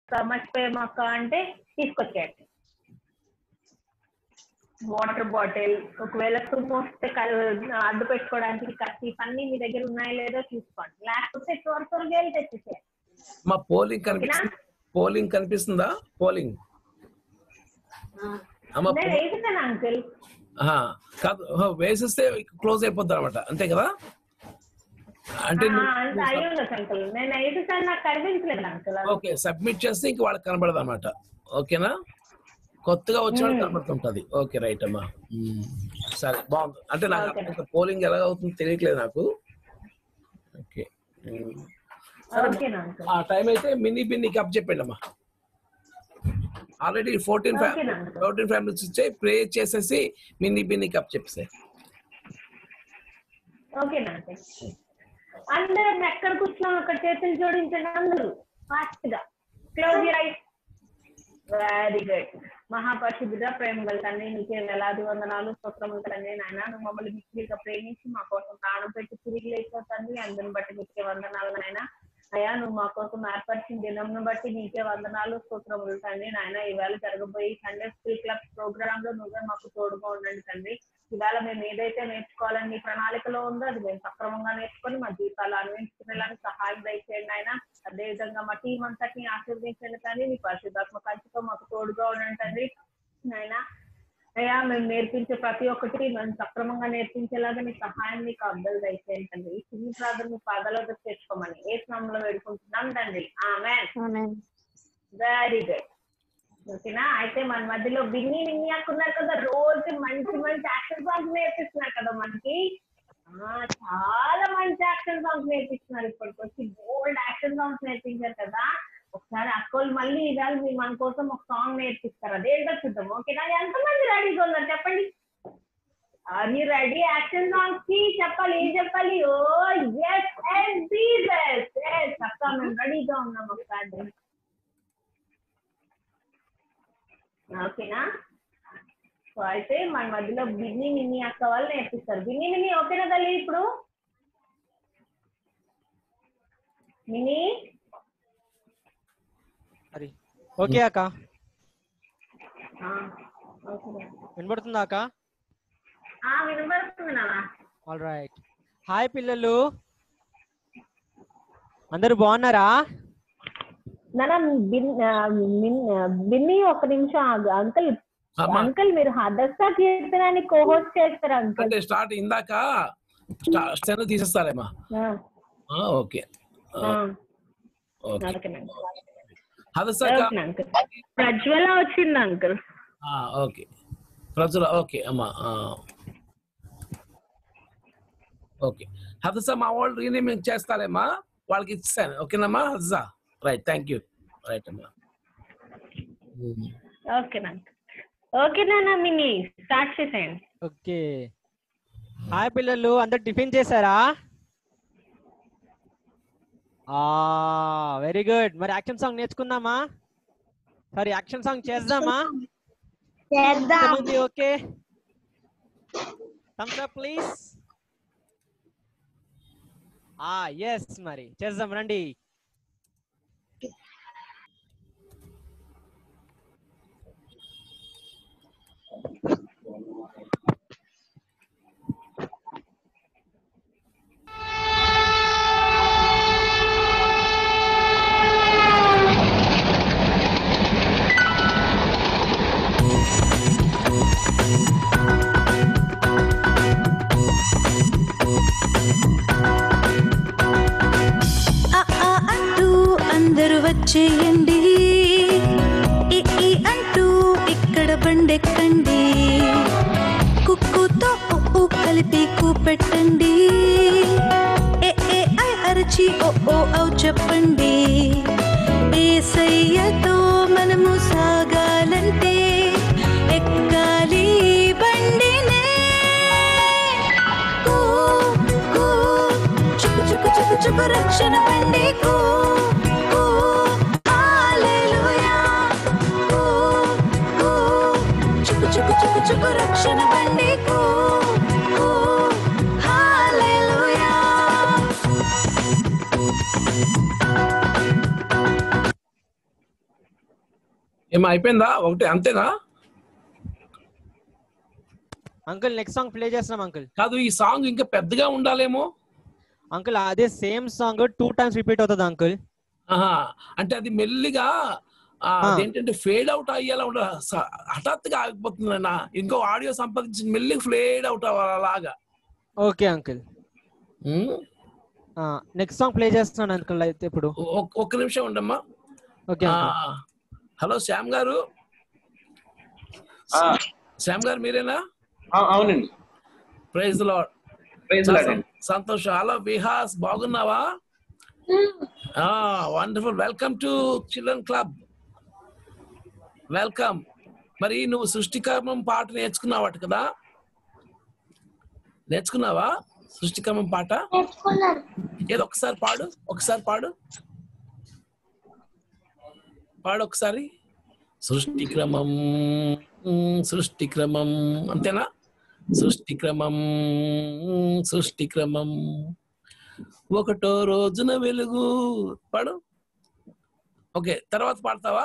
మర్చిపోయామక్క అంటే తీసుకొచ్చేయండి. Water bottle, ఒకవేళ తుమ్ము వస్తే అడ్డు పెట్టుకోవడానికి కత్తి అన్ని మీ దగ్గర ఉన్నాయో లేదో చూసుకోండి. లేకపోతే త్వరగా వెళ్ళి తెచ్చేసేయండి. మా పోలింగ్ కనిపిస్తుందా? పోలింగ్ నేను వేసేసాను అంకుల్. కాదు, వేసేస్తే క్లోజ్ అయిపోద్ది అనమాట, అంతే కదా? అంటే నేను వేసేసాను, నాకు కనిపించలేదు అంకుల్. ఓకే, సబ్మిట్ చేస్తే ఇంక వాళ్ళకి కనబడదు అనమాట. ఓకేనా? కొత్తగా వచ్చిన వాళ్ళు కనబడుతుంటది. ఓకే, రైట్ అమ్మా. సరే, బాగుంది. అంటే నాకు పోలింగ్ ఎలా అవుతుందో తెలియట్లేదు నాకు. ఓకే, ఆ టైం అయితే మినీ బిన్ని కప్ చెప్పండి అమ్మా. ఆల్రెడీ 14 ఫ్యామిలీస్ వచ్చాయి. ప్రే చేసేసి మినీ బిన్ని కప్ చెప్పేసాయి. ఓకేనా? అందరూ ఎక్కడ కూర్చున్నాం అక్కడ చేతులు జోడించండి. అందరూ ఫాస్ట్ గా close your eyes. Very good. మహాపరిశుద్ధుడ, ప్రేమ గల తండ్రి, నీకే వేలాది వందనాలు, స్తోత్రములు తండ్రి. నాయన, నువ్వు మమ్మల్ని మిక్కిలిగా ప్రేమించి మా కోసం ప్రాణం పెట్టి తిరిగి లేకపోతుంది. అందరిని బట్టి నీకే వందనాలు నాయన. అయ్యా, నువ్వు మా కోసం ఏర్పరిచిన దినంను బట్టి నీకే వందనాలు, స్తోత్రములు తండ్రి. నాయన, ఈవేళ జరగబోయే సండే స్కూల్ క్లబ్ ప్రోగ్రామ్ లో నువ్వే మాకు తోడుగా ఉండండి తండ్రి. ఈవేళ మేము ఏదైతే నేర్చుకోవాలని నీ ప్రణాళికలో ఉందో అది మేము సక్రమంగా నేర్చుకొని మా జీవితాలు అన్వయించుకునేలాగా సహాయం దయచేయండి ఆయన. అదేవిధంగా మా టీం అంతటిని ఆశీర్వదించండి తండ్రి. నీ పరిశుద్ధాత్మ కంచుతో మాకు తోడుగా ఉండండి తండ్రి. నాయన అయ్యా, మేము నేర్పించే ప్రతి ఒక్కటి మేము సక్రమంగా నేర్పించేలాగా నీ సహాయం నీకు అర్థాలు దయచేయండి తండ్రి. ఈ చిన్న ప్రార్థన మీ పాదాలతో తెచ్చుకోమని ఏ స్నామంలో వేడుకుంటున్నాం తండ్రి. ఆమేన్. Very good. ఓకేనా? అయితే మన మధ్యలో బిన్ని అక్కున్నారు కదా, రోజు మంచి మంచి యాక్షన్ సాంగ్స్ నేర్పిస్తున్నారు కదా మనకి. చాలా మంచి యాక్షన్ సాంగ్స్ నేర్పిస్తున్నారు. ఇప్పటికి వచ్చి గోల్డ్ యాక్షన్ సాంగ్స్ నేర్పించారు కదా. ఒకసారి అక్కోళ్ళు మళ్ళీ ఇవాళ మీరు మన కోసం ఒక సాంగ్ నేర్పిస్తారు, అదేంటో చూద్దాం. ఓకేనా? ఎంతమంది రెడీగా ఉన్నారు చెప్పండి. అన్ని రెడీ యాక్షన్ సాంగ్స్ కి చెప్పాలి. ఏం చెప్పాలి? ఓ ఎస్ అక్క, మేము రెడీగా ఉన్నాం ఒకసారి. ఓకేనా? సో అయితే మన మధ్యలో బిన్ని అక్క వాళ్ళు నేర్పిస్తారు. బిన్ని ఓకేనా తల్లి? ఇప్పుడు మినీ ఓకే అక్క, వినబడుతుందా అక్క? వినబడుతుంది నాన్న. All right. హాయ్ పిల్లలు, అందరూ బాగున్నారా? బిన్ని ఒక నిమిషం ఆగు అంకుల్. అంకుల్ మీరు హదస్తా కీర్తనాన్ని కోహోస్ట్ చేస్తారు అంకుల్. స్టార్ట్ ఇందాక తీసేస్తారేమా? ఓకే, ప్రజ్వల వచ్చింది అంకుల్. ఓకే, ప్రజ్వల. ఓకే అమ్మా. ఓకే, హదసా మా వాళ్ళు రీనేమింగ్ చేస్తారేమ్మా, వాళ్ళకి ఇచ్చాను. ఓకేనమ్మా Hadassah? Right, thank you. Right అమ్మా. ఓకేనా మినీ స్టార్ట్ చేసేయండి. ఓకే. హాయ్ పిల్లలు, అందరు టిఫిన్ చేశారా? Very good. మరి యాక్షన్ సాంగ్ నేర్చుకుందామా? సారీ, యాక్షన్ సాంగ్ చేద్దామా? Okay, thumbs up please. Yes, మరి చేద్దాం రండి. వచ్చేయండి, ఈ అంటూ ఇక్కడ బండెక్కండి, కుక్కుతో ఉప్పు కలిపి కూపెట్టండి, ఏ ఐ అరచి ఓ ఔ చెప్పండి. యేసయ్యతో మనము సాగాలంటే ఎక్కాలి బండినే. కూ కూ చుకు చుకు చుకు చుకు రక్షణ బండి కూ. రక్షణ బండి హల్లెలూయా. ఏమో అయిపోయిందా ఒకటి అంతేనా? అంకుల్ నెక్స్ట్ సాంగ్ ప్లే చేస్తున్నాం అంకుల్. కాదు ఈ సాంగ్ ఇంకా పెద్దగా ఉండాలేమో అంకుల్. అదే సేమ్ సాంగ్ 2 times రిపీట్ అవుతుంది అంకుల్. అంటే అది మెల్లిగా అదేంటంటే ఫేడ్ అవుట్ అయ్యేలా ఉండ హఠాత్తుగా ఆగిపోతుంది అన్న. ఇంకో ఆడియో సంపాదించి మెల్లిగా ఫేడ్ అవుట్ అవ్వాలలాగా. Okay uncle. Next song play చేస్తున్నాను అంకుల్ అయితే ఇప్పుడు. ఒక్క నిమిషం ఉండమ్మా. Okay uncle. హలో శ్యామ్ గారు. శ్యామ్ గారు మీరేనా? అవునండి. Praise lord. సంతోషం. హలో విహాస్ బాగున్నావా? Wonderful. Welcome to children club. Welcome. మరి నువ్వు సృష్టికర్మం పాట నేర్చుకున్నావట కదా? నేర్చుకున్నావా సృష్టికర్మం పాట? ఏదో ఒకసారి పాడు. పాడు ఒకసారి. సృష్టిక్రమం అంతేనా? సృష్టిక్రమం ఒకటో రోజున వెలుగు. పాడు. ఓకే తర్వాత పాడతావా?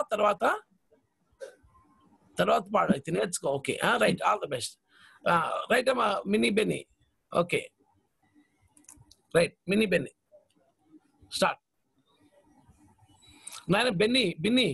తర్వాత పాడు అయితే నేర్చుకో. Okay right. All the best. Right అమ్మా Mini Benny. Okay right Mini Benny start. నాయన బెన్నీ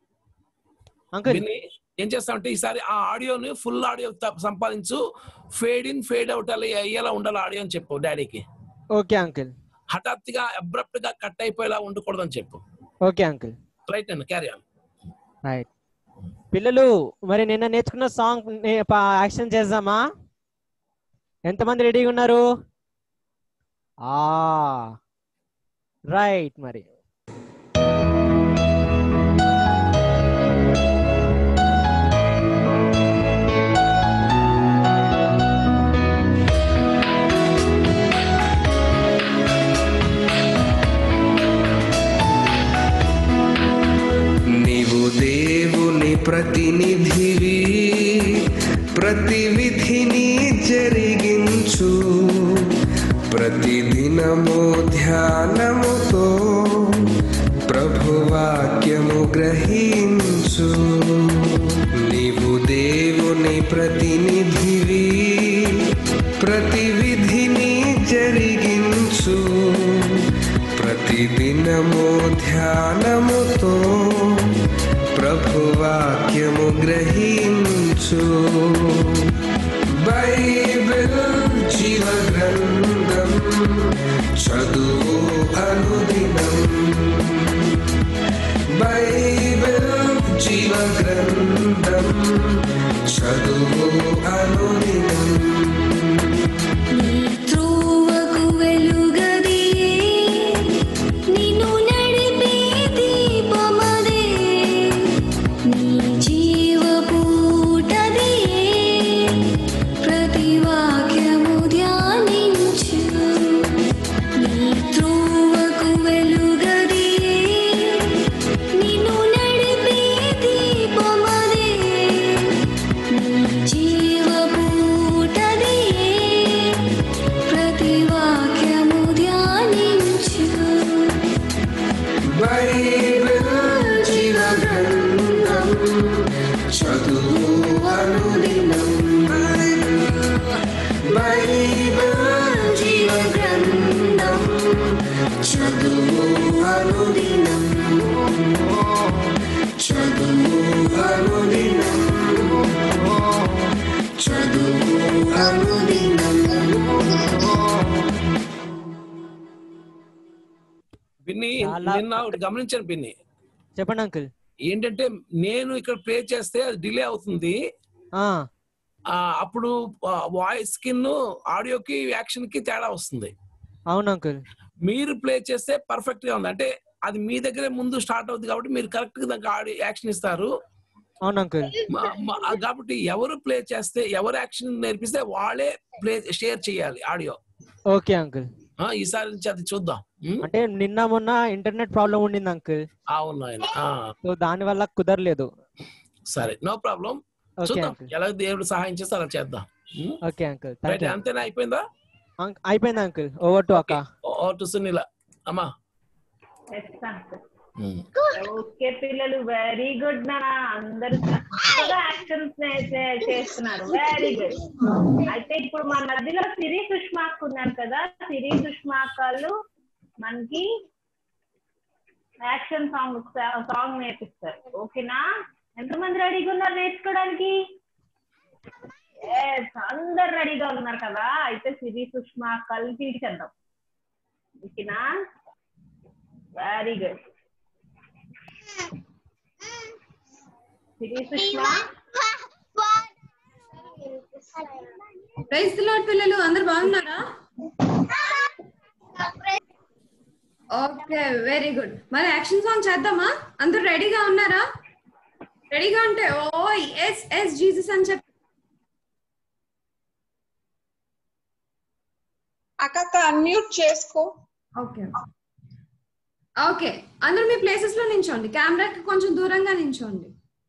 ఏం చేస్తామంటే ఈసారి ఆ ఆడియోని ఫుల్ ఆడియో సంపాదించు. ఫేడ్ ఇన్ ఫేడ్ అవుట్ అయ్యేలా ఉండాలి ఆడియో అని చెప్పు డాడీకి. Okay uncle. హఠాత్తుగా అబ్రప్ట్ గా కట్ అయిపోయేలా ఉండకూడదని చెప్పు. Okay uncle. రైట్ అండి క్యారీ ఆన్. రైట్. పిల్లలు మరి నిన్న నేర్చుకున్న సాంగ్ యాక్షన్ చేద్దామా? ఎంతమంది రెడీగా ఉన్నారు? రైట్. మరి ప్రతినిధివి, ప్రతి విధిని జరిగించు, ప్రతిదినము ధ్యానముతో ప్రభువాక్యము గ్రహించు. నీవు దేవుని ప్రతినిధివి, ప్రతి విధిని జరిగించు, ప్రతిదినము ధ్యానముతో ప్రభువాక్యము గ్రహించు. బైబిల్ జీవ గ్రంథం చదువు అనుదినం. బైబిల్ జీవ గ్రంథం చదువు అనుదినం. నిన్న ఒకటి గమనించాను పిన్ని. చెప్పండి అంకుల్. ఏంటంటే నేను ఇక్కడ ప్లే చేస్తే అది డిలే అవుతుంది. అప్పుడు వాయిస్ కి ఆడియోకి యాక్షన్ కి తేడా వస్తుంది. అవును అంకుల్. మీరు ప్లే చేస్తే పర్ఫెక్ట్ గా ఉంది. అంటే అది మీ దగ్గరే ముందు స్టార్ట్ అవుతుంది కాబట్టి మీరు కరెక్ట్ గా దానికి ఆడియో యాక్షన్ ఇస్తారు. అవును అంకుల్. కాబట్టి ఎవరు ప్లే చేస్తే ఎవరు యాక్షన్ నేర్పిస్తే వాళ్ళే ప్లే షేర్ చేయాలి ఆడియో. Okay uncle. ఈసారి నుంచి అది చూద్దాం. అంటే నిన్న మొన్న ఇంటర్నెట్ ప్రాబ్లం ఉండింది అంకుల్. అవును ఆయన. సో దాని వల్ల కుదరలేదు. సరే నో ప్రాబ్లం. చూద్దాం ఎలా దేవుడు సహాయం చేస్తే అలా చేద్దాం. Okay uncle. అంతేనా? అయిపోయిందా? అయిపోయింది అంకుల్. ఓవర్ టు అక్క. Over to Sunila. అమ్మా ఓకే పిల్లలు, వెరీ గుడ్ నాన్న. అందరూ చక్కగా యాక్షన్స్ చేస్తున్నారు, వెరీ గుడ్. అయితే ఇప్పుడు మన మధ్యలో సిరి సుష్మాక్ ఉన్నారు కదా, సిరి సుష్మాకాలు మనకి యాక్షన్ సాంగ్ నేర్పిస్తారు. ఓకేనా? ఎంతమంది రెడీగా ఉన్నారు నేర్చుకోవడానికి? అందరు రెడీగా ఉన్నారు కదా. అయితే సిరి సుష్మాకాలు తీర్చేద్దాం. ఓకేనా? Very good. Siri Sushma, praise the lord పిల్లలు, అందరు బాగున్నారా? Okay, very good. మరి యాక్షన్ సాంగ్ చేద్దామా? అందరు రెడీగా ఉన్నారా? రెడీగా ఉంటే ఓ ఎస్ ఎస్ జీసస్ అని చెప్పి అక్క అన్మ్యూట్ చేసుకో. ఓకే ఓకే, అందరూ మీ ప్లేసెస్ లో నించోండి, కెమెరాకి కొంచెం దూరంగా నించోండి.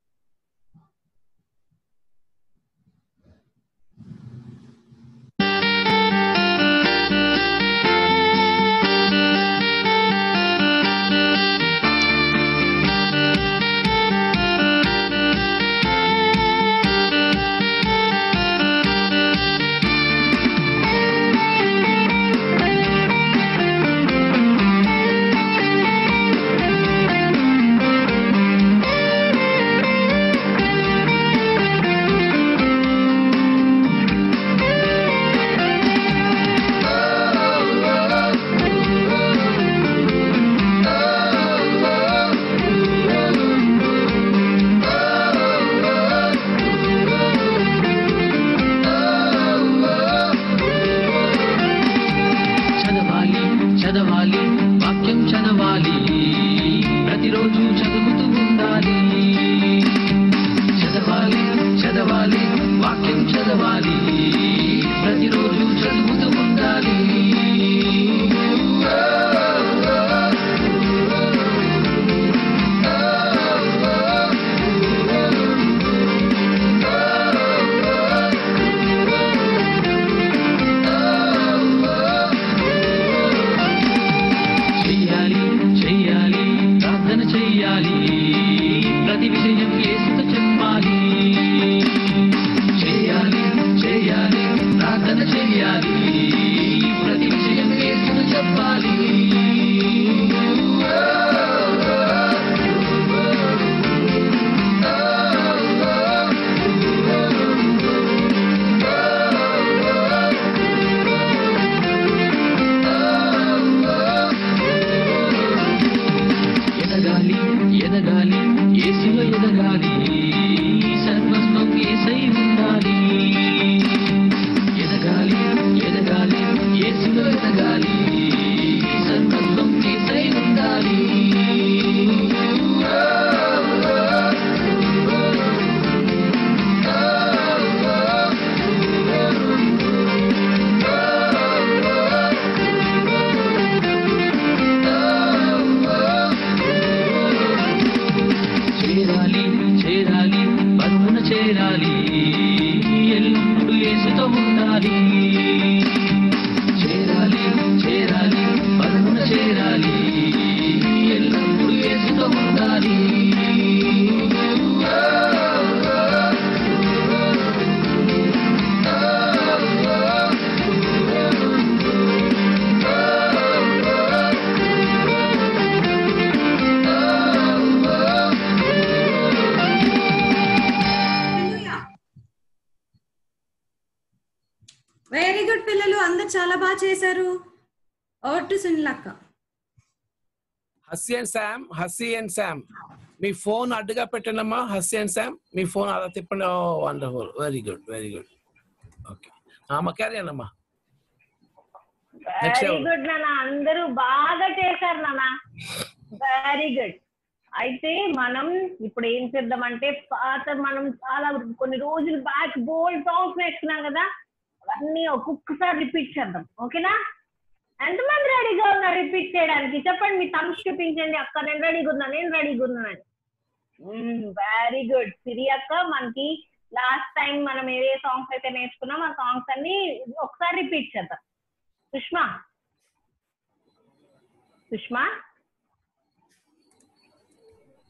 వెరీ గుడ్ పిల్లలు, అందరు చాలా బాగా చేశారు. ఓవర్ టు సునీలక్క. హస్సీ అండ్ శామ్ మీ ఫోన్ అడ్డుగా పెట్టండమ్మా. హస్సీ అండ్ శామ్ మీ ఫోన్ అలా తిప్పండి. Wonderful, very good, very good. Okay అమ్మ, క్యారీ అన్నమ్మా. వెరీ గుడ్ నాన్న, అందరూ బాగా చేశారు నాన్న, వెరీ గుడ్. అయితే మనం ఇప్పుడు ఏం చేద్దామంటే, పాత మనం చాలా కొన్ని రోజులు బ్యాక్ బోల్డ్ సాంగ్స్ నేర్చుకున్నాం కదా, అవన్నీ ఒక్కొక్కసారి రిపీట్ చేద్దాం. ఓకేనా? ఎంతమంది రెడీగా ఉన్నారు రిపీట్ చేయడానికి? చెప్పండి, మీ థమ్స్ చూపించండి. అక్క నేను రెడీగా ఉన్నా, నేను రెడీగా ఉన్నాను. Very good. సిరి అక్క, మనకి లాస్ట్ టైం మనం ఏ సాంగ్స్ అయితే నేర్చుకున్నాం ఆ సాంగ్స్ అన్ని ఒకసారి రిపీట్ చేద్దాం. సుష్మా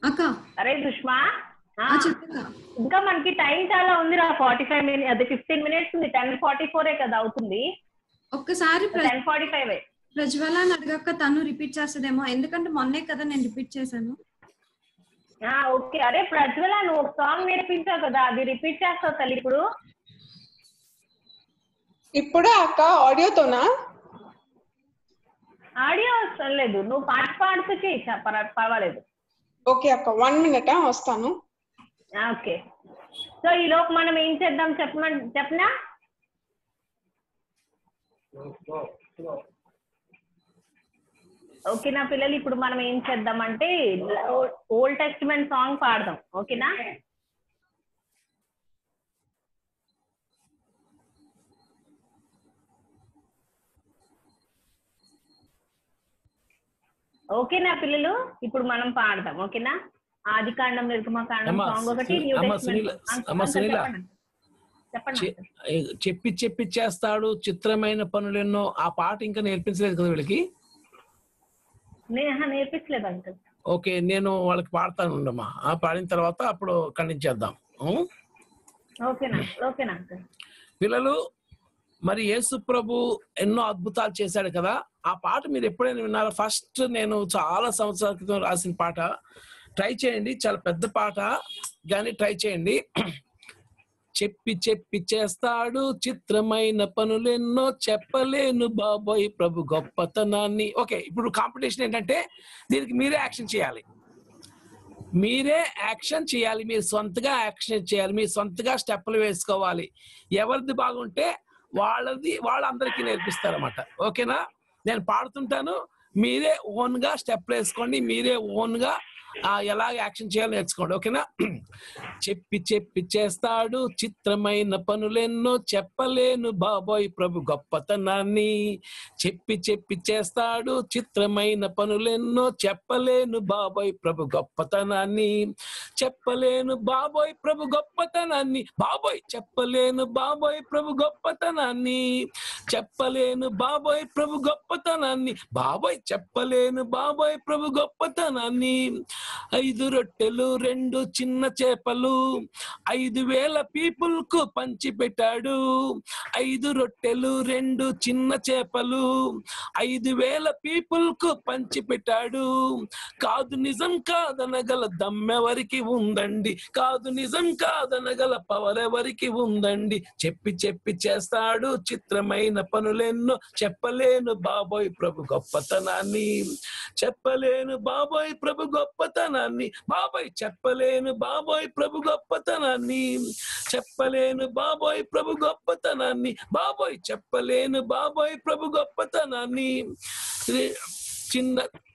అక్క అరే సుష్మా చెప్పక్క. ఇంకా మనకి టైం చాలా ఉంది రా. 45 మినిట్స్ అదే 15 మినిట్స్ ఉంది. 10:44 కదా అవుతుంది. ఒక్కసారి 10:45 ప్రజ్వల అని అడగక్క, తను రిపీట్ చేస్తుందేమో, ఎందుకంటే మొన్నే కదా నేను రిపీట్ చేశాను. ఓకే. అరే ప్రజ్వల నువ్వు ఒక సాంగ్ నేర్పించావు కదా, అది రిపీట్ చేస్తావు తల్లి ఇప్పుడు? ఇప్పుడే అక్క ఆడియోతోనా? ఆడియో అవసరం లేదు, నువ్వు పాట పాడుతూ చేయి, పర్వాలేదు. ఓకే అక్క, 1 minute వస్తాను. ఓకే. సో ఈ లోపు మనం ఏం చేద్దాం చెప్పనా? ఓకేనా పిల్లలు? ఇప్పుడు మనం ఏం చేద్దామంటే ఓల్డ్ టెస్టిమెంట్ సాంగ్ పాడదాం. ఓకేనా? ఓకేనా పిల్లలు? ఇప్పుడు మనం పాడదాం. ఓకేనా? ఆదికాండం నిర్గమకాండం సాంగ్ ఒకటి, న్యూ టెస్టిమెంట్. చెప్పి చెప్పి చేస్తాడు చిత్రమైన పనులెన్నో, ఆ పాట ఇంకా నేర్పించలేదు కదా వీళ్ళకి? నేర్పించలేదు అంకుల్. ఓకే, నేను వాళ్ళకి పాడతాను ఉండమ్మా. ఆ పాడిన తర్వాత అప్పుడు ఖండించేద్దాం. ఓకేనా అంకుల్? పిల్లలు, మరి యేసు ప్రభు ఎన్నో అద్భుతాలు చేశాడు కదా, ఆ పాట మీరు ఎప్పుడైనా విన్నారా? ఫస్ట్ నేను చాలా సంవత్సరాల క్రితం రాసిన పాట. ట్రై చేయండి, చాలా పెద్ద పాట కానీ ట్రై చేయండి. చెప్పి చెప్పి చేస్తాడు చిత్రమైన పనులెన్నో, చెప్పలేను బాబోయ్ ప్రభు గొప్పతనాన్ని. ఓకే, ఇప్పుడు కాంపిటీషన్ ఏంటంటే దీనికి మీరే యాక్షన్ చేయాలి. మీరు సొంతగా యాక్షన్ చేయాలి, మీరు సొంతగా స్టెప్పులు వేసుకోవాలి. ఎవరిది బాగుంటే వాళ్ళందరికీ నేర్పిస్తారన్నమాట. ఓకేనా? నేను పాడుతుంటాను, మీరే ఓన్ గా స్టెప్లు వేసుకోండి, మీరే ఓన్ గా ఎలా యాక్షన్ చేయాలో నేర్చుకోండి. ఓకేనా? చెప్పి చెప్పి చేస్తాడు చిత్రమైన పనులెన్నో, చెప్పలేను బాబోయ్ ప్రభు గొప్పతనాన్ని. చెప్పి చెప్పి చేస్తాడు చిత్రమైన పనులెన్నో, చెప్పలేను బాబోయ్ ప్రభు గొప్పతనాన్ని. చెప్పలేను బాబోయ్ ప్రభు గొప్పతనాన్ని, బాబోయ్ చెప్పలేను బాబోయ్ ప్రభు గొప్పతనాన్ని. చెప్పలేను బాబోయ్ ప్రభు గొప్పతనాన్ని, బాబోయ్ చెప్పలేను బాబోయ్ ప్రభు గొప్పతనాన్ని. 5 రొట్టెలు 2 చిన్న చేపలు 5,000 పీపుల్ కు పంచి పెట్టాడు. 5 రొట్టెలు 2 చిన్న చేపలు 5,000 పీపుల్ కు పంచి పెట్టాడు. కాదు నిజం కాదనగల దమ్మెవరికి ఉందండి, కాదు నిజం కాదనగల పవర్ ఎవరికి ఉందండి. చెప్పి చెప్పి చేస్తాడు చిత్రమైన పనులెన్నో, చెప్పలేను బాబోయ్ ప్రభు గొప్పతనాన్ని. చెప్పలేను బాబోయ్ ప్రభు గొప్పతనాన్ని, బాబోయ్ చెప్పలేను బాబోయ్ ప్రభు గొప్పతనాన్ని. చెప్పలేను బాబోయ్ ప్రభు గొప్పతనాన్ని, బాబోయ్ చెప్పలేను బాబోయ్ ప్రభు గొప్పతనాన్ని. చిన్న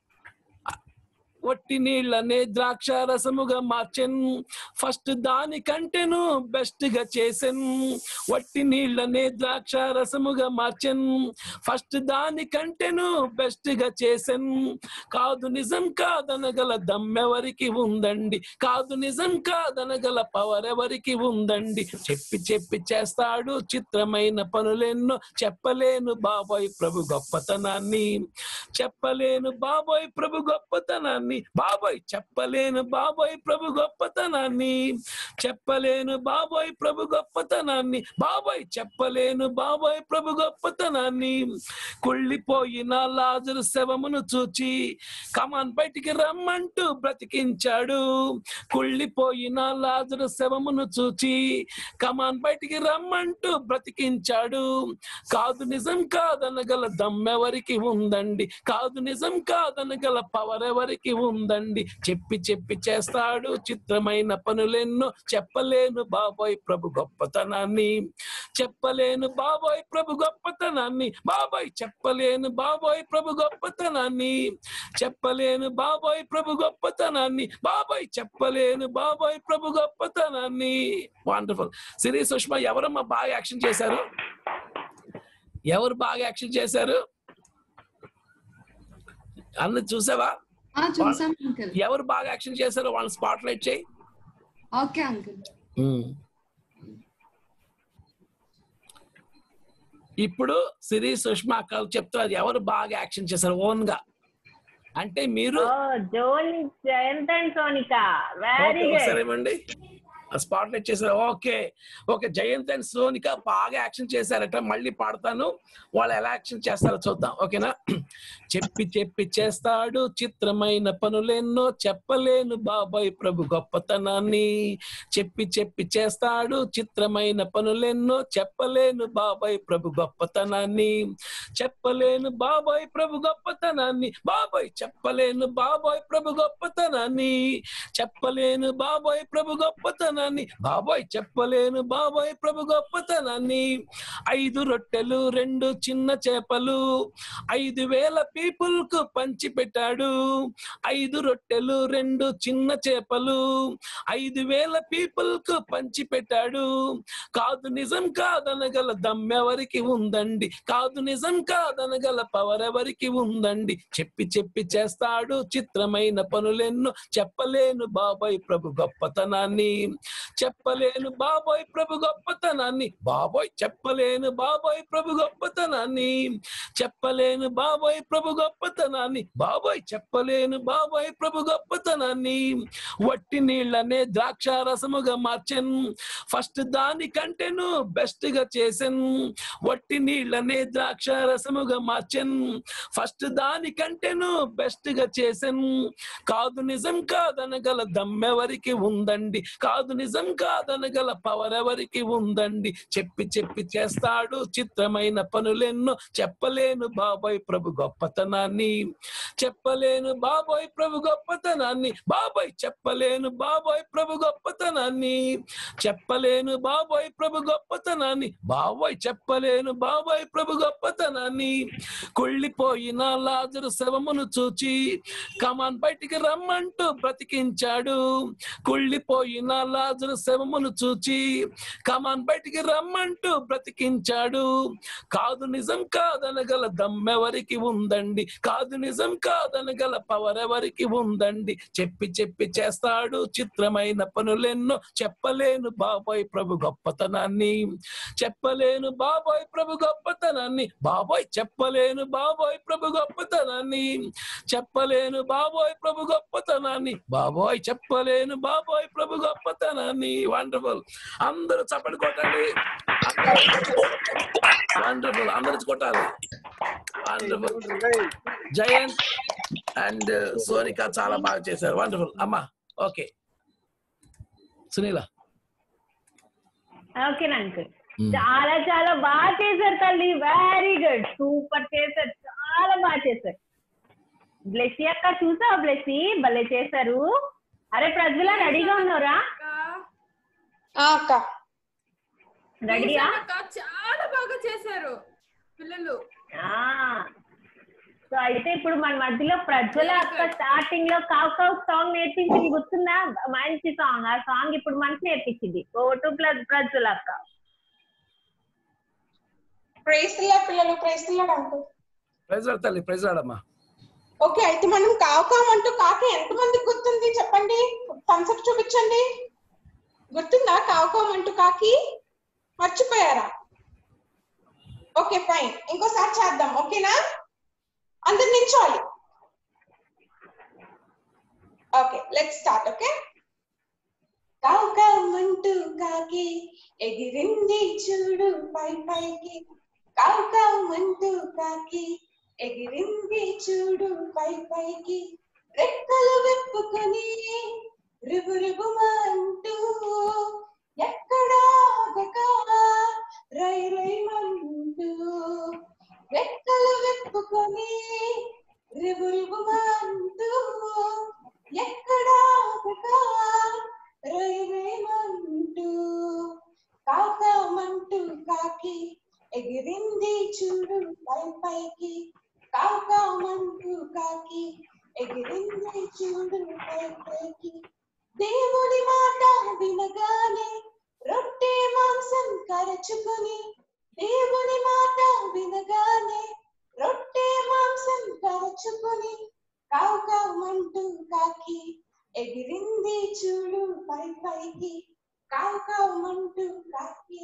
వట్టి నీళ్ళనే ద్రాక్ష రసముగా మార్చెన్, ఫస్ట్ దానికంటేను బెస్ట్ గా చేసెన్. వట్టి నీళ్ళనే ద్రాక్ష రసముగా మార్చెన్, ఫస్ట్ దానికంటేను బెస్ట్ గా చేసెన్. కాదు నిజం కాదనగల దమ్మెవరికి ఉందండి, కాదు నిజం కాదనగల పవర్ ఎవరికి ఉందండి. చెప్పి చెప్పి చేస్తాడు చిత్రమైన పనులెన్నో, చెప్పలేను బాబోయ్ ప్రభు గొప్పతనాన్ని. చెప్పలేను బాబోయ్ ప్రభు గొప్పతనాన్ని, బాబోయ్ చెప్పలేను బాబోయ్ ప్రభు గొప్పతనాన్ని. చెప్పలేను బాబోయ్ ప్రభు గొప్పతనాన్ని, బాబోయ్ చెప్పలేను బాబోయ్ ప్రభు గొప్పతనాన్ని. కుళ్ళిపోయిన లాజరు శవమును చూచి కమాన్ బయటికి రమ్మంటూ బ్రతికించాడు. కుళ్ళిపోయిన లాజరు శవమును చూచి కమాన్ బయటికి రమ్మంటూ బ్రతికించాడు. కాదు నిజం కాదనగల దమ్మెవరికి ఉందండి, కాదు నిజం కాదనగల పవర్ ఎవరికి ఉందండి. చెప్పి చెప్పి చేస్తాడు చిత్రమైన పనులెన్నో, చెప్పలేను బాబోయ్ ప్రభు గొప్పతనాన్ని. చెప్పలేను బాబోయ్ ప్రభు గొప్పతనాన్ని, బాబోయ్ చెప్పలేను బాబోయ్ ప్రభు గొప్పతనాన్ని. చెప్పలేను బాబోయ్ ప్రభు గొప్పతనాన్ని, బాబోయ్ చెప్పలేను బాబోయ్ ప్రభు గొప్పతనాన్ని. వండర్ఫుల్. సిరి సుష్మా, ఎవరమ్మా బాగా యాక్షన్ చేశారు? ఎవరు బాగా యాక్షన్ చేశారు అన్న చూసావా? ఎవరు బాగా యాక్షన్ చేశారో వాళ్ళని స్పాట్ లైట్ చేయి. Okay uncle. ఇప్పుడు సిరి సుష్మా అక్కలు చెప్తారు ఎవరు బాగా యాక్షన్ చేశారు ఓన్ గా. అంటే మీరు జోని Jayanth and Sonika very good. సరే ఇవ్వండి. స్పాట్ లైట్ చేశారు. Okay okay, Jayanth and Sonika బాగా యాక్షన్ చేశారట. మళ్ళీ పాడతాను, వాళ్ళు ఎలా యాక్షన్ చేస్తారో చూద్దాం. ఓకేనా? చెప్పి చెప్పి చేస్తాడు చిత్రమైన పనులెన్నో, చెప్పలేను బాబాయ్ ప్రభు గొప్పతనాన్ని. చెప్పి చెప్పి చేస్తాడు చిత్రమైన పనులెన్నో, చెప్పలేను బాబాయ్ ప్రభు గొప్పతనాన్ని. చెప్పలేను బాబాయ్ ప్రభు గొప్పతనాన్ని, బాబాయ్ చెప్పలేను బాబాయ్ ప్రభు గొప్పతనాన్ని. చెప్పలేను బాబాయ్ ప్రభు గొప్పతనాన్ని, బాబాయ్ చెప్పలేను బాబాయ్ ప్రభు గొప్పతనాన్ని. 5 రొట్టెలు 2 చిన్న చేపలు 5,000 పీపుల్ కు పంచి పెట్టాడు. 5 రొట్టెలు 2 చిన్న చేపలు 5,000 పీపుల్ కు పంచి పెట్టాడు. కాదు నిజం కాదనగల దమ్మెవరికి ఉందండి, కాదు నిజం కాదనగల పవర్ ఎవరికి ఉందండి. చెప్పి చెప్పి చేస్తాడు చిత్రమైన పనులెన్నో, చెప్పలేను బాబాయ్ ప్రభు గొప్పతనాన్ని. చెప్పలేను బాబాయ్ ప్రభు గొప్పతనాన్ని, బాబాయ్ చెప్పలేను బాబాయ్ ప్రభు గొప్పతనాన్ని. చెప్పలేను బాబాయ్ ప్రభు గొప్పతనాన్ని, బాబాయ్ చెప్పలేను బాబాయ్ ప్రభు గొప్పతనాన్ని. వట్టి నీళ్లనే ద్రాక్ష రసముగా మార్చెన్, ఫస్ట్ దానికంటేను బెస్ట్ గా చేసెన్. వట్టి నీళ్లనే ద్రాక్ష రసముగా మార్చెన్, ఫస్ట్ దానికంటేను బెస్ట్ గా చేసెన్. కాదు నిజం కాదనగల దమ్మెవరికి ఉందండి, కాదు నిజం కాదనగల పవర్ ఎవరికి ఉందండి. చెప్పి చెప్పి చేస్తాడు చిత్రమైన పనులెన్నో, చెప్పలేను బాబాయ్ ప్రభు గొప్పతనాన్ని. చెప్పలేను బాబాయ్ ప్రభు గొప్పతనాన్ని, బాబాయ్ చెప్పలేను బాబాయ్ ప్రభు గొప్పతనాన్ని. చెప్పలేను బాబాయ్ ప్రభు గొప్పతనాన్ని, బాబాయ్ చెప్పలేను బాబాయ్ ప్రభు గొప్పతనాన్ని. కుళ్ళిపోయిన లాజరు శవమును చూచి కమాన్ బయటికి రమ్మంటూ బ్రతికించాడు. కుళ్ళిపోయిన లాజరు శవమును చూచి కమాన్ బయటికి రమ్మంటూ బ్రతికించాడు. కాదు నిజం కాదనగల దమ్మెవరికి ఉందండి, కాదు నిజం కాదనగల పవర్ ఎవరికి ఉందండి. చెప్పి చెప్పి చేస్తాడు చిత్రమైన పనులెన్నో, చెప్పలేను బాబాయ్ ప్రభు గొప్పతనాన్ని. చెప్పలేను బాబాయ్ ప్రభు గొప్పతనాన్ని, బాబాయ్ చెప్పలేను బాబాయ్ ప్రభు గొప్పతనాన్ని. చెప్పలేను బాబాయ్ ప్రభు గొప్పతనాన్ని, బాబాయ్ చెప్పలేను బాబాయ్ ప్రభు గొప్పతనాన్ని. వండర్ఫుల్, అందరూ చప్పట్లు కొట్టాలి. వండర్ఫుల్, అందరూ కొట్టాలి. వండర్ఫుల్. జయంత్ అండ్ సోనిక చాలా బాగా చేశారు. వండర్ఫుల్ అమ్మా. ఓకే సునీల. ఓకేనా అంకుల్? చాలా చాలా బాగా చేశారు తల్లి, వెరీ గుడ్, సూపర్ చేశారు, చాలా బాగా చేశారు. బ్లెస్సీ అక్క చూసావా? బ్లెస్సీ భలే చేశారు. అరే ప్రజ్వల రెడీగా ఉన్నారా? అక్క రెడీయా? చాలా బాగా చేశారు పిల్లలు. సో అయితే ఇప్పుడు మన మధ్యలో ప్రజ్వల అక్క స్టార్టింగ్ లో కావ్ కావ్ సాంగ్ నేర్పించింది, గుర్తుందా? మంచి సాంగ్. ఆ సాంగ్ ఇప్పుడు మనకి నేర్పించింది. ఓవర్ టు ప్రజ్వల అక్క. ప్రైజ్ లా పిల్లలు, ప్రైజ్ లా అంటూ. ప్రైజ్ లార్డ్ తల్లి, ప్రైజ్ లార్డ్ అమ్మా. ఓకే, అయితే మనం కావకామంటూ కాకి ఎంతమందికి గుర్తుంది చెప్పండి, థమ్స్ అప్ చూపించండి. గుర్తుందా కావకామంటూ కాకి? మర్చిపోయారా? ఓకే ఫైన్, ఇంకోసారి చేద్దాం. ఓకేనా? అందరు నిల్చోవాలి. Okay let's start. ఓకే. కావకామంటూ కాకి ఎగిరింది చూడు పై పైకి, కావకామంటూ కాకి ఎగిరింది చూడు పై పైకి, రెక్కలు విప్పుకొని రిబురిబుమంటూ ఎక్కడా రై రైమంటూ, రెక్కలు విప్పుకొని రిబురిబుమంటూ ఎక్కడా రై రైమంటూ, కావకామంటూ కాకి ఎగిరింది చూడు పై పైకి, కావకామంటూ కాకి ఎగిరింది చూడు పై పైకి. దేవుడి మాట వినగానే రొట్టె మాంసం కరచుకొని, దేవుని మాట వినగానే రొట్టె మాంసం కరచుకొని, కావకామంటూ కాకి ఎగిరింది చూడు పై పైకి, కావకామంటూ కాకి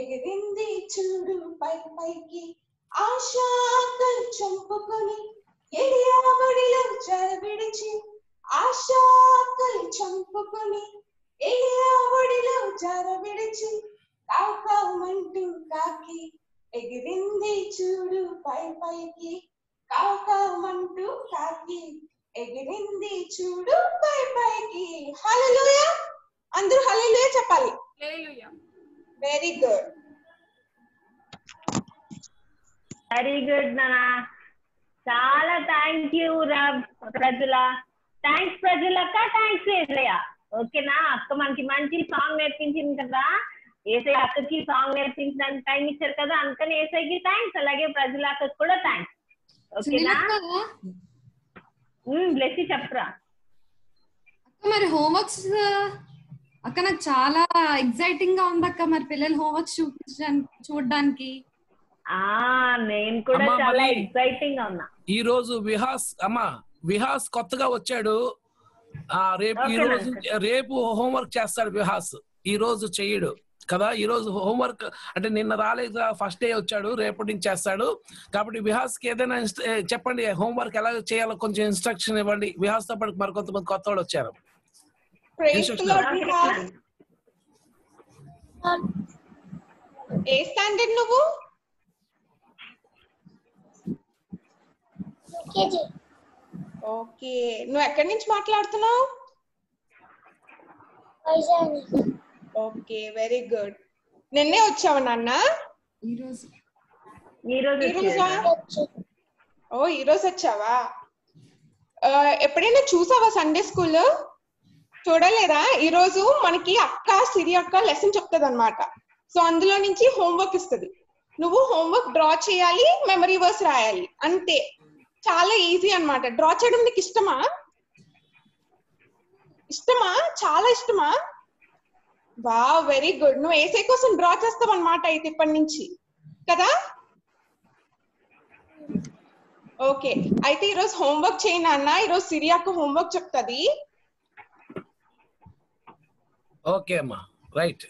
ఎగిరింది చూడు పై పైకి. ఆశ ఆకలి చంపుకొని ఎలియాబడిలో చెర విడిచి ఆశాకలు చంపుకొని ఎలియాబడిలో చెర విడిచి కాకామంటూ కాకి ఎగిరింది చూడు పై పైకి కాకామంటూ కాకి ఎగిరింది చూడు పై పైకి. హల్లెలూయా. అందరూ హల్లెలూయా చెప్పాలి. Very good. వెరీ గుడ్ నానా. చాలా థ్యాంక్ యూ ప్రజల. థ్యాంక్స్ ప్రజలక్క. థ్యాంక్స్ ఏసయ్య. ఓకేనా అక్క మనకి మంచి సాంగ్ నేర్పించింది కదా. ఏసై అక్కకి సాంగ్ నేర్పించడానికి టైం ఇచ్చారు కదా, అందుకని ఏసైకి థ్యాంక్స్. అలాగే ప్రజల అక్కకి కూడా థ్యాంక్స్. ఓకేనా. బ్లెస్ చెప్పరా అక్క. మరి హోంవర్క్స్ అక్క నాకు చాలా ఎక్సైటింగ్ గా ఉంది అక్క. మరి పిల్లలు హోంవర్క్స్ చూడడానికి నేను కూడా చాలా ఎక్సైటింగ్ గా ఉన్నా. ఈ రోజు విహాస్ కొత్తగా వచ్చాడు. రేపు హోంవర్క్ చేస్తాడు విహాస్. ఈ రోజు చెయ్యడు కదా. ఈ రోజు హోంవర్క్ అంటే నిన్న రాలేదు, ఫస్ట్ డే వచ్చాడు, రేపటి నుంచి చేస్తాడు. కాబట్టి విహాస్ కి ఏదైనా చెప్పండి, హోంవర్క్ ఎలా చేయాలో కొంచెం ఇన్స్ట్రక్షన్ ఇవ్వండి. విహాస్ తో పాటు మరి కొంతమంది కొత్త వాళ్ళు వచ్చారు. ఏ స్టాండర్డ్ నువ్వు? ఓకే. నువ్వు ఎక్కడి నుంచి మాట్లాడుతున్నావు? Okay, very good. నిన్నే వచ్చావా నాన్న? ఓ ఈ రోజు వచ్చావా? ఎప్పుడైనా చూసావా సండే స్కూల్? చూడలేదా? ఈ రోజు మనకి అక్క సిరి అక్క లెసన్ చెప్తుంది అనమాట. సో అందులో నుంచి హోంవర్క్ ఇస్తుంది. నువ్వు హోంవర్క్ డ్రా చేయాలి, మెమరీ వర్స్ రాయాలి, అంతే. చాలా ఈజీ అన్నమాట. డ్రా చేయడం నీకు ఇష్టమా? చాలా ఇష్టమా? Wow, very good. నువ్వు ఏసే కోసం డ్రా చేస్తావు అన్నమాట అయితే ఇప్పటి నుంచి కదా. ఓకే, అయితే ఈరోజు హోంవర్క్ చేయనా అన్న? ఈరోజు సిరి అక్క హోంవర్క్ చెప్తుంది. ఓకే అమ్మా, రైట్.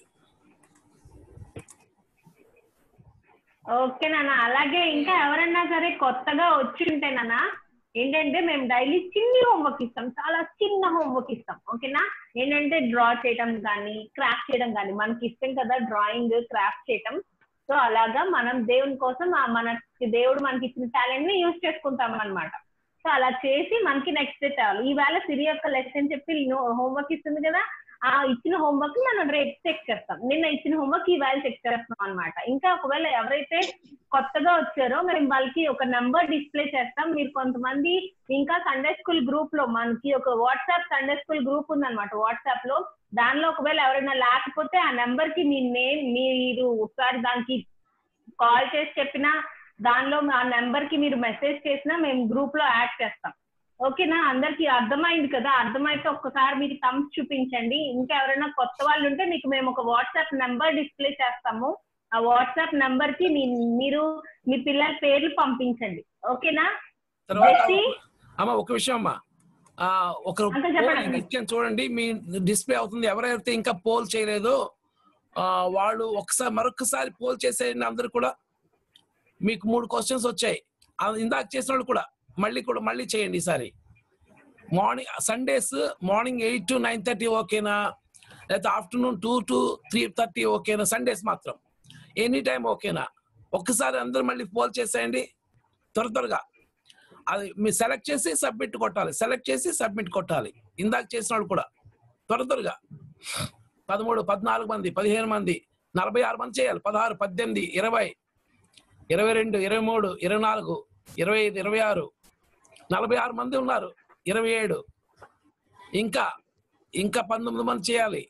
ఓకే నాన్న. అలాగే ఇంకా ఎవరన్నా సరే కొత్తగా వచ్చి ఉంటే నాన్న ఏంటంటే మేము డైలీ చిన్న హోంవర్క్ ఇస్తాం, చాలా చిన్న హోంవర్క్ ఇస్తాం. ఓకేనా. ఏంటంటే డ్రా చేయడం కానీ క్రాఫ్ట్ చేయడం కానీ, మనకి ఇష్టం కదా డ్రాయింగ్ క్రాఫ్ట్ చేయడం. సో అలాగా మనం దేవుని కోసం మనకి దేవుడు మనకి ఇచ్చిన టాలెంట్ ని యూజ్ చేసుకుంటాం అన్నమాట. సో అలా చేసి మనకి నెక్స్ట్ డే తేవాలి. ఈవేళ సిరి యొక్క లెసన్ చెప్పి హోంవర్క్ ఇస్తుంది కదా, ఆ ఇచ్చిన హోంవర్క్ మనం రేపు చెక్ చేస్తాం. నిన్న ఇచ్చిన హోంవర్క్ ఈవేళ చెక్ చేస్తాం అనమాట. ఇంకా ఒకవేళ ఎవరైతే కొత్తగా వచ్చారో మేము వాళ్ళకి ఒక నెంబర్ డిస్ప్లే చేస్తాం. మీరు కొంతమంది ఇంకా సండే స్కూల్ గ్రూప్ లో, మనకి ఒక వాట్సాప్ సండే స్కూల్ గ్రూప్ ఉందన్నమాట వాట్సాప్ లో. దానిలో ఒకవేళ ఎవరైనా లేకపోతే ఆ నెంబర్ కి మీ నేమ్ మీరు ఒకసారి దానికి కాల్ చేసి చెప్పినా, దానిలో ఆ నెంబర్ కి మీరు మెసేజ్ చేసినా మేము గ్రూప్ లో యాడ్ చేస్తాం. ఓకేనా. అందరికి అర్థమైంది కదా? అర్థమైతే ఒక్కసారి మీరు థమ్స్ చూపించండి. ఇంకా ఎవరైనా కొత్త వాళ్ళు ఉంటే మీకు మేము ఒక వాట్సాప్ నెంబర్ డిస్ప్లే చేస్తాము. ఆ వాట్సాప్ నెంబర్ కి మీరు మీ పిల్లల పేర్లు పంపించండి. ఓకేనా. అమ్మా ఒక విషయం అమ్మా, ఒక ఇచ్చాను చూడండి, మీ డిస్ప్లే అవుతుంది. ఎవరైతే ఇంకా పోల్ చేయలేదో వాళ్ళు మరొకసారి పోల్ చేసేయండి. అందరు కూడా మీకు 3 క్వశ్చన్స్ వచ్చాయి. ఇందాక చేసిన వాళ్ళు కూడా మళ్ళీ చేయండి ఈసారి. మార్నింగ్ సండేస్ మార్నింగ్ 8 to 9:30 ఓకేనా, లేకపోతే ఆఫ్టర్నూన్ 2 to 3:30 ఓకేనా? సండేస్ మాత్రం ఎనీ టైం ఓకేనా? ఒక్కసారి అందరూ మళ్ళీ పోల్ చేసేయండి త్వరగా. అది మీరు సెలెక్ట్ చేసి సబ్మిట్ కొట్టాలి. ఇందాక చేసిన వాళ్ళు కూడా త్వరగా 13, 14 మంది, 15 మంది, 46 మంది చేయాలి. 16, 18, 20, 22, 23, 24, 25, 26, 46 మంది ఉన్నారు. 27, ఇంకా 19 మంది చేయాలి.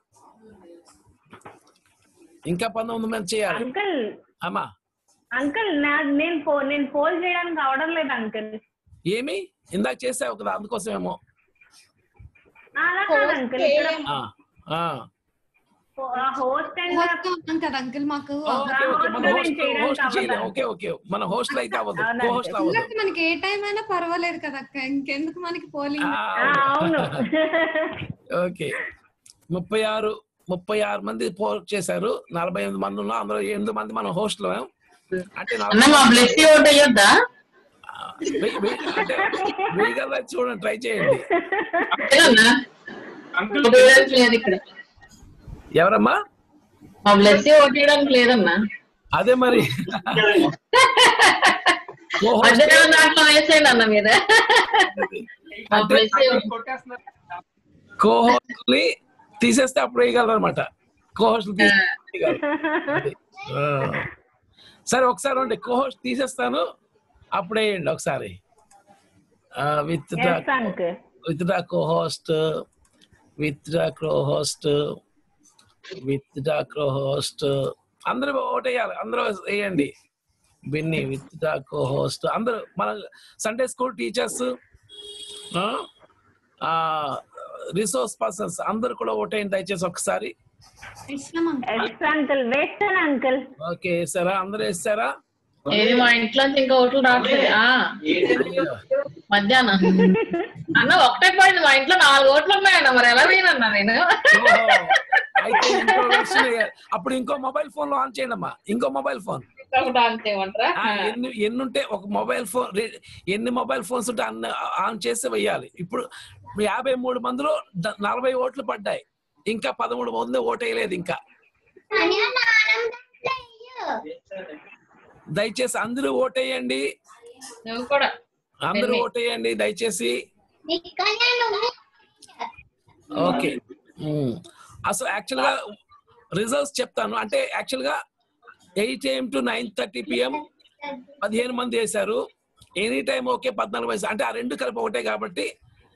ఇంకా 19 మంది చేయాలి. అంకుల్ అమ్మా అంకుల్ నేను పోల్ చేయడానికి అవడం లేదు అంకుల్. ఏమి ఇందాక చేసావు కదా, అందుకోసమేమో. అలా కాదు అంకుల్, ఇక్కడ హోస్ట్ కదా అంకుల్. మాకు మన హోస్ట్ అయితే అవ్వదు, మనకి ఏ టైం అయినా పర్వాలేదు కదా అక్క, ఇంకెందుకు మనకి పోలింగ్. ఓకే, 36 మంది పోల్ చేశారు. 48 మంది ఉన్నాం, అందులో 8 మంది మన హోస్ట్లు. అంటే అంటే వేయగలరా చూడండి, ట్రై చేయండి. లేదు ఇక్కడ. ఎవరమ్మా? మా బ్లెస్ ఓటేయడానికి లేదమ్మా. అదే మరి దాంట్లో వేసేయండి అన్న మీద. కోహోస్ట్ ని తీసేస్తే అప్పుడు వేయగలరు అనమాట. కోహోస్ట్ సరే ఒకసారి ఉండి కోహోస్ట్ తీసేస్తాను, అప్పుడు వేయండి ఒకసారి. Withdraw cohost, withdraw cohost, withdraw cohost. అందరూ ఓటేయాలి, అందరూ వేయండి. Binny withdraw cohost. అందరూ మన Sunday school teachers, resource persons అందరు కూడా ఓటేయండి దయచేసి ఒకసారి. ఓకే వేసారా? అందరూ వేసారా? ఏది మా ఇంట్లో ఇంకా ఓట్లు రావట్లేదు. మధ్యాహ్నం అన్న ఒకటే పోయింది, మా ఇంట్లో 4 ఓట్లు ఉన్నాయన్న, మరి ఎలా పోయినన్నా నేను. అయితే ఇంకో వెర్షన్ అప్పుడు ఇంకో మొబైల్ ఫోన్ లో ఆన్ చేయండి అమ్మా. ఇంకో మొబైల్ ఫోన్ ఎన్ని ఉంటే ఒక మొబైల్ ఫోన్, ఎన్ని మొబైల్ ఫోన్స్ ఉంటే అన్ని ఆన్ చేసి వెయ్యాలి. ఇప్పుడు 53 మందిలో 40 ఓట్లు పడ్డాయి, ఇంకా 13 మంది ఓటేయలేదు. ఇంకా దయచేసి అందరూ ఓటేయండి, అందరూ ఓటేయండి దయచేసి. ఓకే అసలు యాక్చువల్ గా రిజల్ట్స్ చెప్తాను. అంటే యాక్చువల్ గా 8 AM to 9:30 PM 15 మంది వేశారు. ఎనీ టైం ఓకే 14 వయసు, అంటే ఆ రెండు కలిపి ఒకటే కాబట్టి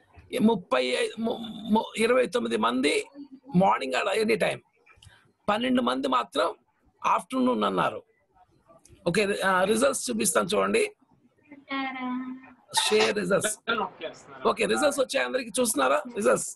29 మంది మార్నింగ్ ఎనీ టైం, 12 మంది మాత్రం ఆఫ్టర్నూన్ అన్నారు. ఓకే రిజల్ట్స్ చూపిస్తాను చూడండి. Share results. ఓకే రిజల్ట్స్ వచ్చాయి, అందరికి చూస్తున్నారా రిజల్ట్స్?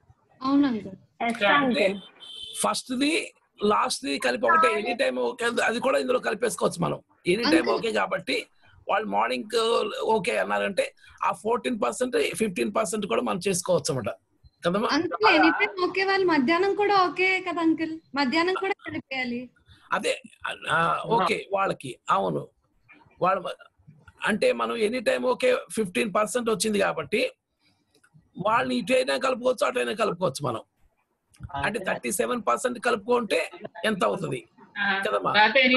ఫస్ట్ ది లాస్ట్ ది కలిపి ఒకటే, ఎనీ టైం ఓకే, అది కూడా ఇందులో కలిపేసుకోవచ్చు మనం. ఎనీ టైం ఓకే కాబట్టి వాళ్ళు మార్నింగ్ ఓకే అన్నారంటే ఆ 14% 15% కూడా మనం చేసుకోవచ్చు అన్నమాట కదమ్మా. ఓకే వాళ్ళు మధ్యాహ్నం కూడా ఓకే కదా అంకుల్, మధ్యాహ్నం కూడా కలిపేయాలి. అదే ఓకే వాళ్ళకి, అవును వాళ్ళు అంటే మనం ఎనీ టైం ఓకే 15% వచ్చింది కాబట్టి వాళ్ళని ఇటైనా కలుపుకోవచ్చు, అటైనా కలుపుకోవచ్చు మనం. అంటే 37% కలుపుకుంటే ఎంత అవుతుంది కదమ్మా?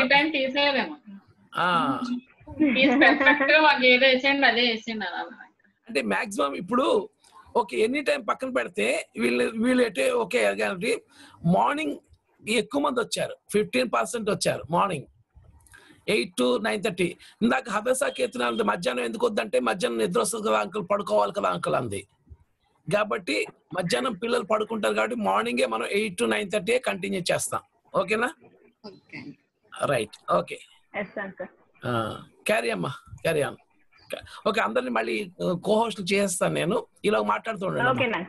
అంటే మాక్సిమం ఇప్పుడు ఓకే ఎనీ టైం పక్కన పెడితే వీళ్ళు ఎటే ఓకే కాబట్టి మార్నింగ్ ఎక్కువ మంది వచ్చారు, 15% వచ్చారు మార్నింగ్ 8 to 9:30. ఇందాక హబేసా కీర్తన మధ్యాహ్నం ఎందుకు వద్దంటే మధ్యాహ్నం నిద్ర వస్తుంది కదా అంకుల్, పడుకోవాలి కదా అంకుల్ అంది. కాబట్టి మధ్యాహ్నం పిల్లలు పడుకుంటారు కాబట్టి మార్నింగే మనం 8 to 9:30 కంటిన్యూ చేస్తాం. ఓకేనా? రైట్ ఓకే క్యారీ అమ్మా, క్యారీ ఆన్. ఓకే అందరిని మళ్ళీ కోహోస్ట్ చేస్తాను నేను, ఇలా మాట్లాడుతూ ఉండండి.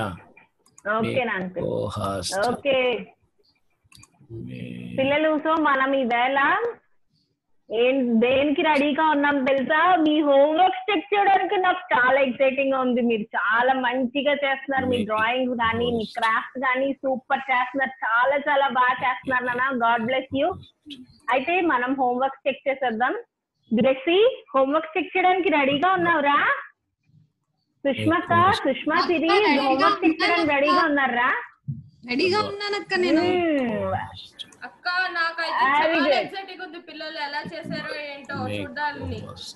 పిల్లలు సో మనం ఈవేళ దేనికి రెడీగా ఉన్నాం తెలుసా? మీ హోంవర్క్ చెక్ చేయడానికి నాకు చాలా ఎక్సైటింగ్ గా ఉంది. మీరు చాలా మంచిగా చేస్తున్నారు, మీ డ్రాయింగ్స్ కానీ మీ క్రాఫ్ట్ కానీ సూపర్ చేస్తున్నారు, చాలా చాలా బాగా చేస్తున్నారు నాన్న. God bless you. అయితే మనం హోంవర్క్ చెక్ చేసేద్దాం. గ్రెసీ హోంవర్క్ చెక్ చేయడానికి రెడీగా ఉన్నావురా? సుష్మా సిరీస్ హోంవర్క్ చెక్ చేయడానికి రెడీగా ఉన్నారా? రెడీగా ఉన్నానక్క నేను. అక్క నాకైతే చాలా ఎక్సైటింగ్ ఉంది, పిల్లలు ఎలా చేశారో ఏంటో చూడాలని.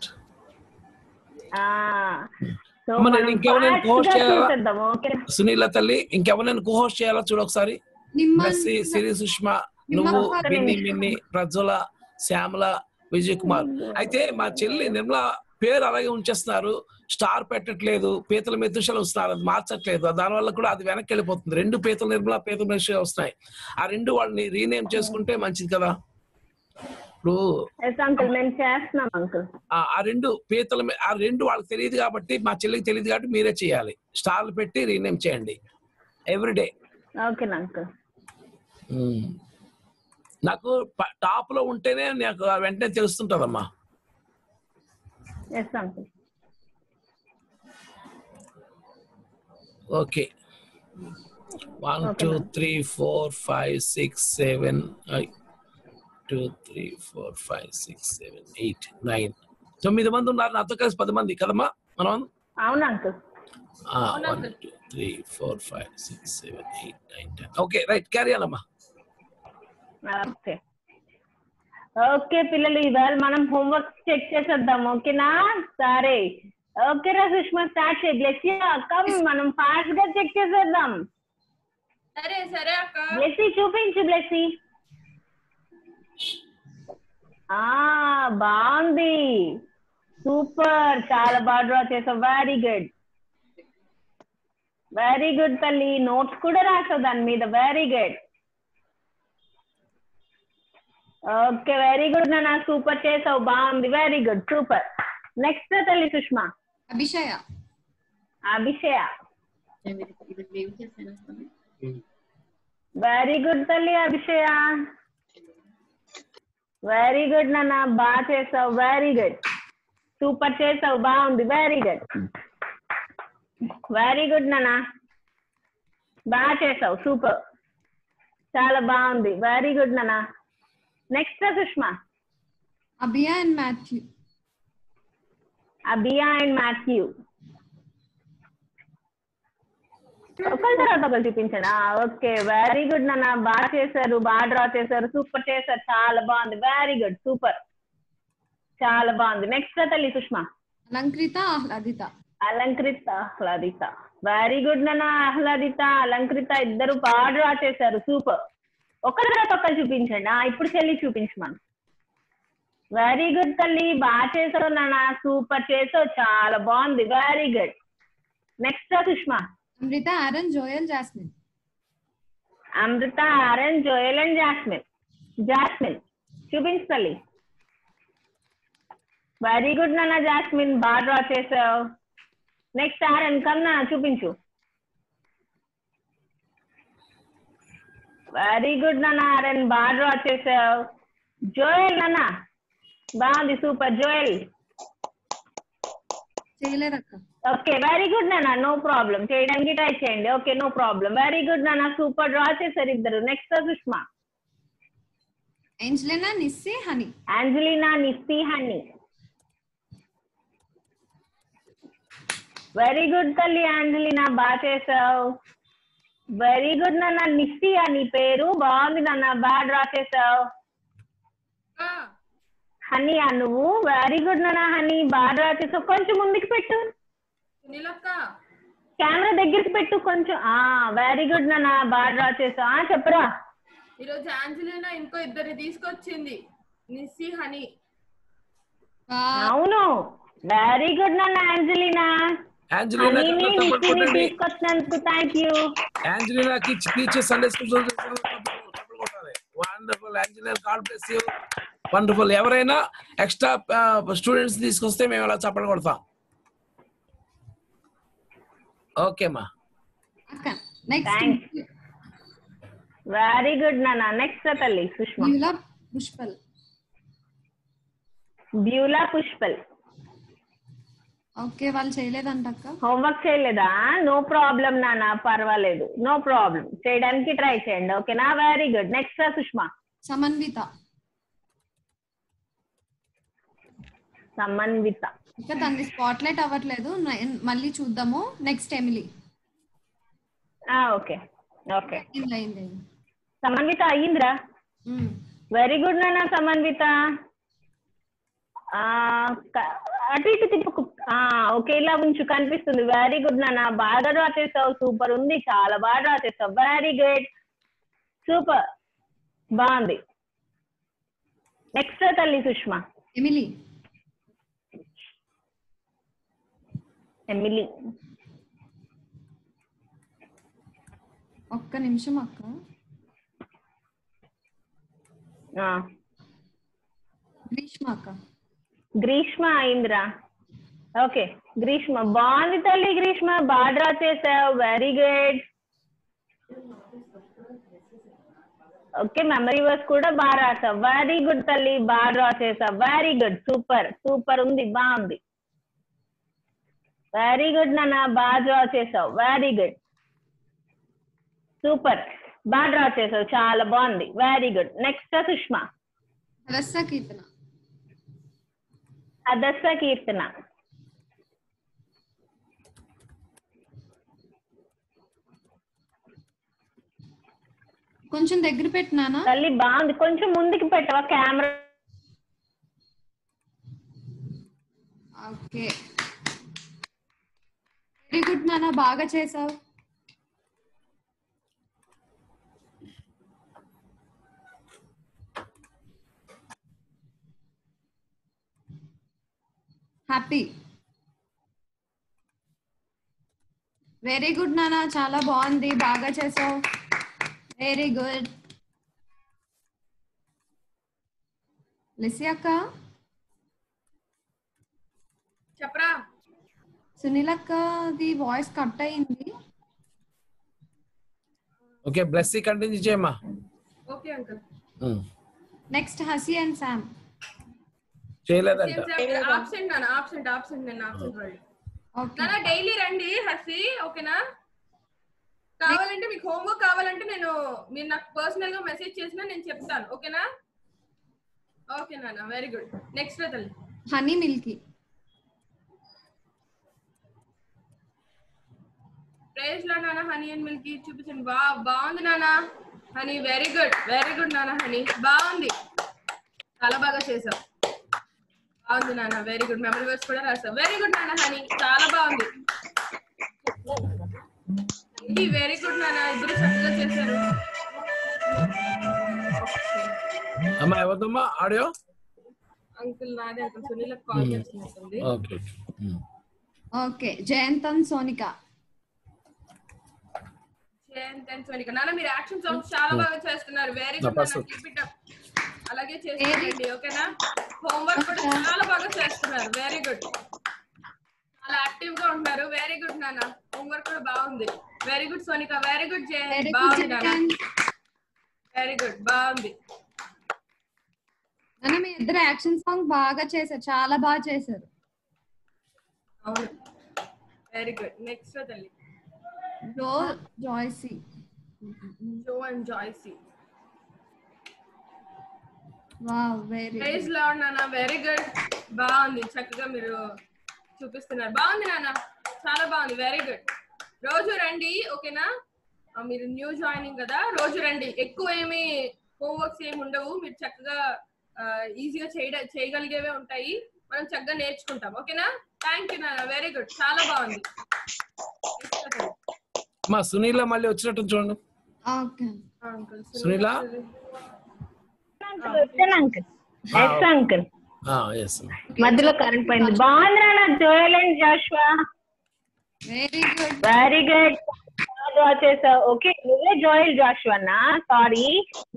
సునీల తల్లి ఇంకెవరైనా కోహోస్ట్ చేయాలా చూడు ఒకసారి. సిరి సుష్మా, నువ్వు, మిన్ని, ప్రజ్వల, శ్యామల, విజయ్ కుమార్. అయితే మా చెల్లి నిర్మల పేరు అలాగే ఉంచేస్తున్నారు, స్టార్ పెట్టట్లేదు, పీతల మెతుషాలు వస్తున్నారు, అది మార్చట్లేదు. దానివల్ల కూడా అది వెనక్కి వెళ్ళిపోతుంది. 2 పీతల నిర్మల, పీతల మెతుషాలు వస్తున్నాయి. ఆ 2 వాళ్ళని రీనేమ్ చేసుకుంటే మంచిది కదా. ఇప్పుడు ఆ 2 పీతల, ఆ 2 వాళ్ళకి తెలియదు కాబట్టి, మా చెల్లికి తెలియదు కాబట్టి మీరే చేయాలి. స్టార్లు పెట్టి రీనేమ్ చేయండి ఎవ్రీడే. నాకు టాప్ లో ఉంటేనే నాకు వెంటనే తెలుస్తుంటదమ్మా. ఓకే 1 2 3 4 5 6 7 2 3 4 5 6 7 8 9 9 మంది ఉన్నారు, నాతో కలిసి 10 మంది కదమ్మా మనం. అవును అంకుల్. 1 2 3 4 5 6 7 8 9 10. ఓకే రైట్, క్యారీ అమ్మా. ఓకే ఓకే పిల్లలు, ఇవాళ మనం హోంవర్క్ చెక్ చేసేద్దాం. ఓకేనా? సరే ఓకేరా సుష్మా, స్టార్ట్ చేయి. బ్లెస్సీ అక్క మనం ఫాస్ట్ గా చెక్ చేసేద్దాం. సరే సరే అక్క. బ్లెస్సీ చూపించు. బ్లెస్సీ బాగుంది, సూపర్, చాలా బాగా డ్రా చేసావు. వెరీ గుడ్ వెరీ గుడ్ తల్లి. నోట్స్ కూడా రాసావు దాని మీద. Very good. Okay very good నాన్న, సూపర్ చేసావు, బాగుంది, వెరీ గుడ్, సూపర్. నెక్స్ట్ తల్లి సుష్మా. అభిషయ. అభిషయ వెరీ గుడ్ తల్లి. అభిషయ వెరీ గుడ్ నాన్న, బాగా చేసావు, వెరీ గుడ్, సూపర్ చేసావు, బాగుంది, వెరీ గుడ్ వెరీ గుడ్ నాన్న, బాగా చేసావు, సూపర్, చాలా బాగుంది, వెరీ గుడ్ నాన్న. Next Sushma. Abhiya and Matthew. Abhiya and Matthew. ఒకరి తర్వాత ఒకరు చూపించండి. ఓకే వెరీ గుడ్ నాన్న, బాగా చేశారు, బాగా డ్రా చేశారు, సూపర్ చేశారు, చాలా బాగుంది, వెరీ గుడ్, సూపర్, చాలా బాగుంది. నెక్స్ట్ తల్లి సుష్మా. అలంకృత, ఆహ్లాదిత. అలంకృత, ఆహ్లాదిత. వెరీ గుడ్ నాన్న. ఆహ్లాదిత, అలంకృత ఇద్దరు బాగా డ్రా చేశారు, సూపర్. ఒకరి తర్వాత ఒకరు చూపించండి. ఇప్పుడు చెల్లి చూపించమను. వెరీ గుడ్ తల్లి, బాగా చేశారు నాన్న, సూపర్ చేసావు, చాలా బాగుంది, very good. Next Sushma. Amrita, Aaron, Joel, Jasmine. Amrita, Aaron, Joel and Jasmine. Jasmine చూపించు తల్లి. వెరీ గుడ్ నాన్న, జాస్మిన్ బాగా డ్రా చేసావు. నెక్స్ట్ ఆరన్, కన్నా చూపించు. వెరీ గుడ్ నాన్న, ఆరన్ బాగా డ్రా చేసావు. జోయల్ నాన్న బాగుంది, సూపర్, జోయల్. చేయలేదక్క. ఓకే వెరీ గుడ్ నాన్న, నో ప్రాబ్లం, చేయడానికి ట్రై చేయండి. Okay no problem, very good నాన్న, సూపర్ డ్రా చేశారు ఇద్దరు. Next Sushma. Angelina, Nissi, Honey. Angelina, Nissi, honey. Very good తల్లి, ఏంజలినా బాగా చేసావు. వెరీ గుడ్ నాన్న. నిస్సి అని పేరు బాగుంది నాన్న, బాగా డ్రా చేసావు. హనీ నువ్వు. వెరీ గుడ్ నాన్న, హనీ బాగా డ్రా చేసావు. కొంచెం ముందుకు పెట్టు, కెమెరా దగ్గరికి పెట్టు కొంచెం. వెరీ గుడ్ నాన్న, బాగా డ్రా చేసావు. చెప్పరా. ఈరోజు ఆంజలినా ఇంకో ఇద్దరు తీసుకొచ్చింది, నిస్సి, హనీ. అవును వెరీ గుడ్ నాన్న. ఆంజలినా తీసుకొచ్చినందుకు థ్యాంక్ యూ. ఆంజలినాకి teacher Sunday school wonderful. Angelina God bless you. Wonderful. ఎవరైనా ఎక్స్ట్రా స్టూడెంట్స్ తీసుకొస్తే మేము అలా చప్పట్లు కొడతాం. ఓకే మా. వెరీ గుడ్ నాన్న. నెక్స్ట్ తల్లి Sushma. Beulah Pushpal. Beulah Pushpal. Okay వాళ్ళు చేయలేదంటక్క. హోంవర్క్ చేయలేదా? నో ప్రాబ్లం నాన్న, పర్వాలేదు, నో ప్రాబ్లం, చేయడానికి ట్రై చేయండి. Okay? Very good. Next Sushma. Samanvitha. Samanvitha. ఇంకా దాన్ని స్పాట్ లైట్ అవ్వట్లేదు, మళ్ళీ చూద్దాము. Next Emily. Okay okay. Samanvitha అయ్యిందిరా. వెరీ గుడ్ నాన్న. సమన్విత అటు ఇటు తిప్పుకు. ఓకే ఇలా ఉంచు, కనిపిస్తుంది. వెరీ గుడ్ నాన్న, బాగా డ్రా చేసావు, సూపర్ ఉంది, చాలా బాగా డ్రా చేసావు. వెరీ గుడ్, సూపర్, బాగుంది. నెక్స్ట్ తల్లి సుష్మా. ఎమిలీ. ఎమిలీ. ఒక్క నిమిషం అక్క. గ్రీష్మ అక్క. గ్రీష్మ అయిందిరా. ఓకే గ్రీష్మ బాగుంది తల్లి. గ్రీష్మ బాగా డ్రా చేసావు, very good. Okay memory verse కూడా బాగా రాసావు, వెరీ గుడ్ తల్లి, బాగా డ్రా చేసావు, వెరీ గుడ్, సూపర్, సూపర్ ఉంది, బాగుంది. వెరీ గుడ్ నాన్న, బాగా డ్రా చేసావు, వెరీ గుడ్, సూపర్, బాగా డ్రా చేసావు, చాలా బాగుంది, వెరీ గుడ్. నెక్స్ట్ సుష్మా. రస కీర్తన. అదస్స కీర్తన. కొంచెం దగ్గర పెట్టినానా తల్లి బాగుంది, కొంచెం ముందుకు పెట్టవా కెమెరా? ఓకే వెరీ గుడ్ నాన్న, బాగా చేసావు. హ్యాపీ. వెరీ గుడ్ నాన్న, చాలా బాగుంది, బాగా చేసావు. Very good. లెసి అక్క, చెప్పరా. సునీల్ అక్కది వాయిస్ కట్ అయింది. ఓకే బ్లెస్సీ కంటిన్యూ చేయమ్మా. Okay uncle. Next Hasi and Sam. చేయలేదంట. ఆబ్సెంట్ నాన్న, ఆబ్సెంట్ నేను ఆబ్సెంట్ రైట్. నాన్న డైలీ రండి హసి, ఓకేనా? కావాలంటే మీకు హోంవర్క్ కావాలంటే మీరు నాకు పర్సనల్ గా మెసేజ్ చేసినా నేను చెప్తాను, ఓకేనా? ఓకే నాన్న, వెరీ గుడ్. నెక్స్ట్ తల్లి. Honey Milky. ప్రైజ్ లో నాన్న హనీ అండ్ మిల్కీ చూపించండి. బాగుంది నాన్న హనీ, వెరీ గుడ్ నాన్న హనీ, బాగుంది, చాలా బాగా చేసావు. బాగుంది నాన్న, వెరీ గుడ్. మెమరీ వర్స్ కూడా రాసావు. వెరీ గుడ్ నాన్న హనీ, చాలా బాగుంది. వెరీ గుడ్ నాన్న, ఇద్దరు చక్కగా చేశారు. అమ్మా ఎవరిదమ్మా ఆడియో? అంకుల్ నాదే అంకుల్, సునీల్ కాల్ చేస్తున్నట్టుంది. Okay okay Jayanthan Sonika. నాన్న మీరు యాక్షన్ సాంగ్స్ చాలా బాగా చేస్తున్నారు. వెరీ గుడ్ నాన్న, కీప్ ఇట్ అప్. అలాగే చేసేయండి, ఓకేనా? హోంవర్క్ కూడా చాలా బాగా చేస్తున్నారు. వెరీ గుడ్, చాలా యాక్టివ్ గా ఉంటున్నారు. వెరీ గుడ్ నాన్న, హోంవర్క్ కూడా బాగుంది. Very good Sonika, very good Jayanth, బాగుంది నాన్న, వెరీ గుడ్, బాగుంది. నాన్న మీ ఇద్దరు యాక్షన్ సాంగ్ బాగా చేశారు, చాలా బాగా చేశారు. అవును, వెరీ గుడ్. నెక్స్ట్ తల్లి. Joycee. Jo and Joycee. Wow very praise lord నాన్న, వెరీ గుడ్, బాగుంది, చక్కగా మీరు చూపిస్తున్నారు. బాగుంది నాన్న, చాలా బాగుంది, వెరీ గుడ్. రోజు రండి, ఓకేనా? మీరు న్యూ జాయినింగ్ కదా, రోజు రండి. ఎక్కువ ఏమి హోంవర్క్స్ ఏమి ఉండవు, మీరు చక్కగా ఈజీగా చేయగలిగేవే ఉంటాయి. మనం చక్కగా నేర్చుకుంటాం, ఓకేనా? థ్యాంక్ యూ నాన్న, వెరీ గుడ్, చాలా బాగుంది. మా సునీల మళ్ళీ వచ్చినట్టు చూడండి. సునీల అంకుల్ మధ్యలో కరెంట్ పోయింది. బాగుంది నాన్న. Joel and Joshua, very good, draw చేసావు. ఓకే నువ్వే జోయల్ జాషువా అన్నా? సారీ,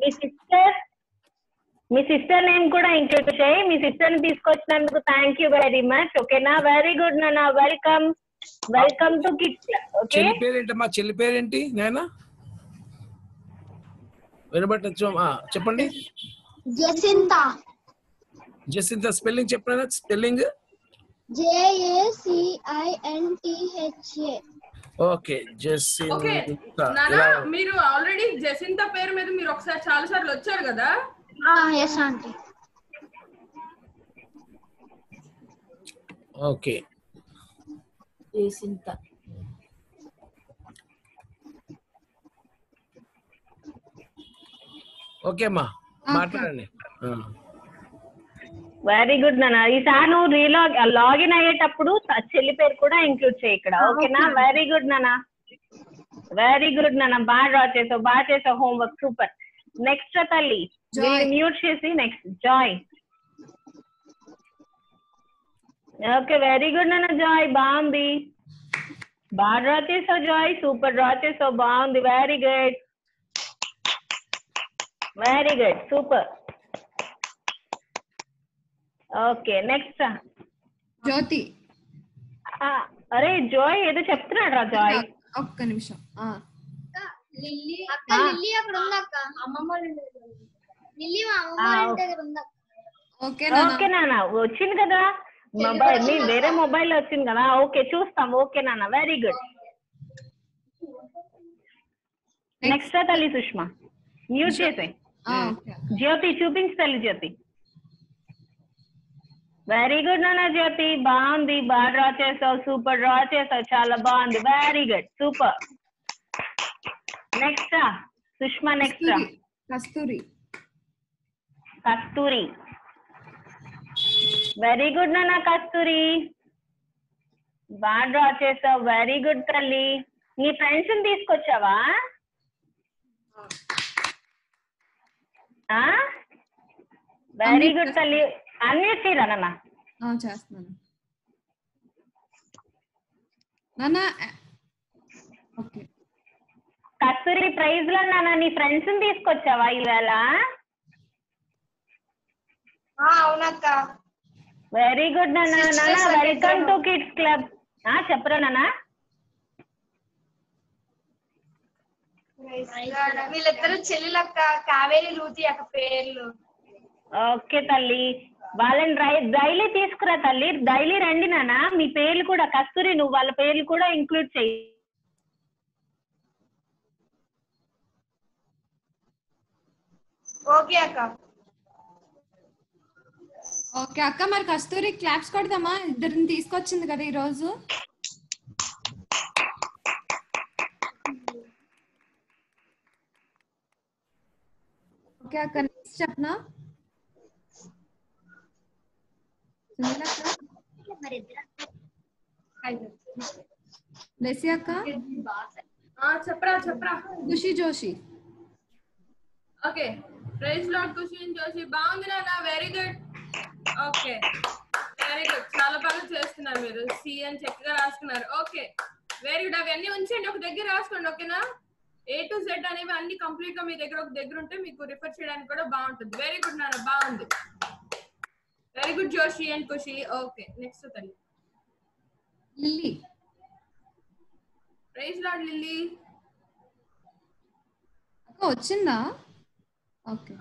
మీ సిస్టర్ నేమ్ కూడా ఇంక్లూడ్ చేయి. మీ సిస్టర్ ని తీసుకొచ్చినందుకు థ్యాంక్ యూ వెరీ మచ్, ఓకేనా? వెరీ గుడ్ నాన్న, వెల్కమ్ టు కిడ్స్. ఓకే చెల్లి పేరేంటమ్మా? చెల్లి పేరేంటి నాయనా? వినబట్టచ్చు చెప్పండి. జసింత స్పెల్లింగ్ చెప్పండి. Spelling JACINTHA. Okay Jacintha. Okay నాన్న, మీరు ఆల్రెడీ జసింత పేరు మీద మీరు ఒకసారి చాలా సార్లు వచ్చారు కదా? yes aunty. Okay Jacintha. Okay అమ్మా మాట్లాడండి. వెరీ గుడ్ నాన్న. ఈసారి నువ్వు లాగిన్ అయ్యేటప్పుడు చెల్లి పేరు కూడా ఇంక్లూడ్ చేయి ఇక్కడ, ఓకేనా? వెరీ గుడ్ నాన్న, వెరీ గుడ్ నాన్న, బాగా డ్రా చేసావు హోంవర్క్, సూపర్. నెక్స్ట్ తల్లి మ్యూట్ చేసి next Joy. Okay very good నాన్న జాయ్, బాగుంది, బాగా డ్రా చేసావు జాయ్, సూపర్ డ్రా చేసావు, బాగుంది, very good, very good, super. Okay next Jyothi. అరే జాయ్ ఏదో చెప్తున్నాడు రా జాయ్. ఒక్క నిమిషం. లిల్లీ అక్కడ ఉంది అక్క, అమ్మమ్మ లిల్లీ మా అమ్మమ్మ దగ్గర ఉంది అక్క. ఓకే నాన్న, వచ్చింది కదా మొబైల్, మీ వేరే మొబైల్ వచ్చింది కదా, ఓకే చూస్తాం. ఓకే నాన్న, వెరీ గుడ్. నెక్స్ట్ తల్లి సుష్మా, మ్యూట్ చేసే. జ్యోతి చూపించు తల్లి, జ్యోతి వెరీ గుడ్ నాన్న జ్యోతి, బాగుంది, బాగా డ్రా చేసావు, సూపర్ డ్రా చేసావు, చాలా బాగుంది, very good, super. Next Sushma, next Kasturi. Kasturi, very good నాన్న కస్తూరి, బాగా డ్రా చేసావు, వెరీ గుడ్ తల్లి. నీ ఫ్రెండ్స్ ని తీసుకొచ్చావా? వెరీ గుడ్ తల్లి. అన్మ్యూట్ చేయరా నాన్న? చేస్తున్నాను నాన్న. ఓకే. కస్తూరి, ప్రైజ్ లో నాన్న నీ ఫ్రెండ్స్ ని తీసుకొచ్చావా ఈవేళ? అవునక్క. వెరీ గుడ్ నాన్న. నాన్న వెల్కమ్ టు కిడ్స్ క్లబ్. చెప్పరా నాన్న? వీళ్ళిద్దరు చెల్లెలక్క, కావేరి రూతి అక్క పేర్లు. ఓకే తల్లి, వాళ్ళని డైలీ తీసుకురా తల్లి, డైలీ రండి నాన్న. మీ పేర్లు కూడా కస్తూరి, నువ్వు వాళ్ళ పేర్లు కూడా ఇంక్లూడ్ చెయ్యి. ఓకే అక్క. ఓకే అక్క, మరి కస్తూరి క్లాప్స్ కొడదామా? ఇద్దరిని తీసుకొచ్చింది కదా ఈ రోజు. ఓకే అక్క, నెక్స్ట్ చెప్పనా? లెసి అక్క. చెప్పరా. Khushi Joshi. Okay, praise Lord Khushi Joshi, బాగుంది నాన్న, very good. Okay, very good, చాలా బాగా చేస్తున్నారు మీరు. సి అని చక్కగా రాసుకున్నారు. Okay, very good. అవన్నీ ఉంచండి, ఒక దగ్గర రాసుకోండి, ఓకేనా? A to Z అనేవి అన్ని కంప్లీట్ గా మీ దగ్గర ఒక దగ్గర ఉంటే మీకు రిఫర్ చేయడానికి కూడా బాగుంటుంది. వెరీ గుడ్ నాన్న, బాగుంది, very good Joshi and Khushi. Okay, next తల్లి లిల్లీ. Praise Lord Lily. అక్క వచ్చిందా? ఓకే.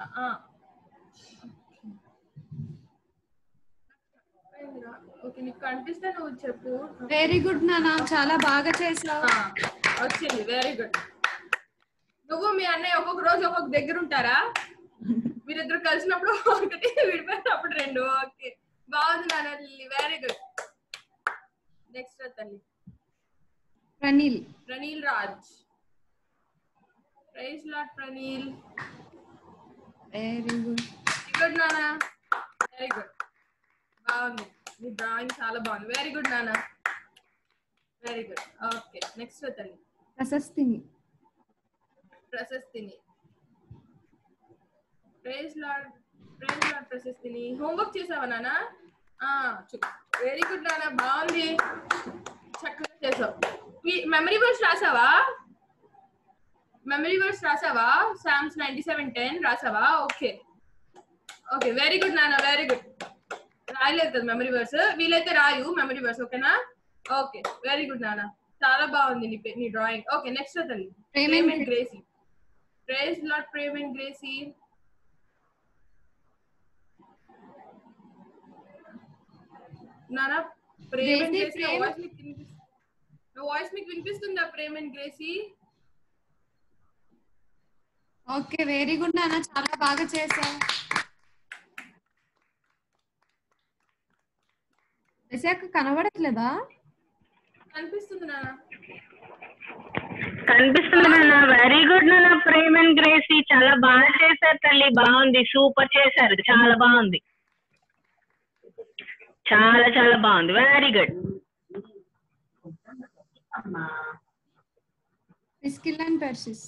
ఓకే, నీకు కనిపిస్తే నువ్వు చెప్పు. వెరీ గుడ్ నాన్న, చాలా బాగా చేసావు. వచ్చింది, వెరీ గుడ్. నువ్వు మీ అన్నయ్య ఒక్కొక్క రోజు ఒక్కొక్క దగ్గర ఉంటారా? మీరిద్దరు కలిసినప్పుడు ఒకటి, విడిపోయినప్పుడు రెండు. ఓకే, బాగుంది నాన్న లిల్లీ, వెరీ గుడ్. నెక్స్ట్ తల్లి Praneel Raj. Praise Lord Praneel. Very good. Good నాన్న, వెరీ గుడ్, బాగుంది, మీ డ్రాయింగ్ చాలా బాగుంది, వెరీ గుడ్ నాన్న, వెరీ గుడ్. ఓకే, నెక్స్ట్ తల్లి Prashasthini. Praise Lord Prashasthini. Homework చేసావా నాన్న? వెరీ గుడ్ నాన్న, బాగుంది, చక్కగా చేసావు. మెమరీ వర్స్ రాసావా? సామ్స్ 97:10 రాసావా? ఓకే, వెరీ గుడ్ నాన్న, వెరీ గుడ్. రాయలేదు కదా మెమరీ వర్స్, వీలైతే రాయు మెమరీ వర్స్, ఓకేనా? ఓకే, వెరీ గుడ్ నాన్న, చాలా బాగుంది నీ డ్రాయింగ్. ఓకే, నెక్స్ట్ తల్లి Prem and Gracie. Praise Lord Prem and Gracie. నాన్న ప్రేమ్ అండ్ గ్రేసీ, వాయిస్ మీకు వినిపిస్తుందా? Prem and Gracie. Okay, very good నాన్న, చాలా బాగా చేసావు. లెసి కనబడట్లేదా? కనిపిస్తుంది నాన్న, కనిపిస్తుంది నాన్న. వెరీ గుడ్ నాన్న, ప్రేమ్ అండ్ గ్రేసీ, చాలా బాగా చేశారు తల్లి, బాగుంది, సూపర్ చేశారు, చాలా బాగుంది, చాలా బాగుంది, very good. Priscilla and Persis.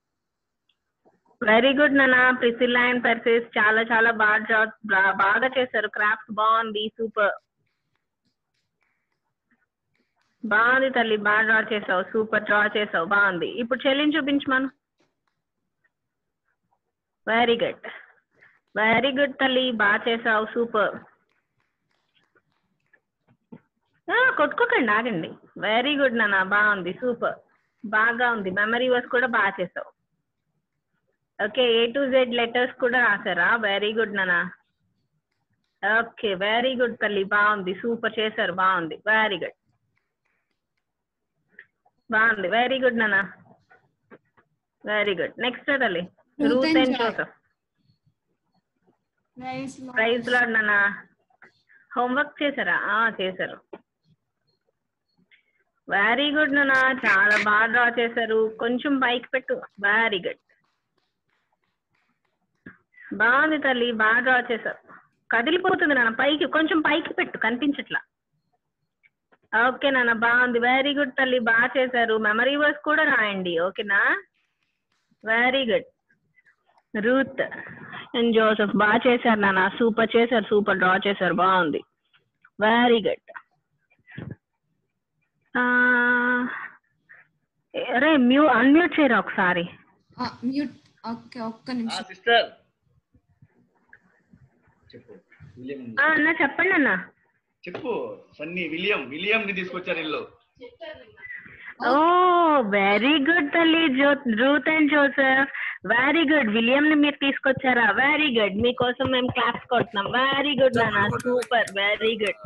Very good నాన్న, ప్రిసిల్లా అండ్ పెర్సిస్, చాలా బాగా చేశారు, క్రాఫ్ట్ బాగుంది, సూపర్, బాగుంది తల్లి, బాగా డ్రా చేసావు, సూపర్ డ్రా చేసావు, బాగుంది. ఇప్పుడు చెల్లిని చూపించమను. వెరీ గుడ్ తల్లి, బాగా చేసావు, సూపర్. కొట్టుకోకండి, ఆగండి. వెరీ గుడ్ నాన్న, బాగుంది, సూపర్, బాగా ఉంది. మెమరీ వర్స్ కూడా బాగా చేసావు. Okay, A to Z letters కూడా రాసారా? వెరీ గుడ్ నాన్న. ఓకే, వెరీ గుడ్ తల్లి, బాగుంది, సూపర్ చేశారు, బాగుంది, వెరీ గుడ్, బాగుంది, వెరీ గుడ్ నాన్న, వెరీ గుడ్. నెక్స్ట్ తల్లి Ruth and Joseph. Praise lord నాన్న. హోంవర్క్ చేశారా? చేశారు. వెరీ గుడ్ నాన్న, చాలా బాగా డ్రా చేశారు. కొంచెం పైకి పెట్టు. వెరీ గుడ్, బాగుంది తల్లి, బాగా డ్రా చేశారు. కదిలిపోతుంది నాన్న, పైకి కొంచెం పైకి పెట్టు, కనిపించట్లా. ఓకే నాన్న, బాగుంది. వెరీ గుడ్ తల్లి, బాగా చేశారు. మెమరీ వర్స్ కూడా రాయండి, ఓకేనా? Very good. Ruth and Joseph బాగా చేశారు నాన్న, సూపర్ చేశారు, సూపర్ డ్రా చేశారు, బాగుంది. Very good. అరే అన్మ్యూట్ చేయరా ఒకసారి. మ్యూట్. ఓకే, ఒక్క నిమిషం. సిస్టర్ అన్న చెప్పండి అన్న. చెప్పు. సన్నీ విలియం ని తీసుకొచ్చారు ఇల్లు. ఓ వెరీ గుడ్ తల్లి, Ruth and Joseph, very good. William ని మీరు తీసుకొచ్చారా? వెరీ గుడ్, మీకోసం మేము క్లాప్స్ కొడుతున్నాం. వెరీ గుడ్ నాన్న, సూపర్, వెరీ గుడ్.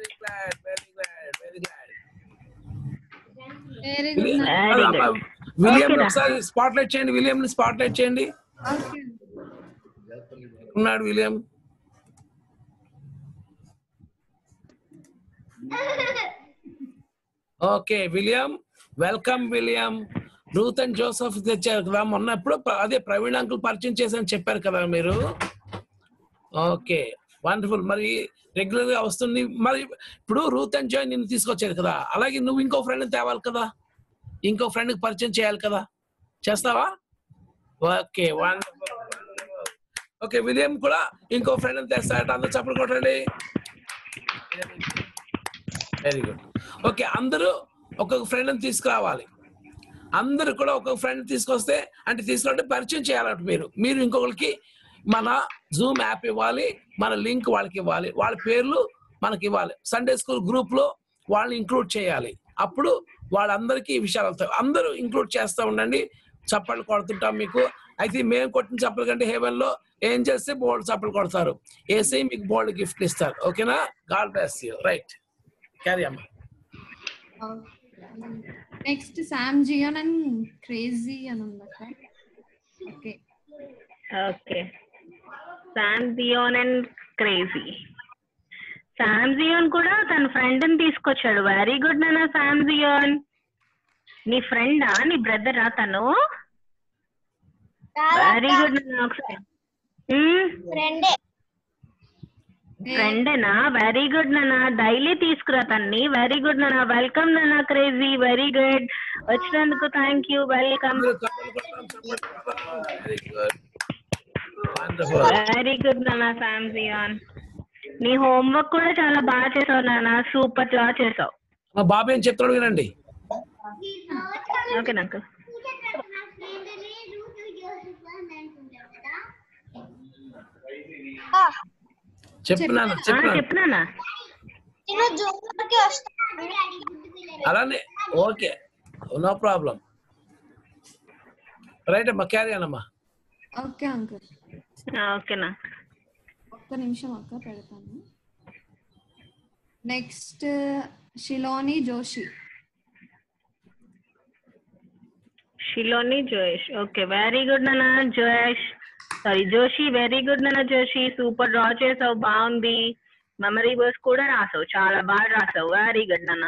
విలియం ఒకసారి స్పాట్లైట్ చేయండి. విలియం ని స్పాట్లైట్ చేయండి. ఉన్నాడు William. Okay William, welcome William. Ruth and Joseph తెచ్చారు కదా మొన్న. ఎప్పుడు అదే ప్రవీణ్ అంకుల్ పరిచయం చేశారని చెప్పారు కదా మీరు. Okay wonderful. మరి రెగ్యులర్ గా వస్తుంది. మరి ఇప్పుడు రూత్ అండ్ జాయ్ నిన్ను తీసుకొచ్చారు కదా, అలాగే నువ్వు ఇంకో ఫ్రెండ్ తేవాలి కదా, ఇంకో ఫ్రెండ్ కి పరిచయం చేయాలి కదా, చేస్తావా? Okay wonderful. ఓకే విలియం కూడా ఇంకో ఫ్రెండ్ తెస్తాడట. అందరూ చప్పట్లు కొట్టండి. Very good. ఓకే అందరూ ఒక్కొక్క ఫ్రెండ్ తీసుకురావాలి. అందరూ కూడా ఒక్కొక్క ఫ్రెండ్ తీసుకొస్తే అంటే తీసుకుంటే పరిచయం చేయాలంటే మీరు ఇంకొకరికి మన జూమ్ యాప్ ఇవ్వాలి, మన లింక్ వాళ్ళకి ఇవ్వాలి, వాళ్ళ పేర్లు మనకి ఇవ్వాలి. సండే స్కూల్ గ్రూప్ లో వాళ్ళని ఇంక్లూడ్ చేయాలి. అప్పుడు వాళ్ళందరికీ ఈ విషయాలు వస్తాయి. అందరూ ఇంక్లూడ్ చేస్తూ ఉండండి. చప్పట్లు కొడుతుంటాం మీకు. అయితే మేము కొట్టిన చప్పల కంటే హెవెన్ లో ఏం చేస్తే బోల్డ్ చప్పలు కొడతారు. ఏసీ మీకు బోల్డ్ గిఫ్ట్ ఇస్తారు. ఓకేనా? God bless you. Right, carry అమ్మా. Next Sam Zion and Crazy అని ఉంది. Okay okay, Sam Zion and Crazy. Sam Zion కూడా తన ఫ్రెండ్ ని తీసుకొచ్చాడు. వెరీ గుడ్ నాన్న సామ్ జియోన్. నీ ఫ్రెండా, నీ బ్రదరా తను? వెరీ గుడ్ నాన్న. ఒకసారి ఫ్రెండేనా? వెరీ గుడ్ నాన్న, డైలీ తీసుకురా తన్ని. వెరీ గుడ్ నాన్న, వెల్కమ్ నాన్న క్రేజీ. వెరీ గుడ్, వచ్చినందుకు thank you, welcome. Very good నాన్న సామ్ జియాన్. నీ హోంవర్క్ కూడా చాలా బాగా చేసావు నాన్న, సూపర్ గా చేసావు. మా బాబు ఏం చెప్తాడు వినండి. ఓకే నాకు చెప్తున్నానా అలానే. Okay no problem. రైట్ అమ్మా, క్యారీ అనమ్మా. Okay uncle. ఓకేనా, ఒక్క నిమిషం అక్క పెడతాను. నెక్స్ట్ షిలోని జోషి. షిలోని జోష్. ఓకే వెరీ గుడ్ నాన్న జోష్, సారీ జోషి. వెరీ గుడ్ నాన్న జోషి, సూపర్ డ్రా చేసావు, బాగుంది. మెమరీ వర్స్ కూడా రాసావు, చాలా బాగా రాసావు. వెరీ గుడ్ నాన్న,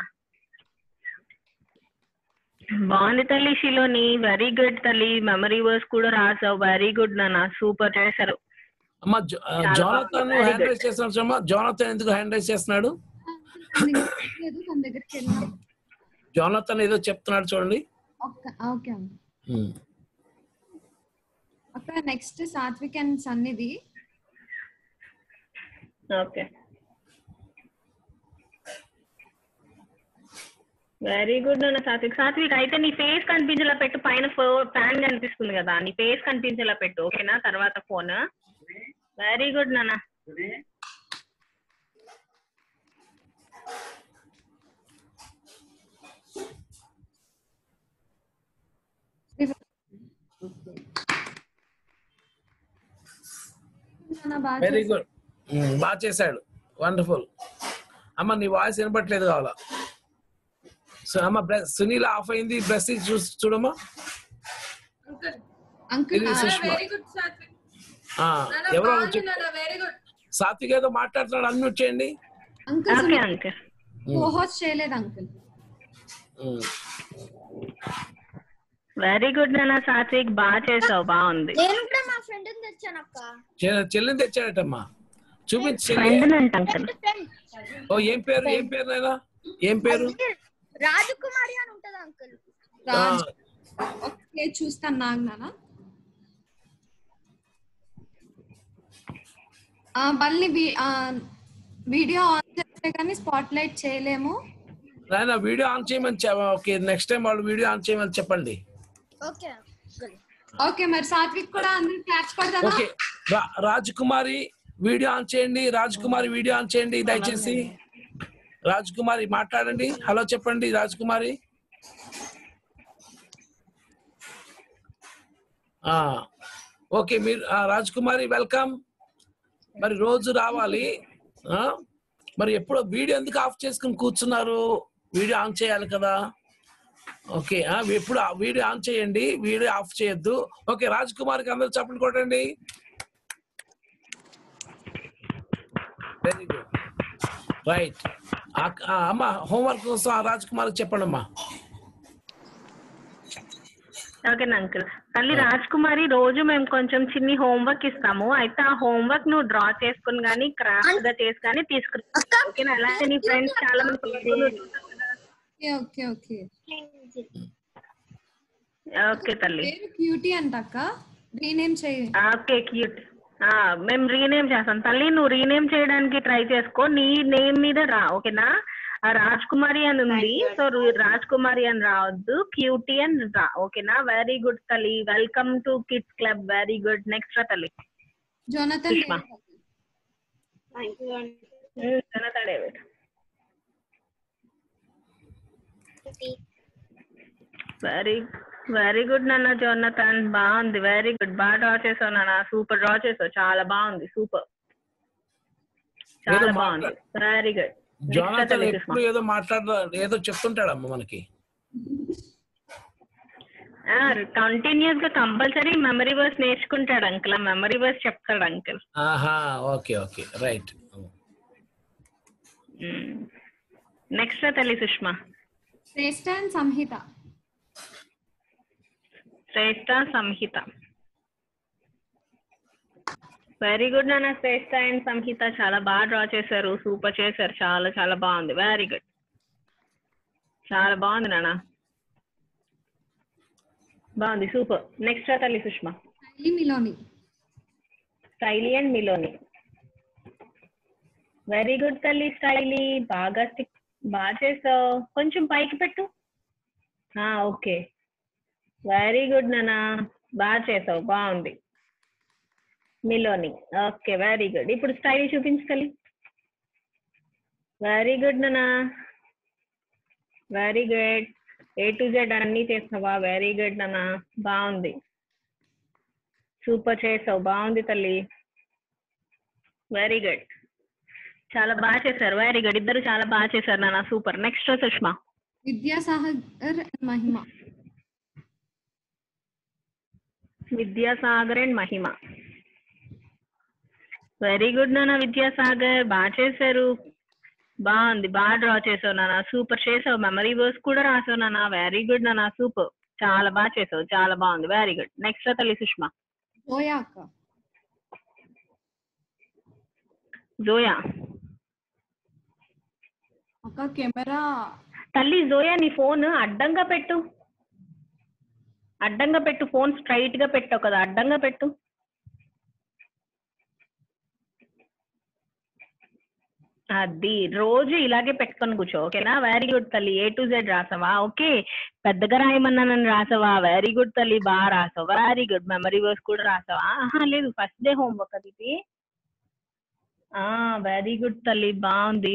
బాగుంది తల్లి షిలోని. వెరీ గుడ్ తల్లి, మెమరీ వర్స్ కూడా రాసావు. వెరీ గుడ్ నాన్న, సూపర్ చేశారు. అమ్మా జోనతన్ హ్యాండ్ రైజ్ చేస్తున్నాడు. జోనతన్ ఎందుకు హ్యాండ్ రైజ్ చేస్తున్నాడు? జోనతన్ ఏదో చెప్తున్నాడు చూడండి. ఓకే అక్కడ next Satvik and Sannidhi. Okay very good నాన్న సాత్విక్. సాత్విక్ అయితే నీ ఫేస్ కనిపించేలా పెట్టు, పైన ఫ్యాన్ కనిపిస్తుంది కదా, నీ ఫేస్ కనిపించేలా పెట్టు, ఓకేనా? తర్వాత ఫోన్. వెరీ గుడ్ నాన్న. వెరీ గుడ్, బాగా చేశాడు, వండర్ఫుల్. అమ్మ నీ వాయిస్ వినపట్లేదు కావాలా? సో అమ్మ సునీల్ ఆఫ్ అయింది, బ్రష్ చూడమ్మా. ఎవరో సాత్విక్ ఏదో మాట్లాడుతున్నాడు, అన్మ్యూట్ చేయండి. Uncle okay uncle. కోహోస్ట్ చేయలేదు అంకుల్. వెరీ గుడ్ నాన్న సాత్విక్, బాగా చేసావు, బాగుంది. నేను కూడా మా ఫ్రెండ్ తెచ్చాను అక్క. చెల్లిని తెచ్చాడటమ్మా, చూపించు చెల్లి. ఫ్రెండ్ అంట అంకుల్. ఓ ఏం పేరు నాయనా, ఏం పేరు? రాజకుమారి అని ఉంటది అంకుల్. ఓకే చూస్తాను నాన్న. మళ్ళీ వీడియో ఆన్ చేస్తే కానీ స్పాట్ లైట్ చేయలేము. నాయన వీడియో ఆన్ చేయమని ఓకే, నెక్స్ట్ టైం వాళ్ళు వీడియో ఆన్ చేయమని చెప్పండి. ఓకే మరి సాత్విక్ కూడా అందరూ క్లాప్స్ కొడతారా? ఓకే రాజకుమారి వీడియో ఆన్ చేయండి, రాజకుమారి వీడియో ఆన్ చేయండి దయచేసి. రాజకుమారి మాట్లాడండి, హలో చెప్పండి రాజకుమారి. ఓకే మీరు రాజకుమారి వెల్కమ్. మరి రోజు రావాలి, మరి ఎప్పుడు వీడియో ఎందుకు ఆఫ్ చేసుకుని కూర్చున్నారు? వీడియో ఆన్ చేయాలి కదా. ఓకే ఎప్పుడు వీడియో ఆన్ చేయండి, వీడియో ఆఫ్ చేయొద్దు. ఓకే రాజకుమారికి అందరూ చప్పట్లు కొట్టండి. Very good, right. అమ్మా హోంవర్క్ కోసం రాజకుమారికి చెప్పండి అమ్మా. Okay uncle. తల్లి రాజకుమారి, రోజు మేము కొంచెం చిన్ని హోంవర్క్ ఇస్తాము, అయితే ఆ హోంవర్క్ నువ్వు డ్రా చేసుకుని కానీ క్రాఫ్ట్ గా చేసి కానీ తీసుకురా. ఓకేనా? అలాగే నీ ఫ్రెండ్స్ చాలా మంది. ఓకే ఓకే ఓకే తల్లి. క్యూటీ అంట అక్క, రీనేమ్ చేయి. ఓకే క్యూట్, మేము రీనేమ్ చేస్తాం తల్లి. నువ్వు రీనేమ్ చేయడానికి ట్రై చేసుకో, నీ నేమ్ మీద రా. ఓకేనా? రాజ్ కుమారి అని ఉంది, సో రాజ్ కుమారి అని రావద్దు, క్యూటీ అని రా. ఓకేనా? వెరీ గుడ్ తల్లి, welcome to kids club. Very good. Next రా తల్లి. Jonathan David. వెరీ గుడ్ నాన్న జోనథన్, బాగుంది. వెరీ గుడ్, బాగా డ్రా చేసావు నాన్న, సూపర్ డ్రా చేసావు, చాలా బాగుంది, సూపర్, చాలా బాగుంది. Very good. జోనథన్ ఎప్పుడు ఏదో ఏదో చెప్తుంటాడమ్మా మనకి. కంటిన్యూస్ గా కంపల్సరీ మెమరీ వర్స్ నేర్చుకుంటాడు అంకుల్, మెమరీ వర్స్ చెప్తాడు uncle. Okay okay right. Next తల్లి Sushma. Shreshta and Samhita. Shreshta Samhita. Very good నాన్న శ్రేష్ఠ అండ్ సంహిత, చాలా బాగా డ్రా చేశారు, సూపర్ చేశారు, చాలా చాలా బాగుంది. వెరీ గుడ్, చాలా బాగుంది నాన్న, బాగుంది, సూపర్. నెక్స్ట్ తల్లి Sushma. Miloni. Stylee and Miloni. Very good తల్లి స్టైలీ, బాగా బాగా చేసావు, కొంచెం పైకి పెట్టు. ఓకే వెరీ గుడ్ నాన్న, బాగా చేసావు, బాగుంది. మిలోని. Okay very good. ఇప్పుడు స్టైల్ చూపించు తల్లి. వెరీ గుడ్ నాన్న, వెరీ గుడ్. A to Z అన్ని చేసావా? వెరీ గుడ్ నాన్న, బాగుంది, సూపర్ చేసావు, బాగుంది తల్లి. వెరీ గుడ్, చాలా బాగా చేశారు. వెరీ గుడ్, ఇద్దరు చాలా బాగా చేశారు నాన్న, super. Next Sushma. Vidyasagar Mahima. Vidyasagar and Mahima. Very good నాన్న విద్యాసాగర్, బాగా చేశారు, బాగుంది, బాగా డ్రా చేసావు నాన్న, సూపర్ చేసావు, మెమరీ వర్స్ కూడా రాసావు నాన్న. వెరీ గుడ్ నాన్న, సూపర్, చాలా బాగా చేసావు, చాలా బాగుంది. Very good. నెక్స్ట్ తల్లి సుష్మా. జోయా అక్క. జోయా అక్క కెమెరా. తల్లి జోయా నీ ఫోన్ అడ్డంగా పెట్టు, అడ్డంగా పెట్టు, ఫోన్ స్ట్రైట్ గా పెట్టావు కదా, అడ్డంగా పెట్టు. అది రోజు ఇలాగే పెట్టుకొని కూర్చో. ఓకేనా? వెరీ గుడ్ తల్లి. A to Z రాసావా? ఓకే, పెద్దగా రాయమన్నానని రాసావా? వెరీ గుడ్ తల్లి, బాగా రాసావు. Very good. మెమరీ వర్స్ కూడా రాసావా? లేదు, ఫస్ట్ డే హోంవర్క్ అది ఇది. వెరీ గుడ్ తల్లి, బాగుంది.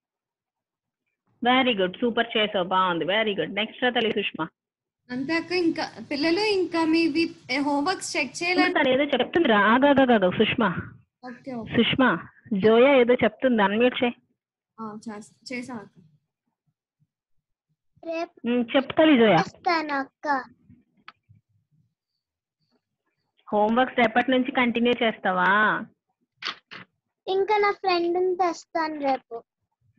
వెరీ గుడ్, సూపర్ చేసావు, బాగుంది. Very good. నెక్స్ట్ తల్లి సుష్మా. అంతే అక్క. ఇంకా పిల్లలు ఇంకా మీ హోంవర్క్ చెక్ చేయాలి. తను ఏదో చెప్తుంది రా. ఆగా సుష్మా, సుష్మా, జోయా ఏదో చెప్తుంది, అన్మ్యూట్ చేయి. చేసా అక్క. చెప్తాలి జోయా. హోంవర్క్ రేపటి నుంచి కంటిన్యూ చేస్తావా? ఇంకా నా ఫ్రెండ్ తెస్తాను రేపు.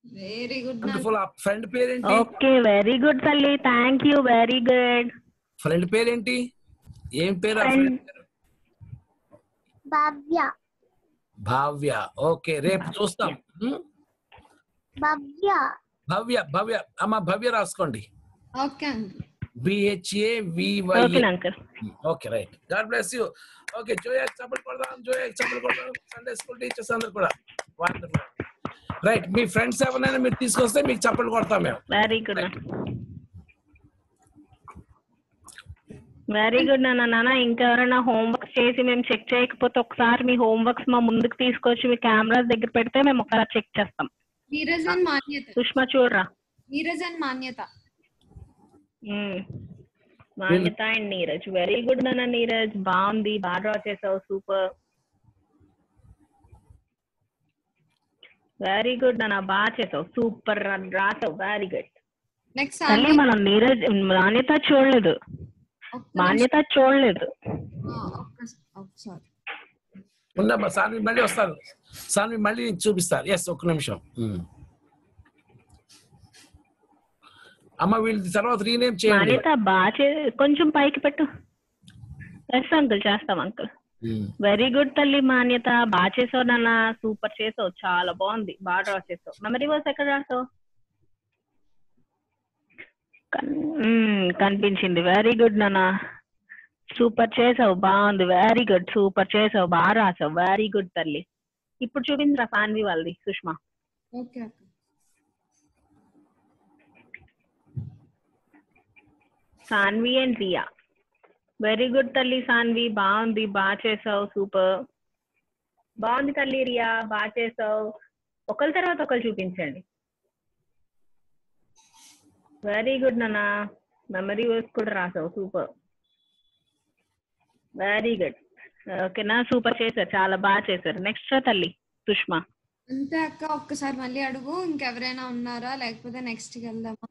Very good wonderful. ఆ ఫ్రెండ్ పేరేంటి? ఓకే వెరీ గుడ్ తల్లి, thank you, very good. Friend పేరేంటి? ఏం పేరు ఆ Friend. ఫ్రెండ్ పేరు? భవ్య. భావ్య. ఓకే, రేపు చూస్తాం. భవ్య. భవ్య. భవ్య అమ్మ, భవ్య రాసుకోండి. Okay uncle. BHAVY. Okay uncle. Okay right. God bless you. Okay, Zoya చప్పట్లు కొడదాం, జోయా చప్పట్లు కొడదాం. సండే స్కూల్ టీచర్స్ అందరు కూడా వండర్ఫుల్. రైట్, మీ ఫ్రెండ్స్ ఎవరైనా మీరు తీసుకొస్తే మీకు చప్పట్లు కొడతాం మేము. వెరీ గుడ్, వెరీ గుడ్ నాన్న. ఇంకెవరైనా హోంవర్క్ చేసి మేము చెక్ చేయకపోతే ఒకసారి మీ హోంవర్క్స్ మా ముందుకు తీసుకొచ్చి మీ కెమెరాస్ దగ్గర పెడితే మేము ఒకసారి చెక్ చేస్తాం. నీరజ్ అండ్ మాన్యత. సుష్మా చూడరా. Neeraj and Manyata. Manyata and Neeraj. Very good నాన్న. నీరజ్ బాగుంది, బాగా డ్రా చేసావు, సూపర్. వెరీ గుడ్ నాన్న, బాగా చేసావు, సూపర్ రాసావు, వెరీ గుడ్. నెక్స్ట్ తల్లి మనం నీరజ్ మాన్యత చూడలేదు, మాన్యత చూడలేదు. ఒకసారి ఉండమ్మా, సాన్వి మళ్ళీ వస్తారు. సాన్వి మళ్ళీ చూపిస్తారు. ఎస్, ఒక్క నిమిషం అమ్మ. వీళ్ళ తర్వాత రీనేమ్ చేయండి. మాన్యత బాగా కొంచెం పైకి పెట్టు. ఎస్ అంకుల్, చేస్తాం అంకుల్. వెరీ గుడ్ తల్లి మాన్యత, బాగా చేసావు నాన్న, సూపర్ చేసావు, చాలా బాగుంది, బాగా డ్రా చేసావు. మెమరీ వర్స్ ఎక్కడ రాసావు? కనిపించింది. వెరీ గుడ్ నాన్న, సూపర్ చేసావు, బాగుంది, వెరీ గుడ్, సూపర్ చేసావు, బాగా రాసావు, వెరీ గుడ్ తల్లి. ఇప్పుడు చూపించరా సాన్వి వాళ్ళది, సుష్మా. ఓకే అక్క. Saanvi and Riya. Very good తల్లి సాన్వి, బాగుంది, బాగా చేసావు, సూపర్, బాగుంది తల్లి. రియా బాగా చేసావు. ఒకరి తర్వాత ఒకరు చూపించండి. వెరీ గుడ్ నాన్న, మెమరీ వర్స్ కూడా రాసావు, సూపర్, వెరీ గుడ్. ఓకేనా, సూపర్ చేశారు, చాలా బాగా చేశారు. నెక్స్ట్ తల్లి సుష్మా. అంతే అక్క, ఒక్కసారి మళ్ళీ అడుగు. ఇంకెవరైనా ఉన్నారా లేకపోతే నెక్స్ట్ కి వెళ్దామా?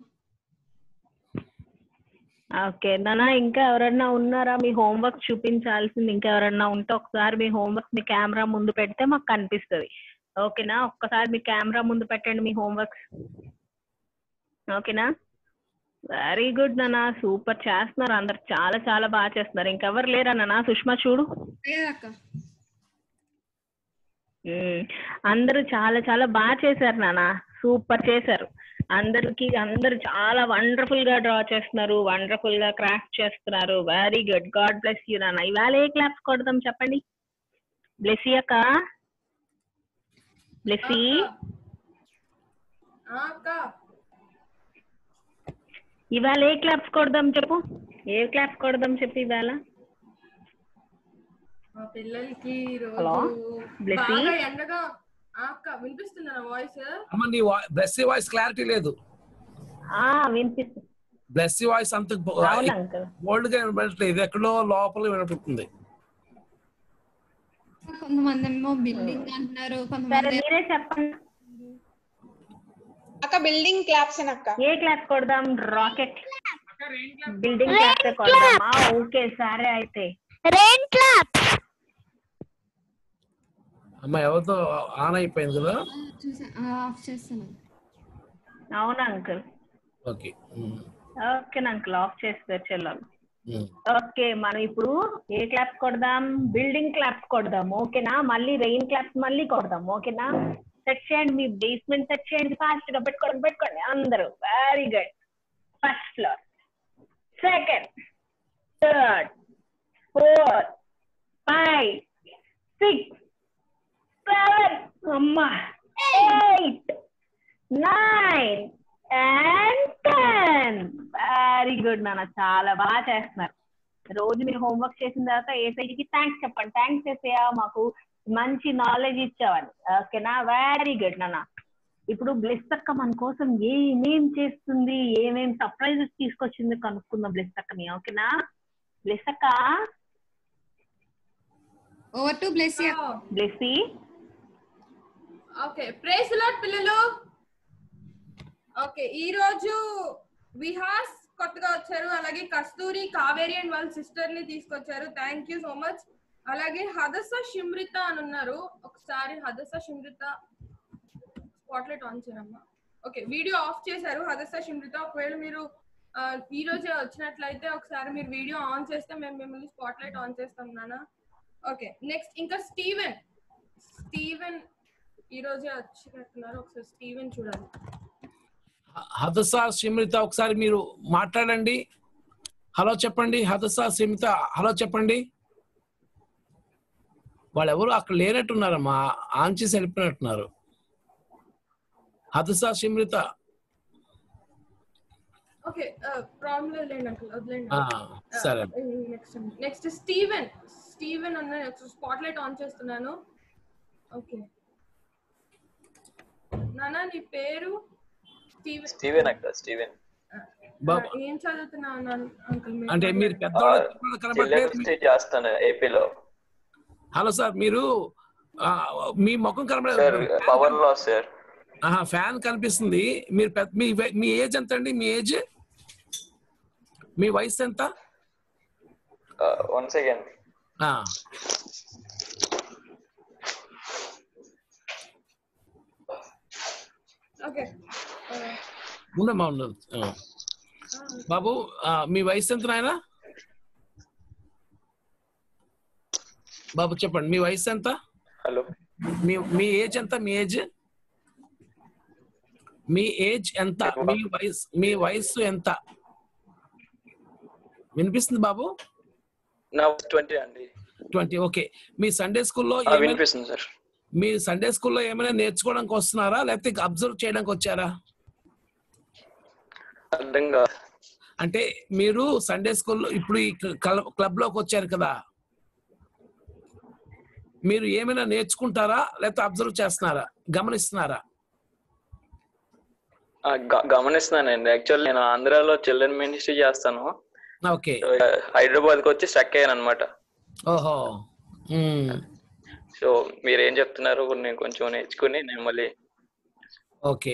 ఓకే నాన్న, ఇంకా ఎవరన్నా ఉన్నారా? మీ హోంవర్క్ చూపించాల్సింది ఇంకా ఎవరన్నా ఉంటే ఒకసారి మీ హోంవర్క్ మీ కెమెరా ముందు పెడితే మాకు కనిపిస్తుంది. ఓకేనా, ఒక్కసారి మీ కెమెరా ముందు పెట్టండి మీ హోంవర్క్స్. ఓకేనా, వెరీ గుడ్ నాన్న, సూపర్ చేస్తున్నారు అందరు, చాలా చాలా బాగా చేస్తున్నారు. ఇంకెవరు లేరా నాన్న? సుష్మా చూడు, అందరూ చాలా చాలా బాగా చేశారు నాన్న, సూపర్ చేశారు. అందరు చాలా వండర్ఫుల్ గా డ్రా చేస్తున్నారు, వండర్ఫుల్ గా క్రాఫ్ట్ చేస్తున్నారు. Very good, God bless you నాన్న. ఇవాళ ఏ క్లాప్స్ కొడదాం చెప్పండి? బ్లెస్సీ అక్క, బ్లెస్సీ ఇవాళ ఏ క్లాప్స్ కొడదాం చెప్పు? ఏ క్లాప్స్ కొడదాం చెప్పు ఇవాళ? మా పిల్లలకి హలో బ్లెస్సీ, బాగా ఎండగా అక్క వినిపిస్తుందా నా వాయిస్? అమ్మ, నీ బ్లెస్సీ వాయిస్ క్లారిటీ లేదు. వినిపిస్తుంది. బ్లెస్సీ వాయిస్ అంత బోల్డ్ గా వినపడట్లేదు, ఎక్కడో లోపల వినపడుతుంది. కొంతమంది ఏమో బిల్డింగ్ అంటున్నారు, కొంతమంది మీరే చెప్పండి అక్క. బిల్డింగ్ క్లాప్స్ అక్క. ఏ క్లాప్ కొడదాం? రాకెట్ బిల్డింగ్ క్లాప్స్ కొడదామా? ఓకే సరే అయితే. Rain clap. అమ్మ, ఎవరితో ఆన్ అయిపోయింది కదా? ఆఫ్ చేస్తాను. అవునా uncle? Okay okay uncle, off చేస్తారు చెల్లాలి. ఓకే, మనం ఇప్పుడు ఏ క్లాప్స్ కొడదాం? బిల్డింగ్ క్లాప్స్ కొడదాం. ఓకేనా, మళ్ళీ రెయిన్ క్లాప్స్ మళ్ళీ కొడదాం. ఓకేనా, సెట్ చేయండి, మీ బేస్మెంట్ సెట్ చేయండి, ఫాస్ట్ గా పెట్టుకోండి అందరూ. Very good. First floor, second, third, 4, 5, 6, 7, 8, 9 and 10. Very good నాన్న, చాలా బాగా చేస్తున్నారు. రోజు మీరు హోంవర్క్ చేసిన తర్వాత ఏసైకి థ్యాంక్స్ చెప్పండి. థ్యాంక్స్ చేసేయా, మాకు మంచి నాలెడ్జ్ ఇచ్చావని. ఓకేనా, వెరీ గుడ్ నాన్న. ఇప్పుడు బ్లెస్ అక్క మన కోసం ఏమేం చేస్తుంది, ఏమేం సర్ప్రైజెస్ తీసుకొచ్చింది కనుక్కుందాం బ్లెస్ అక్కని. ఓకేనా బ్లెస్ అక్క? Over to Blessy. Blessy. Okay, praise the lord పిల్లలు. ఓకే, ఈ రోజు విహాస్ కొత్తగా వచ్చారు, అలాగే కస్తూరి, కావేరి అండ్ వాళ్ళ సిస్టర్ ని తీసుకొచ్చారు. Thank you so much. అలాగే హదస షిమ్రిత అని ఉన్నారు. ఒకసారి హదస షిమ్రిత స్పాట్లైట్ ఆన్ చేయమ్మా. ఓకే వీడియో ఆఫ్ చేశారు హదస్తా షిమ్రిత. ఒకవేళ మీరు ఈ రోజే వచ్చినట్లయితే ఒకసారి మీరు వీడియో ఆన్ చేస్తే మేము మిమ్మల్ని స్పాట్ లైట్ ఆన్ చేస్తాం నాన్న. ఓకే నెక్స్ట్ ఇంకా స్టీవెన్ ఈ రోజే వచ్చినట్టున్నారు. ఒకసారి స్టీవెన్ చూడాలి. హదసా షిమ్రిత ఒకసారి మీరు మాట్లాడండి. హలో చెప్పండి. హదసా షిమ్రిత హలో చెప్పండి. వాళ్ళు ఎవరు అక్కడ లేనట్టున్నారమ్మా, ఆన్ చేసి వెళ్ళిపోయినట్టున్నారు. హదసా షిమ్రిత ఓకే ప్రాబ్లం లేదండి అంకుల్, వదిలేండి. సరే. నెక్స్ట్ స్టీవెన్ అన్న స్పాట్ లైట్ ఆన్ చేస్తున్నాను. ఓకే నానా నీ పేరు? స్టీవెన్ అక్క. స్టీవెన్ ఏం చదువుతున్నావు అంకుల్? అంటే మీరు పెద్దవాళ్ళు చేస్తాను ఏపీలో. హలో సార్, మీరు మీ ముఖం కనబడలేదు. Power loss sir. ఫ్యాన్ కనిపిస్తుంది. మీరు మీ ఏజ్ ఎంత అండి? మీ ఏజ్, మీ వయసు ఎంత? 1 సెకండ్. ఓకే ఉండమ్మా ఉండదు. బాబు మీ వయసు ఎంత నాయనా? బాబు చెప్పండి మీ వయసు ఎంత? హలో మీ ఏజ్ ఎంత? మీ ఏజ్ ఎంత? మీ వయసు ఎంత? వినిపిస్తుంది బాబు? నా 20 అండి. 20. ఓకే. మీ సండే స్కూల్లో వినిపిస్తుంది సార్. మీ సండే స్కూల్లో ఏమైనా నేర్చుకోవడానికి వస్తున్నారా లేకపోతే అబ్జర్వ్ చేయడానికి వచ్చారా? అంటే మీరు సండే స్కూల్లో ఇప్పుడు ఈ క్లబ్ లోకి వచ్చారు కదా, మీరు ఏమైనా నేర్చుకుంటారా లేకపోతే అబ్జర్వ్ చేస్తున్నారా, గమనిస్తున్నారా? గమనిస్తున్నానండి. యాక్చువల్ నేను ఆంధ్రాలో చిల్డ్రన్ మినిస్ట్రీ చేస్తాను. ఓకే. హైదరాబాద్ కి వచ్చి స్టక్ అయ్యాను అనమాట. ఓహో. సో మీరు ఏం చెప్తున్నారు నేను కొంచెం నేర్చుకుని నేను మళ్ళీ. Okay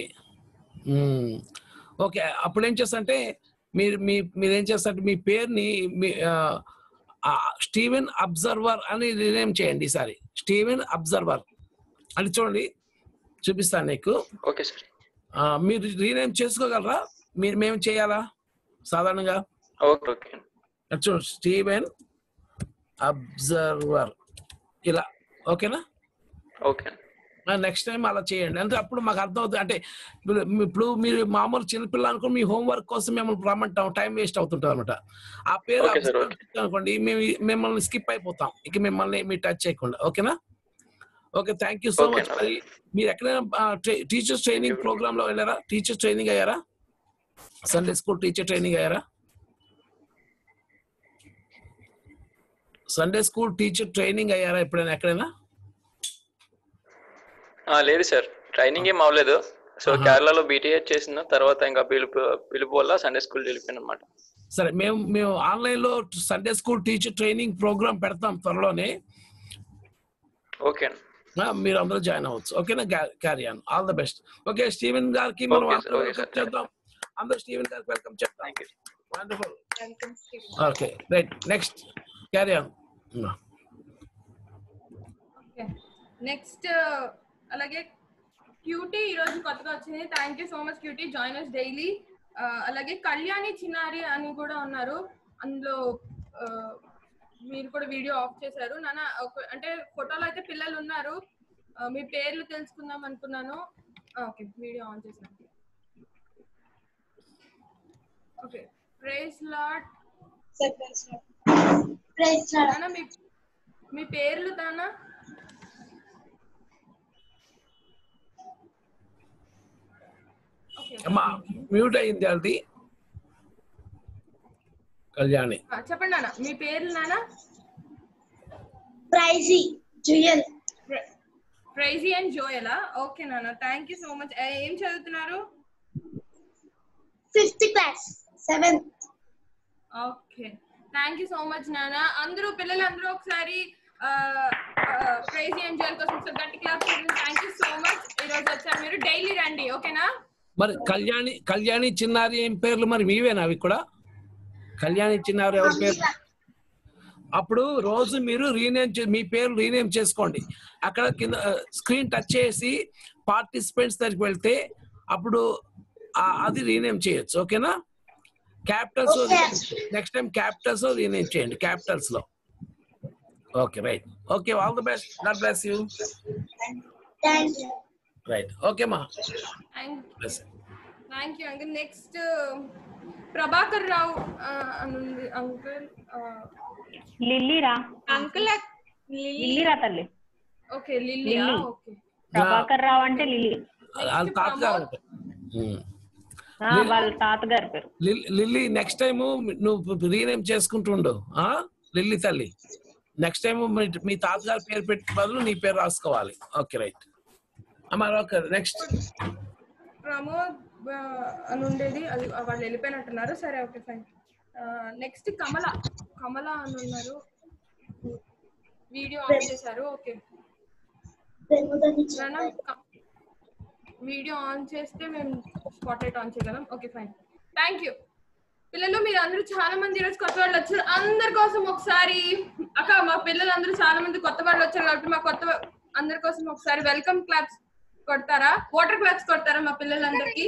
okay. అప్పుడు ఏం చేస్తారంటే మీరేం చేస్తారంటే మీ పేరుని స్టీవెన్ అబ్జర్వర్ అని రీనేమ్ చేయండి ఈసారి. స్టీవెన్ అబ్జర్వర్ అని చూడండి, చూపిస్తాను నీకు. Okay sir. మీరు రీనేమ్ చేసుకోగలరా? మేము చేయాలా సాధారణంగా? Okay okay. చూడండి స్టీవెన్ అబ్జర్వర్ ఇలా. ఓకేనా? ఓకే. నెక్స్ట్ టైం అలా చేయండి. అంటే అప్పుడు మాకు అర్థం అవుతుంది. అంటే ఇప్పుడు మీరు మామూలు చిన్నపిల్ల అనుకో మీ హోంవర్క్ కోసం మిమ్మల్ని రమ్మంటాం, టైం వేస్ట్ అవుతుంటాం అనమాట. ఆ పేరు అనుకోండి మిమ్మల్ని స్కిప్ అయిపోతాం, ఇక మిమ్మల్ని మీరు టచ్ చేయకుండా. ఓకేనా? Okay thank you so much. మరి మీరు ఎక్కడైనా టీచర్స్ ట్రైనింగ్ ప్రోగ్రామ్ లో వెళ్ళారా? టీచర్స్ ట్రైనింగ్ అయ్యారా? సండే స్కూల్ టీచర్ ట్రైనింగ్ అయ్యారా? సండే స్కూల్ టీచర్ ట్రైనింగ్ అయ్యారా ఎప్పుడైనా ఎక్కడైనా? లేదు సార్, ట్రైనింగ్ ఏం అవ్వలేదు. సో కేరళలో బీటీహెచ్ చేసిన తర్వాత ఇంకా పిలుపు వల్ల సండే స్కూల్ వెళ్ళిపోయాను అనమాట. సరే, మేము ఆన్లైన్ లో Sunday school teacher training program పెడతాం త్వరలోనే. ఓకే, మీరు అందరూ జాయిన్ అవ్వచ్చు. ఓకేనా? Carry on. All the best. Okay, Steven గారికి మనం చేద్దాం. అందరూ స్టీవెన్ గారికి వెల్కమ్ చెప్తాం. Wonderful. Okay right. Next carry on. Okay next అలాగే క్యూటీ ఈ రోజు కొత్తగా వచ్చింది. Thank you so much Cutie, join us daily. అలాగే కళ్యాణి చిన్నారి అని కూడా ఉన్నారు. అందులో మీరు కూడా వీడియో ఆఫ్ చేశారు నాన్న. అంటే ఫోటోలో అయితే పిల్లలు ఉన్నారు, మీ పేర్లు తెలుసుకుందాం అనుకున్నాను. ఓకే వీడియో ఆన్ చేశాను. Okay praise lord. నాన్న మీ పేర్లు నాన్న? అమ్మా మ్యూట్ అయింది అది. కళ్యాణి చెప్పండి నాన్న మీ పేర్లు నాన్న? ప్రైజీ జోయల్. ప్రైజీ అండ్ జోయలా? ఓకే నాన్న, థ్యాంక్ యూ సో మచ్. ఏం చదువుతున్నారు? 5th class 7th. Okay thank you so much నాన్న. అందరూ పిల్లలందరూ ఒకసారి ప్రైజీ అండ్ జోయల్ కోసం గట్టి క్లాస్ చేయండి. Thank you so much. ఈ రోజు వచ్చారు మీరు, డైలీ రండి ఓకేనా? మరి కళ్యాణి చిన్నారి ఏం పేర్లు మరి మీవేనా అవి కూడా? కళ్యాణి చిన్నారి ఎవరి పేరు? అప్పుడు రోజు మీరు మీ పేరు రీనేమ్ చేసుకోండి. అక్కడ కింద స్క్రీన్ టచ్ చేసి పార్టిసిపెంట్స్ దగ్గరికి వెళ్తే అప్పుడు అది రీనేమ్ చేయొచ్చు. ఓకేనా? Capitals next time capitals rename చేయండి, క్యాపిటల్స్ లో. Okay right. Okay, all the best. God bless you. Right. Okay మా. Thank you uncle. Next Prabhakar Rao అనుంది అంకుల్. లిల్లీరా అంకుల్. లిల్లీరా తల్లి. ఓకే లిల్లీయా. ఓకే ప్రభాకర్ రావు అంటే లిల్లీ. వాళ్ళ తాతగారు. వాళ్ళ తాతగారి పేరు లిల్లీ. నెక్స్ట్ టైం నువ్వు రీనేమ్ చేసుకుంటుండు లిల్లీ తల్లి. నెక్స్ట్ టైం మీ తాతగారి పేరు పెట్టి బదులు నీ పేరు రాసుకోవాలి. ఓకే రైట్ అమ్మా. ఓకే నెక్స్ట్ ప్రమోద్ అని ఉండేది, అది వాళ్ళు వెళ్ళిపోయినట్టున్నారు. సరే ఓకే ఫైన్. నెక్స్ట్ కమల అని ఉన్నారు, వీడియో ఆన్ చేశారు. ఓకే వీడియో ఆన్ చేస్తే మేము స్పాట్లైట్ ఆన్ చేయగలం. Okay fine. థ్యాంక్ యూ పిల్లలు. మీరు అందరూ చాలా మంది ఈరోజు కొత్త వాళ్ళు వచ్చారు. అందరి కోసం ఒకసారి అక్క, మా పిల్లలు అందరూ చాలా మంది కొత్త వాళ్ళు వచ్చారు కాబట్టి మా కొత్త అందరి కోసం ఒకసారి వెల్కమ్ క్లాప్స్ కొడతారా? వాటర్ క్లాప్స్ కొడతారా మా పిల్లలందరికి?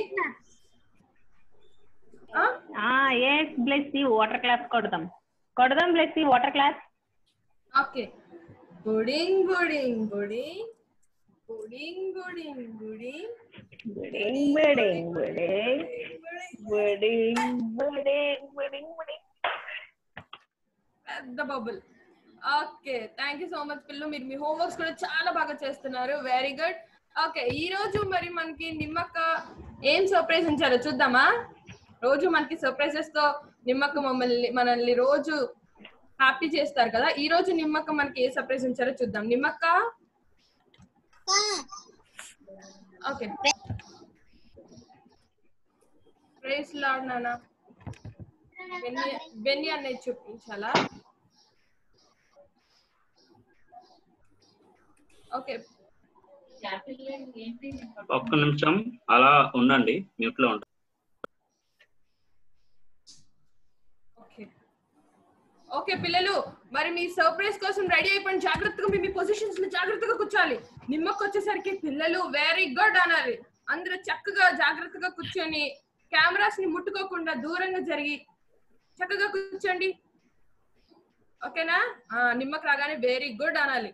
బ్లెస్సీ వాటర్ క్లాప్స్ కొడదాం బ్లెస్సీ వాటర్ క్లాప్స్. ఓకే. బుడింగ్ బుడింగ్ బుడింగ్ బుడింగ్ బుడింగ్ బుడింగ్ బుడింగ్ బుడింగ్ బుడింగ్ బుడింగ్ బుడింగ్ బుడింగ్ బుడింగ్. పెద్ద bubble. Okay thank you so much పిల్లలు. మీరు మీ హోంవర్క్స్ కూడా చాలా బాగా చేస్తున్నారు. Very good. ఓకే ఈ రోజు మరి మనకి నిమ్మక్క ఏం సర్ప్రైజ్ ఉంచారో చూద్దామా? రోజు మనకి సర్ప్రైజెస్ తో నిమ్మక్క మనల్ని రోజు హ్యాపీ చేస్తారు కదా. ఈ రోజు నిమ్మక్క మనకి ఏ సర్ప్రైజ్ ఉంచారో చూద్దాం. నిమ్మక్క. ఓకే ప్రైజ్ లార్డ్ నాన్న. బెన్నీ అన్నయ్య చూపించాలా? ఓకే ఒక్క నిమిషం అలా ఉండండి, మ్యూట్ లో ఉంటా. ఓకే పిల్లలు మరి మీ సర్ప్రైజ్ కోసం రెడీ అయిపోయింది. జాగ్రత్తగా మీ పొజిషన్స్ లో జాగ్రత్తగా కూర్చోాలి. నిమ్మకు వచ్చేసరికి పిల్లలు వెరీ గుడ్ అనాలి. అందరూ చక్కగా జాగ్రత్తగా కూర్చొని కెమెరాస్ ని ముట్టుకోకుండా దూరంగా జరిగి చక్కగా కూర్చోండి. ఓకేనా? నిమ్మకు రాగానే వెరీ గుడ్ అనాలి.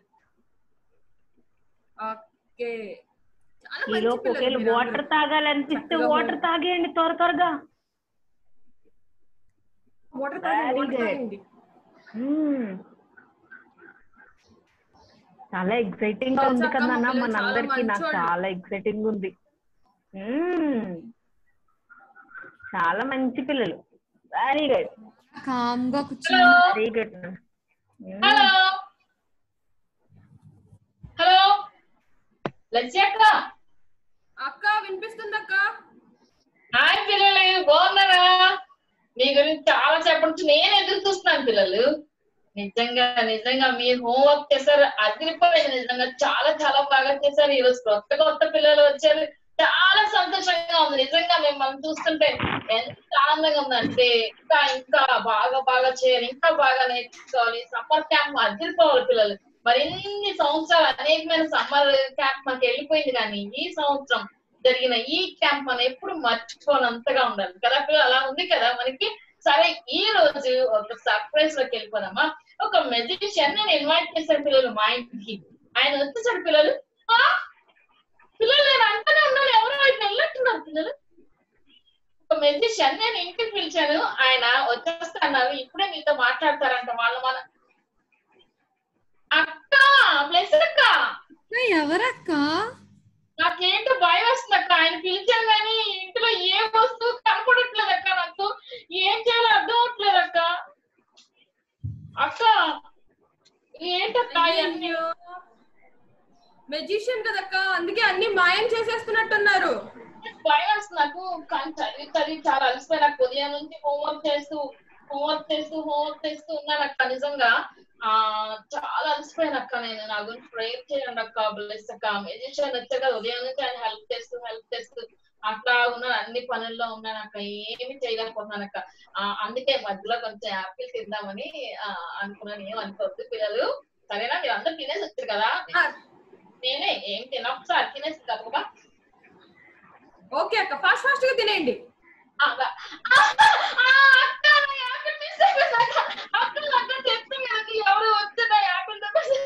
ఓకే చాలా మంచి పిల్లలు. వాటర్ తాగాలనిపిస్తే వాటర్ తాగేయండి త్వరగా. వాటర్ తాగండి. చాలా ఎక్సైటింగ్ గా ఉంది కదా మనందరికి. నాకు చాలా ఎక్సైటింగ్ ఉంది. చాలా మంచి పిల్లలు. Very good. కామ్ గా కూర్చోండి. Very good. హలో హలో లక్ష్య అక్క వినిపిస్తుంది అక్క? హాయ్ పిల్లలు, బాగున్నారా? మీ గురించి చాలా సేపటి నుంచి నేను ఎదురు చూస్తున్నాను పిల్లలు. నిజంగా మీరు హోంవర్క్ చేశారు, అదిరిపోయింది. నిజంగా చాలా చాలా బాగా చేశారు. ఈ రోజు కొత్త పిల్లలు వచ్చారు, చాలా సంతోషంగా ఉంది. నిజంగా మిమ్మల్ని చూస్తుంటే ఎంత ఆనందంగా ఉందంటే ఇంకా బాగా చేయాలి, ఇంకా బాగా నేర్చుకోవాలి. సమ్మర్ క్యాంప్ అదిరిపోవాలి పిల్లలు. మరి ఎన్ని సంవత్సరాలు అనేకమైన సమ్మర్ క్యాంప్ మాకు వెళ్ళిపోయింది, కానీ ఈ సంవత్సరం జరిగిన ఈ క్యాంప్ మనం ఎప్పుడు మర్చిపోనంతగా ఉండాలి కదా పిల్లలు. అలా ఉంది కదా మనకి. సరే ఈ రోజు ఒక సర్ప్రైజ్ లోకి వెళ్ళిపోదామా? ఒక మెజిషియన్ నేను ఇన్వైట్ చేశాను పిల్లలు మా ఇంటికి. ఆయన వచ్చేసాడు పిల్లలు. పిల్లలు నేను అంటూనే ఉన్నాను, ఎవరో ఆయన వెళ్ళట్టున్నారు పిల్లలు. ఒక మెజిషియన్ నేను ఇంటికి పిలిచాను, ఆయన వచ్చేస్తా అన్నారు. ఇప్పుడే మీతో మాట్లాడతారంట వాళ్ళు. మన అక్క ప్లస్ అక్క. ఎవరక్క? నాకేంటో భయం వస్తుంది అక్క. ఆయన పిలిచాను కానీ ఇంట్లో ఏ వస్తువు కనపడట్లేదు అక్క. నాకు ఏం చేయాలో అర్థం అవట్లేదు అక్క. అక్క ఏంటక్క? మెజిషియన్ కదక్క, అందుకే అన్ని మాయం చేసేస్తున్నట్టున్నారు. భయం వస్తుంది నాకు. కానీ చదివి చాలా అలసిపోయి నాకు ఉదయం నుంచి హోంవర్క్ చేస్తూ ఉన్నాను అక్క. నిజంగా చాలా అలసిపోయాను అక్క. నేను నా గురించి ప్రేయర్ చేయండి అక్క. బ్లెస్ అక్క. మెజిషియన్ వచ్చాక ఉదయం నుంచి ఆయన హెల్ప్ చేస్తూ అట్లా ఉన్నాను. అన్ని పనుల్లో ఉన్నాను అక్క. ఏమి చేయలేకపోతున్నాను అక్క. అందుకే మధ్యలో కొంచెం యాపిల్ తిందామని అనుకున్నాను. ఏమనుకోవద్దు పిల్లలు, సరేనా? మీరు అందరూ తినేసి వచ్చారు కదా. నేనే ఏం తిన ఒకసారి తినేసి తప్పగా. ఓకే అక్క ఫాస్ట్ ఫాస్ట్ గా తినేయండి. ఎవరు వచ్చిన యాపిల్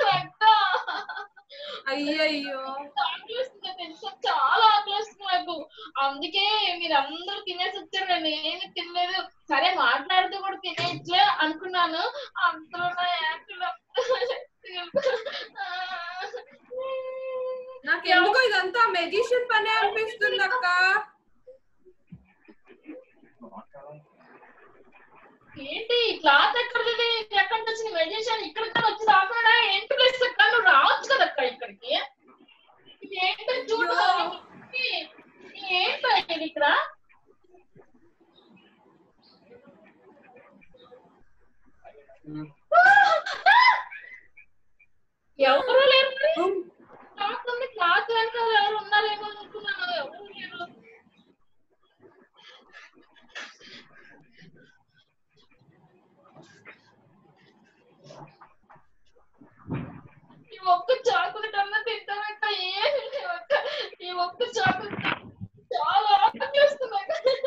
అయ్యయ్యో చాలా ఆకలిస్తుంది నాకు. అందుకే మీరందరూ తినేసి వచ్చారు, నేను ఏమి తినలేదు. సరే మాట్లాడుతూ కూడా తినేయచ్చులే అనుకున్నాను. అంతలో నా యాపిల్ నాకు ఎందుకో ఇదంతా మెజిషియన్ పనే అనిపిస్తుంది అక్క. ఏంటి క్లాత్ ఎక్కడిది, ఎక్కడి నుంచి మెజిషియన్ ఇక్కడికి వచ్చి రాకుండా ఏంటి ప్లేస్ అక్క, నువ్వు రావచ్చు కదా అక్క ఇక్కడికి. ఇది ఏంటో చూడు, ఏంటో ఇది ఇక్కడ ఎవరు లేరు. క్లాత్ ఉంది, క్లాత్ వెనకాల ఎవరు ఉన్నారేమో అనుకున్నాను, ఎవరు లేరు. ఈ ఒక్క చాక్లెట్ అన్నా తింటానక్క, ఏమి లేవక్క. ఈ ఒక్క చాక్లెట్ చాలా ఆకలిస్తుంది.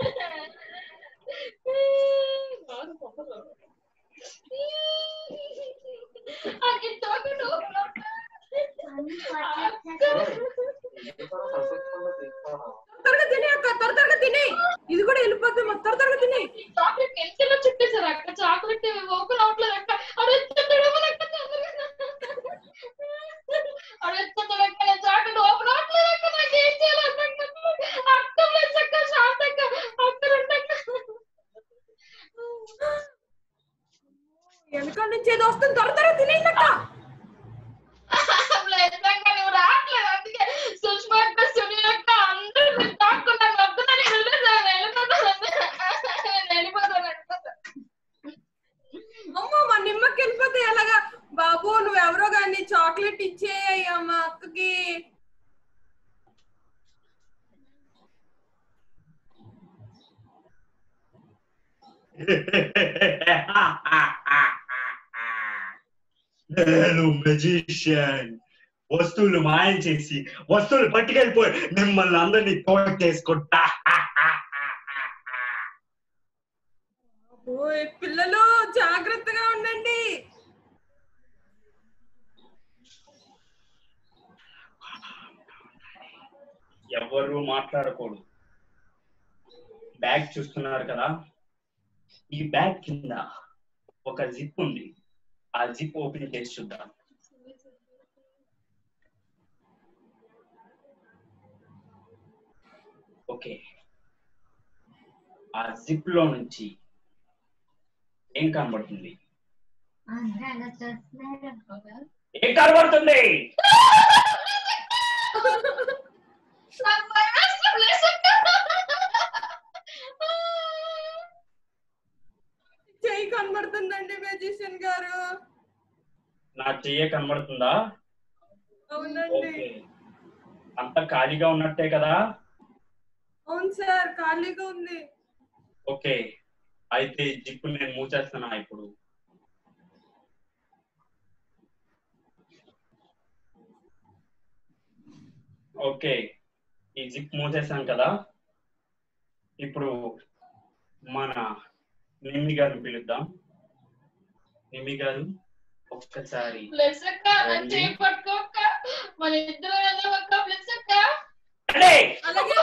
త్వరగా తినే అక్క, త్వరగా తినే. ఇది కూడా వెళ్ళిపోతుంది, మొత్తం త్వరగా తినే. చాక్లెట్ పెన్సిల్ చుట్టేశారు అక్క, చాక్లెట్ ఓపెన్ అవట్లేదు అక్క. చాక్లెట్ ఓపెన్ అవట్లేదు అక్క, నాకు ఏం చేయాలి అక్క. అక్క శాంత అక్క, వెనకాల నుంచి ఏదో వస్తుంది, త్వరగా తినేయండి అక్క. నువ్వు రావట్లేదు, అందుకే సుష్మా అక్క, సునీల్ అక్క అందరూ తాక్కున్నాను. వద్దున్నా నేను వెళ్ళిపోతాను. అమ్మో మా నిమ్మకి వెళ్ళిపోతే ఎలాగా బాబు, నువ్వెవరో కానీ చాక్లెట్ ఇచ్చేయ్యా మా అక్కకి. నేను మెజిషియన్. వస్తువులు మాయం చేసి వస్తువులు పట్టుకెళ్ళిపోయి మిమ్మల్ని అందరినీ తోటేసుకుంటా. పిల్లలు జాగ్రత్తగా ఉండండి. ఎవరు మాట్లాడకూడదు. బ్యాగ్ చూస్తున్నారు కదా, ఈ బ్యాగ్ కింద ఒక జిప్ ఉంది. ఆ జిప్ ఓపెన్ చేసి చూద్దాం. ఓకే, ఆ జిప్ లో నుంచి ఏం కనబడుతుంది? ఏం కనబడుతుంది? చెయ్యి కనబడుతుందండి మెజిషియన్ గారు. నా చెయ్యి కనబడుతుందా? అవునండి. అంత ఖాళీగా ఉన్నట్టే కదా? అవును సార్, ఖాళీగా ఉంది. ఓకే, అయితే జిప్ నేను మూసేస్తున్నా ఇప్పుడు. ఓకే, ఈ జిప్ మూసేసాను కదా. ఇప్పుడు మన నిమ్మి గారిని పిలుద్దాం. నిమ్మి గారు ఒక్కసారి పట్టుకోక్క, మన ఇద్దరు వెళ్ళవక్క. ప్లీజ్ అక్క. అలాగే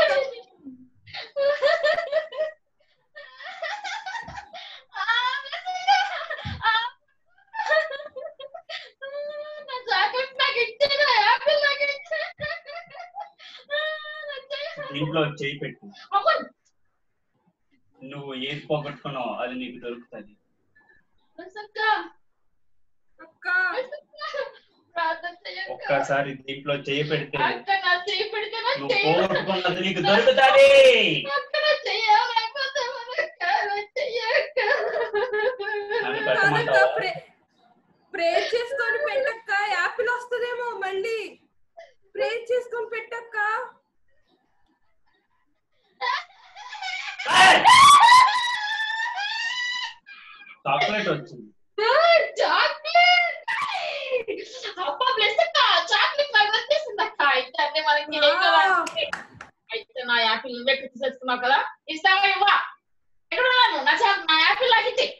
దీంట్లో చేయి పెట్టు. నువ్వు ఏది పోగొట్టుకున్నావు అది నీకు దొరుకుతుంది. ఒక్కసారి దీంట్లో చేయి పెడితే నువ్వు పోగొట్టుకున్నది నీకు దొరుకుతుంది. ప్రే చేసుకొని పెట్టక్క, యాపిల్ వస్తుందేమో. మళ్ళీ ప్రే చేసుకొని పెట్టక్క. చాక్లెట్ వచ్చింది. అబ్బా ప్లస్ అక్క, చాక్లెట్ నాకు వచ్చేసింది అక్క. అయితే అన్నీ మనకి అయితే నా యాపిల్ నువ్వే తీసుకొస్తున్నావు కదా, ఇస్తావా ఇవ్వా? ఎక్కడ ఉన్నాను? నా యాపిల్ నాకు ఇచ్చే.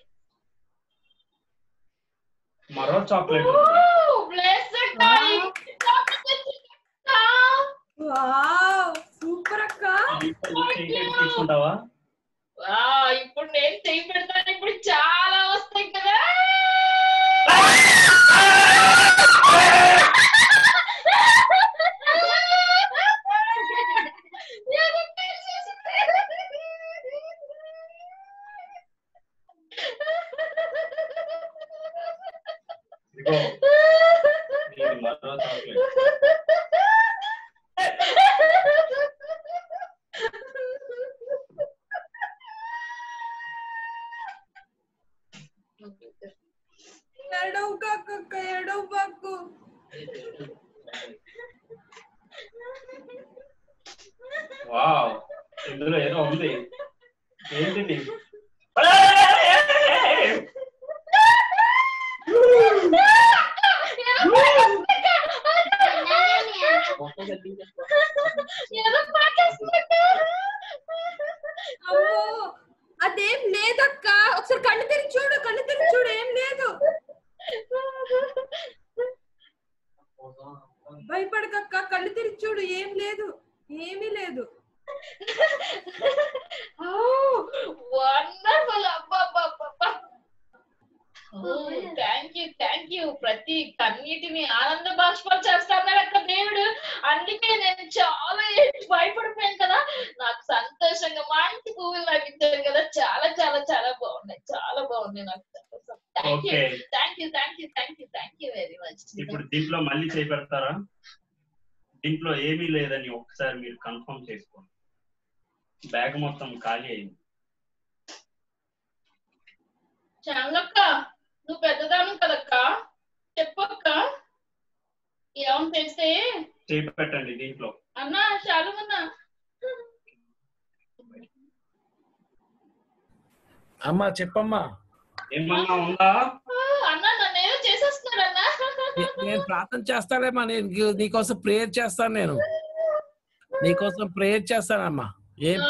మరో చాక్లెట్. సూపర్ అక్క. తీసుకుంటావా? ఇప్పుడు నేను చేయి పెడతాను. ఇప్పుడు చాలా వస్తాయి కదా. మరో చాక్లెట్. ఎడవు కాక ఎడవు బాకు. వావ్, ఇందులో ఏదో ఉంది. ఏంటిది? అమ్మో, అదేం లేదక్క. ఒకసారి కళ్ళు తెరిచి చూడు, కళ్ళు తెరిచి చూడు. ఏం లేదు. భయపడకక్క, కళ్ళు తెరిచి చూడు. ఏం లేదు, ఏమీ లేదు. Thank you. ప్రతి కన్నీటిని ఆనంద బాష్పాలు చేస్తాను అక్క దేవుడు. అందుకే నేను చాలా భయపడిపోయాను కదా, నాకు సంతోషంగా మంచి పువ్వులు నాకు ఇచ్చారు కదా. చాలా చాలా చాలా బాగున్నాయి, చాలా బాగున్నాయి. నాకు థ్యాంక్ యూ వెరీ మచ్. ఇప్పుడు దీంట్లో మళ్ళీ చేపెడతారా? దీంట్లో ఏమీ లేదని ఒకసారి మీరు కన్ఫర్మ్ చేసుకోండి. బ్యాగ్ మొత్తం ఖాళీ అయింది. చాలక్క, నువ్వు పెద్దదాను కదక్క, చెప్పక్క. ఏమని తెలిస్తే చేపెట్టండి దీంట్లో. అన్నా చాలు అన్నా. అమ్మా చెప్పమ్మా. ఏమన్నా ఉందా? అన్నా నన్ను ఏదో చేసేస్తున్నారన్నా. నేను ప్రార్థన చేస్తానేమ్మా. నేను నీకోసం ప్రేయర్ చేస్తాను. నేను నీకోసం ప్రేయర్ చేస్తానమ్మా. ఏం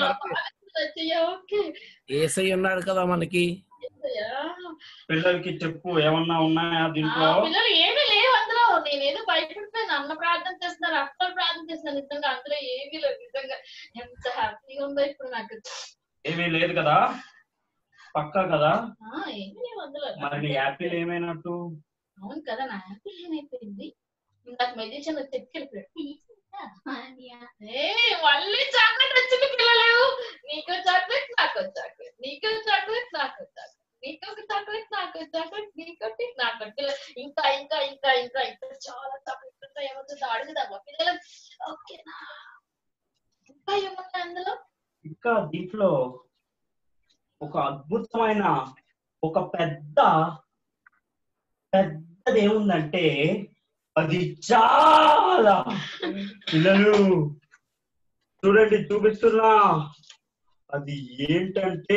ఏసై ఉన్నాడు కదా మనకి. పిల్లలకి చెప్పు, ఏమన్నా ఉన్నాయా దీంట్లో? పిల్లలు ఏమీ లేవు అందులో. నేనేదో భయపడిపోయాను. అన్న ప్రార్థన చేస్తున్నారు, అక్కలు ప్రార్థన చేస్తున్నారు. నిజంగా అందులో ఏమీ లేవు. నిజంగా ఎంత హ్యాపీగా ఉందో ఇప్పుడు నాకు. ఏమీ లేదు కదా, పక్కా కదా? ఏమీ లేవు అందులో. మరి నీ యాపిల్ ఏమైనట్టు? అవును కదా, నా యాపిల్ ఏమైపోయింది? నాకు మెజిషియన్ చెక్కెళ్ళిపోయాడు. మళ్ళీ చాక్లెట్ వచ్చింది పిల్లలు. నీకు చాక్లెట్, నాకు చాక్లెట్, నీకు చాక్లెట్, నాకు చాక్లెట్, నీకు చాక్లెట్, నాకు చాక్లెట్, నీకొట్టి నాకు ఇంకా ఇంకా ఇంకా ఇంకా ఇంకా చాలా చాక్లెట్ ఉంటాయి. ఏమవుతుందో అడుగుదామా పిల్లలు? ఓకేనా? ఇంకా ఏమున్నాయి అందులో? ఇంకా దీంట్లో ఒక అద్భుతమైన ఒక పెద్దది ఏముందంటే అది చాలా పిల్లలు చూడండి, చూపిస్తున్నా. అది ఏంటంటే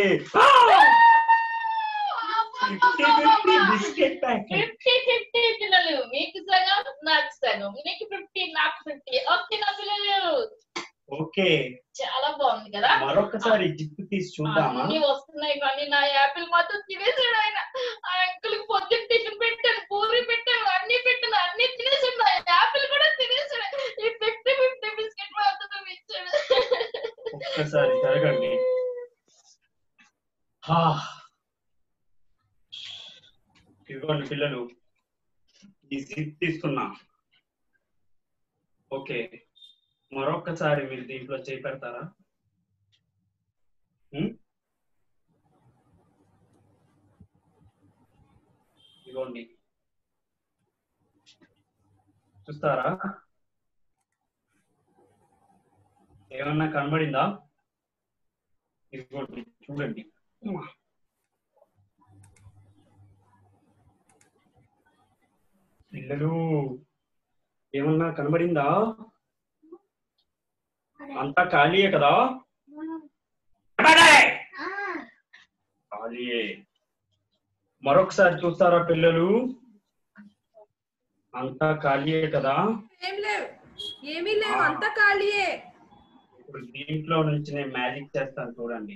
బిస్కెట్ ప్యాకెట్. 50-50 పిల్లలు. మీకు సగం, నాకు సగం. మీకు 50, నాకు 50. ఓకేనా పిల్లలు? ఓకే, చాలా బాగుంది కదా. మరొకసారి జిప్పు తీసి చూద్దామా? అన్ని వస్తున్నాయి కానీ నా యాపిల్ మాత్రం తినేసాడు ఆయన. ఆ అంకుల్ పొద్దున్న టిఫిన్ పెట్టాను, పూరి పెట్టాను, అన్ని పెట్టాను, అన్ని తినేసాడు. నా యాపిల్ కూడా తినేసాడు. ఈ 50-50 బిస్కెట్ మాత్రం ఇచ్చాడు. ఒక్కసారి జరగండి. ఇదిగోండి పిల్లలు, ఈ జిప్ తీసుకున్నా. ఓకే, మరొక్కసారి మీరు దీంట్లో చేపెడతారా? ఇదిగోండి, చూస్తారా? ఏమన్నా కనబడిందా? ఇదిగోండి చూడండి. పిల్లలు ఏమన్నా కనబడిందా? అంతా ఖాళీయే కదా? ఖాళీయే. మరొకసారి చూస్తారా పిల్లలు? అంతా ఖాళీయే కదా? ఏమీ లేవు, అంతా ఖాళీయే. ఇప్పుడు దీంట్లో నుంచి నేను మ్యాజిక్ చేస్తాను చూడండి.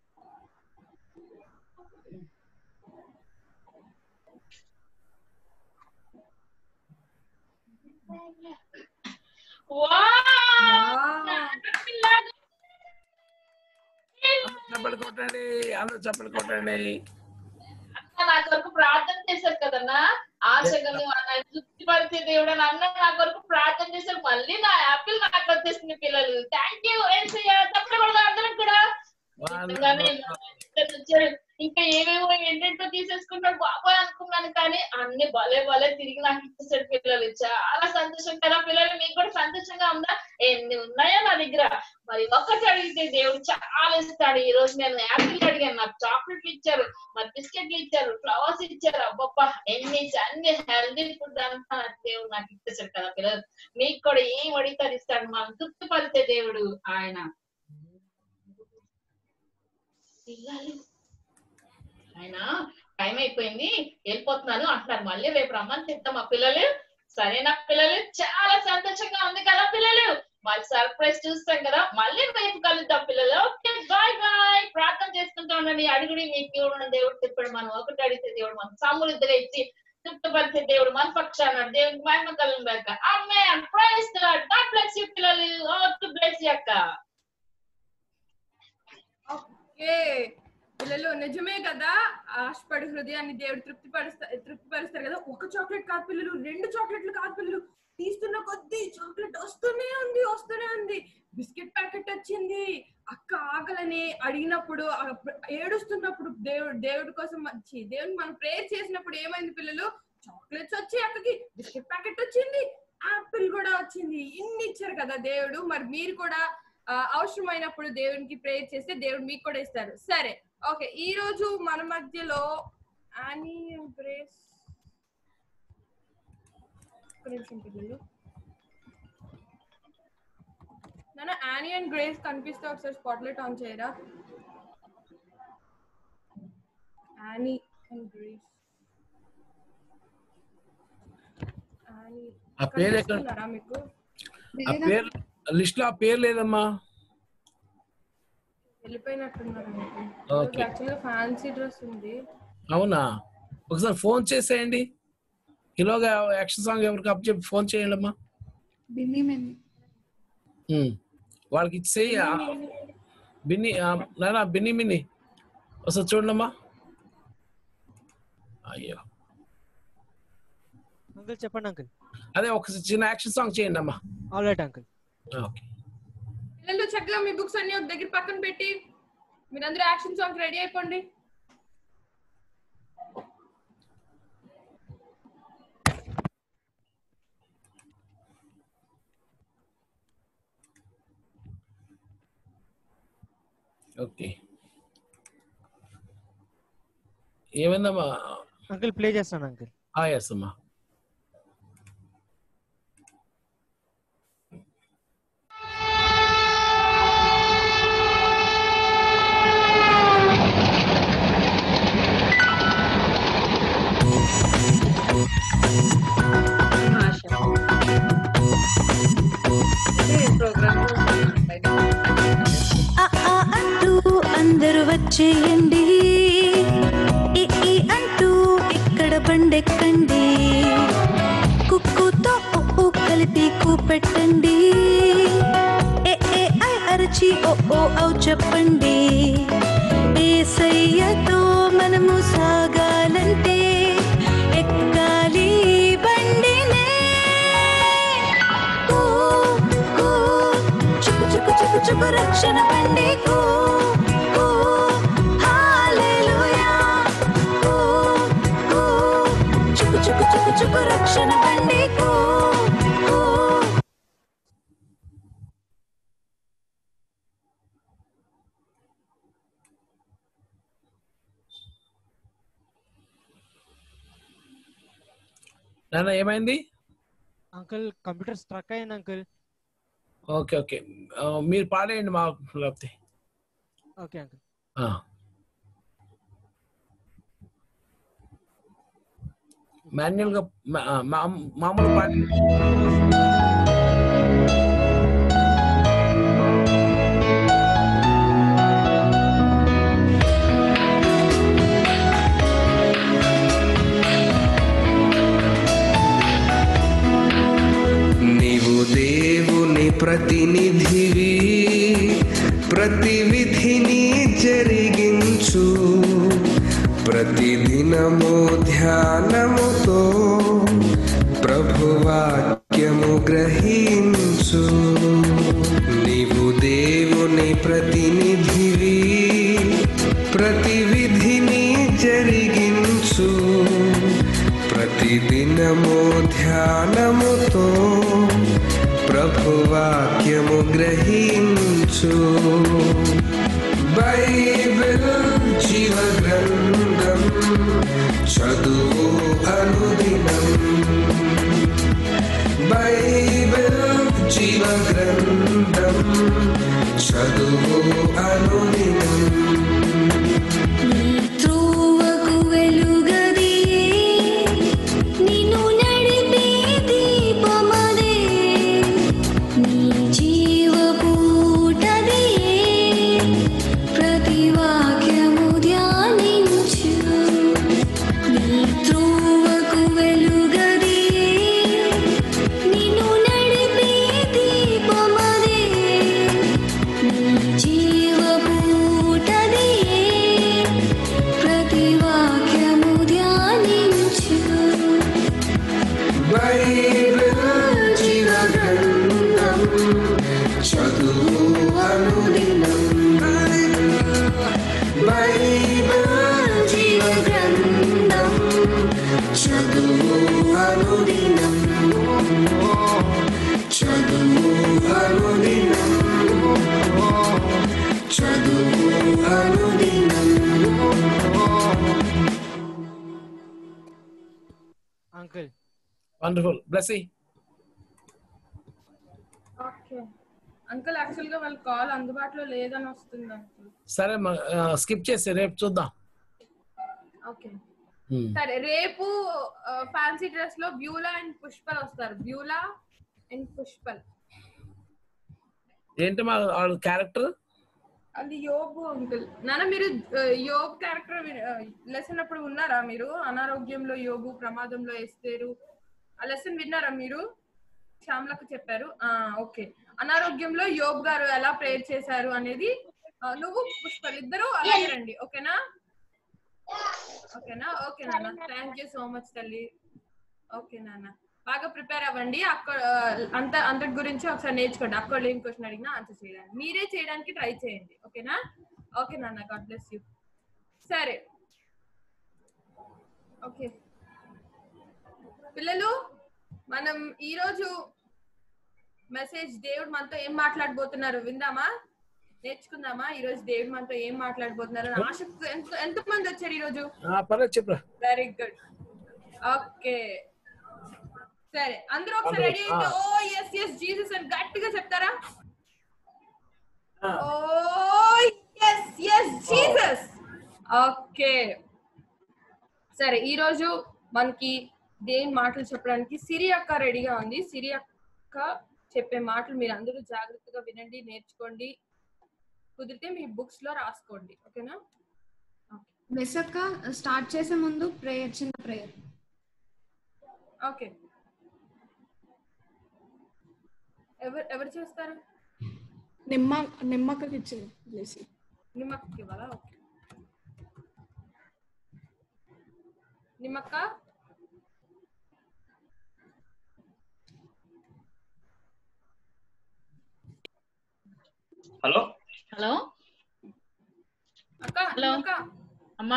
చప్పలు కొట్టండి, అందరూ చప్పలు కొట్టండి. నా కొరకు ప్రార్థన చేశారు కదన్నా, ఆశగా తృప్తిపరిచే దేవుడు అని అన్న నా కొరకు ప్రార్థన చేశారు. మళ్ళీ నా యాపిల్ నాకు వచ్చేసింది పిల్లలు. థ్యాంక్ యూ తప్పకూడదు అందరం కూడా. ఇంకా ఏమేమో ఏంటంటో తీసేసుకున్నాడు బాబాయ్ అనుకున్నాను, కానీ అన్ని భలే భలే తిరిగి నాకు ఇచ్చేసాడు పిల్లలు. చాలా సంతోషం కదా పిల్లలు, మీకు కూడా సంతోషంగా ఉందా? ఎన్ని ఉన్నాయో నా దగ్గర, మరి ఒక్కటి అడిగితే దేవుడు చాలా ఇస్తాడు. ఈ రోజు నేను యాపిల్ అడిగాను, నాకు చాక్లెట్లు ఇచ్చారు, మరి బిస్కెట్లు ఇచ్చారు, ఫ్లవర్స్ ఇచ్చారు. అబ్బబ్బా అన్ని హెల్దీ ఫుడ్ అంతా దేవుడు నాకు ఇచ్చేసాడు కదా పిల్లలు. మీకు కూడా ఏం అడిగితే ఇస్తాడు, మనం తృప్తిపరిచే దేవుడు ఆయన. పిల్లలు ఆయన టైం అయిపోయింది వెళ్ళిపోతున్నాను అంటున్నారు, మళ్ళీ రేపు రమ్మని చెప్తాం మా పిల్లలు. సరేనా పిల్లలు? చాలా సంతోషంగా ఉంది కదా పిల్లలు, మళ్ళీ సర్ప్రైజ్ చూస్తాం కదా, మళ్ళీ రేపు కలుద్దాం పిల్లలు. Okay bye bye. ప్రార్థన చేసుకుంటా ఉండండి, అడుగుడి మీకు దేవుడు దేవుడు చెప్పాడు. మనం ఒకటి అడిగితే దేవుడు మనం సమృద్ధిగా ఇచ్చి తృప్తిపరిచే దేవుడు మన పక్షాన. దేవుడికి మహిమ కలుగుగాక. ఆమేన్. Praise the lord. God bless you పిల్లలు. టు బ్లెస్ యు అక్క. ఓకే పిల్లలు, నిజమే కదా, ఆశపడి హృదయాన్ని దేవుడు తృప్తిపరుస్తారు కదా. ఒక చాక్లెట్ కాదు పిల్లలు, 2 చాక్లెట్లు కాదు పిల్లలు, తీస్తున్న కొద్దీ చాక్లెట్ వస్తూనే ఉంది. బిస్కెట్ ప్యాకెట్ వచ్చింది. అక్క ఆకలని అడిగినప్పుడు, ఏడుస్తున్నప్పుడు దేవుడి కోసం వచ్చి దేవుని మనం ప్రేయర్ చేసినప్పుడు ఏమైంది పిల్లలు? చాక్లెట్స్ వచ్చి అక్కకి, బిస్కెట్ ప్యాకెట్ వచ్చింది, ఆపిల్ కూడా వచ్చింది. ఇన్ని ఇచ్చారు కదా దేవుడు. మరి మీరు కూడా అవసరమైనప్పుడు దేవునికి ప్రేయర్ చేస్తే దేవుడు మీకు కూడా ఇస్తారు. సరే ఓకే, ఈ రోజు మన మధ్యలో యానీ అండ్ గ్రేస్, పిల్లలు నాన్న యానీ అండ్ గ్రేస్ కనిపిస్తే ఒకసారి స్పాట్లైట్ ఆన్ చేయరా? యానీ అండ్ గ్రేస్, ఆ పేరు ఎక్కడ? మీకు ఆ పేరు లిస్ట్ లో ఆ పేరు లేదమ్మా, వెళ్ళిపోయినట్టున్నారు. ఓకే. యాక్చువల్గా ఫ్యాన్సీ డ్రెస్ ఉంది. అవునా? ఒకసారి ఫోన్ చేసేయండి. ఈలోగా యాక్షన్ సాంగ్ ఎవరికి అప్ చెప్పి ఫోన్ చేయండి అమ్మా. వాళ్ళకి ఇచ్చేయి. బిన్ని నానా బిన్ని మిన్ని ఒకసారి చూడండి అమ్మా. అయ్యో అంకుల్ చెప్పండి అంకుల్. అదే ఒక చిన్న యాక్షన్ సాంగ్ చేయండి అమ్మా. All right uncle. ఓకే పిల్లలు చక్కగా మీ బుక్స్ అన్ని ఒక దగ్గర పక్కన పెట్టి మీరందరూ యాక్షన్ సాంగ్ రెడీ అయిపోండి. ఓకే ఏమైందమ్మా? అంకుల్ ప్లే చేస్తాను అంకుల్. ఎస్ అమ్మా. అంటూ అందరూ వచ్చేయండి, ఈ అంటూ ఇక్కడ బండెక్కండి, కుక్కుతో ఓ కలిపి కూపెట్టండి, ఏ ఐ అరచి ఓ ఔ చెప్పండి. యేసయ్యతో మనము సాగాలంటే ఎక్కాలి బండినే. చుక్కు చుక్కు చుక్కు చుక్కు రక్షణ బండి, హల్లెలూయా. చుక్కు చుక్కు చుక్కు చుక్కు రక్షణ బండి. నాన్న ఏమైంది? అంకుల్ కంప్యూటర్ స్ట్రక్ అయింది అంకుల్. ఓకే ఓకే మీరు పాడేయండి మా లేకపోతే. Okay uncle. మాన్యువల్ గా మామూలు పాడండి. ప్రతినిధివి ప్రతి విధిని జరిగించు ప్రతిదినము ధ్యానముతో ప్రభువాక్యము గ్రహించు నీవు దేవుని ప్రతినిధివి ప్రతి విధిని జరిగించు ప్రతిదినము ధ్యానముతో ప్రభువాక్యము గ్రహించు బైబిల్ జీవ గ్రంథం చదువు అనుదినం బైబిల్ జీవ గ్రంథం చదువు అనుదినం త్రోవకు వెలుగది నిన్ను నడిపే దీపమదే నీ జీవపూటది ప్రతి వాక్యము ధ్యానించు నీ త్రోవకు వెలుగది నిన్ను నడిపే దీపమదే నీ జీవపూటది ప్రతి వాక్యము ధ్యానించు బైబిల్ జీవ గ్రంథం చదువు అనుదినం బైబిల్ జీవ గ్రంథం చదువు అనుదినం చదువు అనుదినం చదువు అనుదినం uncle wonderful Blessy. Okay uncle actual గా వాళ్ళ కాల్ అందుబాటులో లేదని వస్తుంది అంకుల్. సరే స్కిప్ చేసి రేపు చూద్దాం. ఓకే సరే రేపు ఫ్యాన్సీ డ్రెస్ లో బ్యూలా అండ్ పుష్పల్ వస్తారు. బ్యూలా అండ్ పుష్పల్ ఏంటి మా వాళ్ళ క్యారెక్టర్? అది యోబు అంకుల్. నాన్న మీరు యోబ్ క్యారెక్టర్ లెసన్ అప్పుడు ఉన్నారా మీరు? అనారోగ్యంలో యోబు, ప్రమాదంలో ఎస్తేరు, ఆ లెసన్ విన్నారా మీరు? శ్యామలకు చెప్పారు. ఓకే అనారోగ్యంలో యోబ్ గారు ఎలా ప్రేయర్ చేశారు అనేది నువ్వు పుష్పల్ ఇద్దరు అలాగే రండి. ఓకేనా? ఓకేనా? ఓకే నాన్న, థ్యాంక్ యూ సో మచ్ తల్లి. ఓకే నాన్న, బాగా ప్రిపేర్ అవ్వండి. అక్కడ అంతటి గురించి ఒకసారి నేర్చుకోండి. అక్కడ ఏం క్వశ్చన్ అడిగినా ఆన్సర్ చేయడానికి మీరే చేయడానికి ట్రై చేయండి. ఓకేనా? ఓకే నాన్న, గాడ్ బ్లెస్ యూ. సరే ఓకే పిల్లలు, మనం ఈరోజు మెసేజ్ దేవుడు మనతో ఏం మాట్లాడబోతున్నారు విందామా? నేర్చుకుందామా? ఈ రోజు దేవుడు మనతో ఏం మాట్లాడబోతున్నారు అని ఆసక్తి ఎంత మంది వచ్చారు ఈ రోజు? Very good. ఓకే సరే అందరూ ఒకసారి రెడీ అయితే ఓ ఎస్ ఎస్ జీసస్ అని గట్టిగా చెప్తారా? Oh yes yes Jesus. Okay సరే ఈ రోజు మనకి దేని మాటలు చెప్పడానికి సిరి అక్క రెడీగా ఉంది. సిరి అక్క చెప్పే మాటలు మీరు అందరూ జాగ్రత్తగా వినండి, నేర్చుకోండి, కుదిరితే మీ బుక్స్ లో రాసుకోండి. ఓకేనా? మిస్ అక్క స్టార్ట్ చేసే ముందు ప్రేయర్, చిన్న ప్రేయర్. ఓకే ఎవరు చేస్తారు? నిమ్మక్కకి ఇచ్చేది. నిమ్మక్కకి ఇవ్వాలా? ఓకే నిమ్మక్క. హలో హలో అక్క. అమ్మా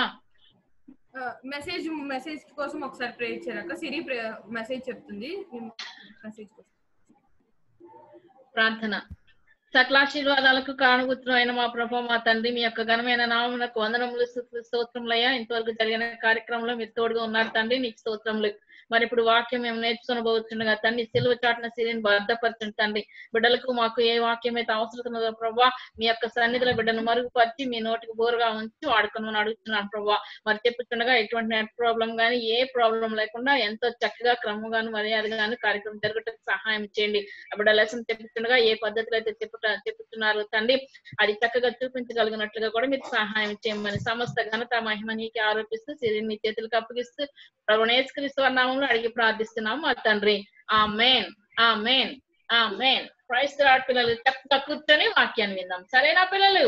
మెసేజ్ కోసం ఒకసారి ప్రే ఇచ్చారు అక్క. సిరి మెసేజ్ చెప్తుంది. మెసేజ్ కోసం ప్రార్థన. సకలాశీర్వాదాలకు కారణగుత్రులైన మా ప్రభు, మా తండ్రి, మీ యొక్క ఘనమైన నామమునకు వందనములు, స్తోత్రములయ్యా. ఇంతవరకు జరిగిన కార్యక్రమంలో మీరు తోడుగా ఉన్నారు తండ్రి, నీకు స్తోత్రములు. మరి ఇప్పుడు వాక్యం మేము నేర్చుకునబోతుండగా తండ్రి సిలువ చాటున సిరిని భద్రపరచండి తండ్రి. బిడ్డలకు మాకు ఏ వాక్యం అయితే అవసరం ఉన్నదో ప్రభా, మీ యొక్క సన్నిధిలో బిడ్డను మరుగుపరిచి మీ నోటికి బోరుగా ఉంచి వాడుకుని అడుగుతున్నాను ప్రభా. మరి చెప్పుతుండగా ఎటువంటి నెట్ ప్రాబ్లం కానీ ఏ ప్రాబ్లం లేకుండా ఎంతో చక్కగా క్రమంగాను మర్యాదగాను కార్యక్రమం జరగటం సహాయం చేయండి. బిడ్డ లెసన్ చెప్పుతుండగా ఏ పద్ధతిలో అయితే చెప్పుతున్నారు తండ్రి, అది చక్కగా చూపించగలిగినట్లుగా కూడా మీరు సహాయం చేయమని సమస్త ఘనత మహిమ నీకే ఆరోపిస్తూ సిరిని నీ చేతులకు అప్పగిస్తూ ప్రభువైన యేసుక్రీస్తు నామములో అడిగి ప్రార్థిస్తున్నాము మా తండ్రి. ఆమేన్, ఆమేన్, ఆమేన్. ప్రైస్ లార్డ్ పిల్లలు. చక్కగా కూర్చొని వాక్యాన్ని విందాం. సరేనా పిల్లలు?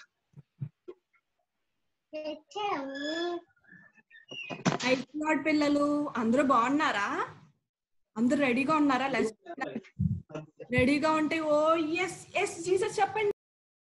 లార్డ్ పిల్లలు అందరూ బాగున్నారా? అందరూ రెడీగా ఉన్నారా? రెడీగా ఉంటే ఓ ఎస్ ఎస్ జీసస్ చెప్పండి.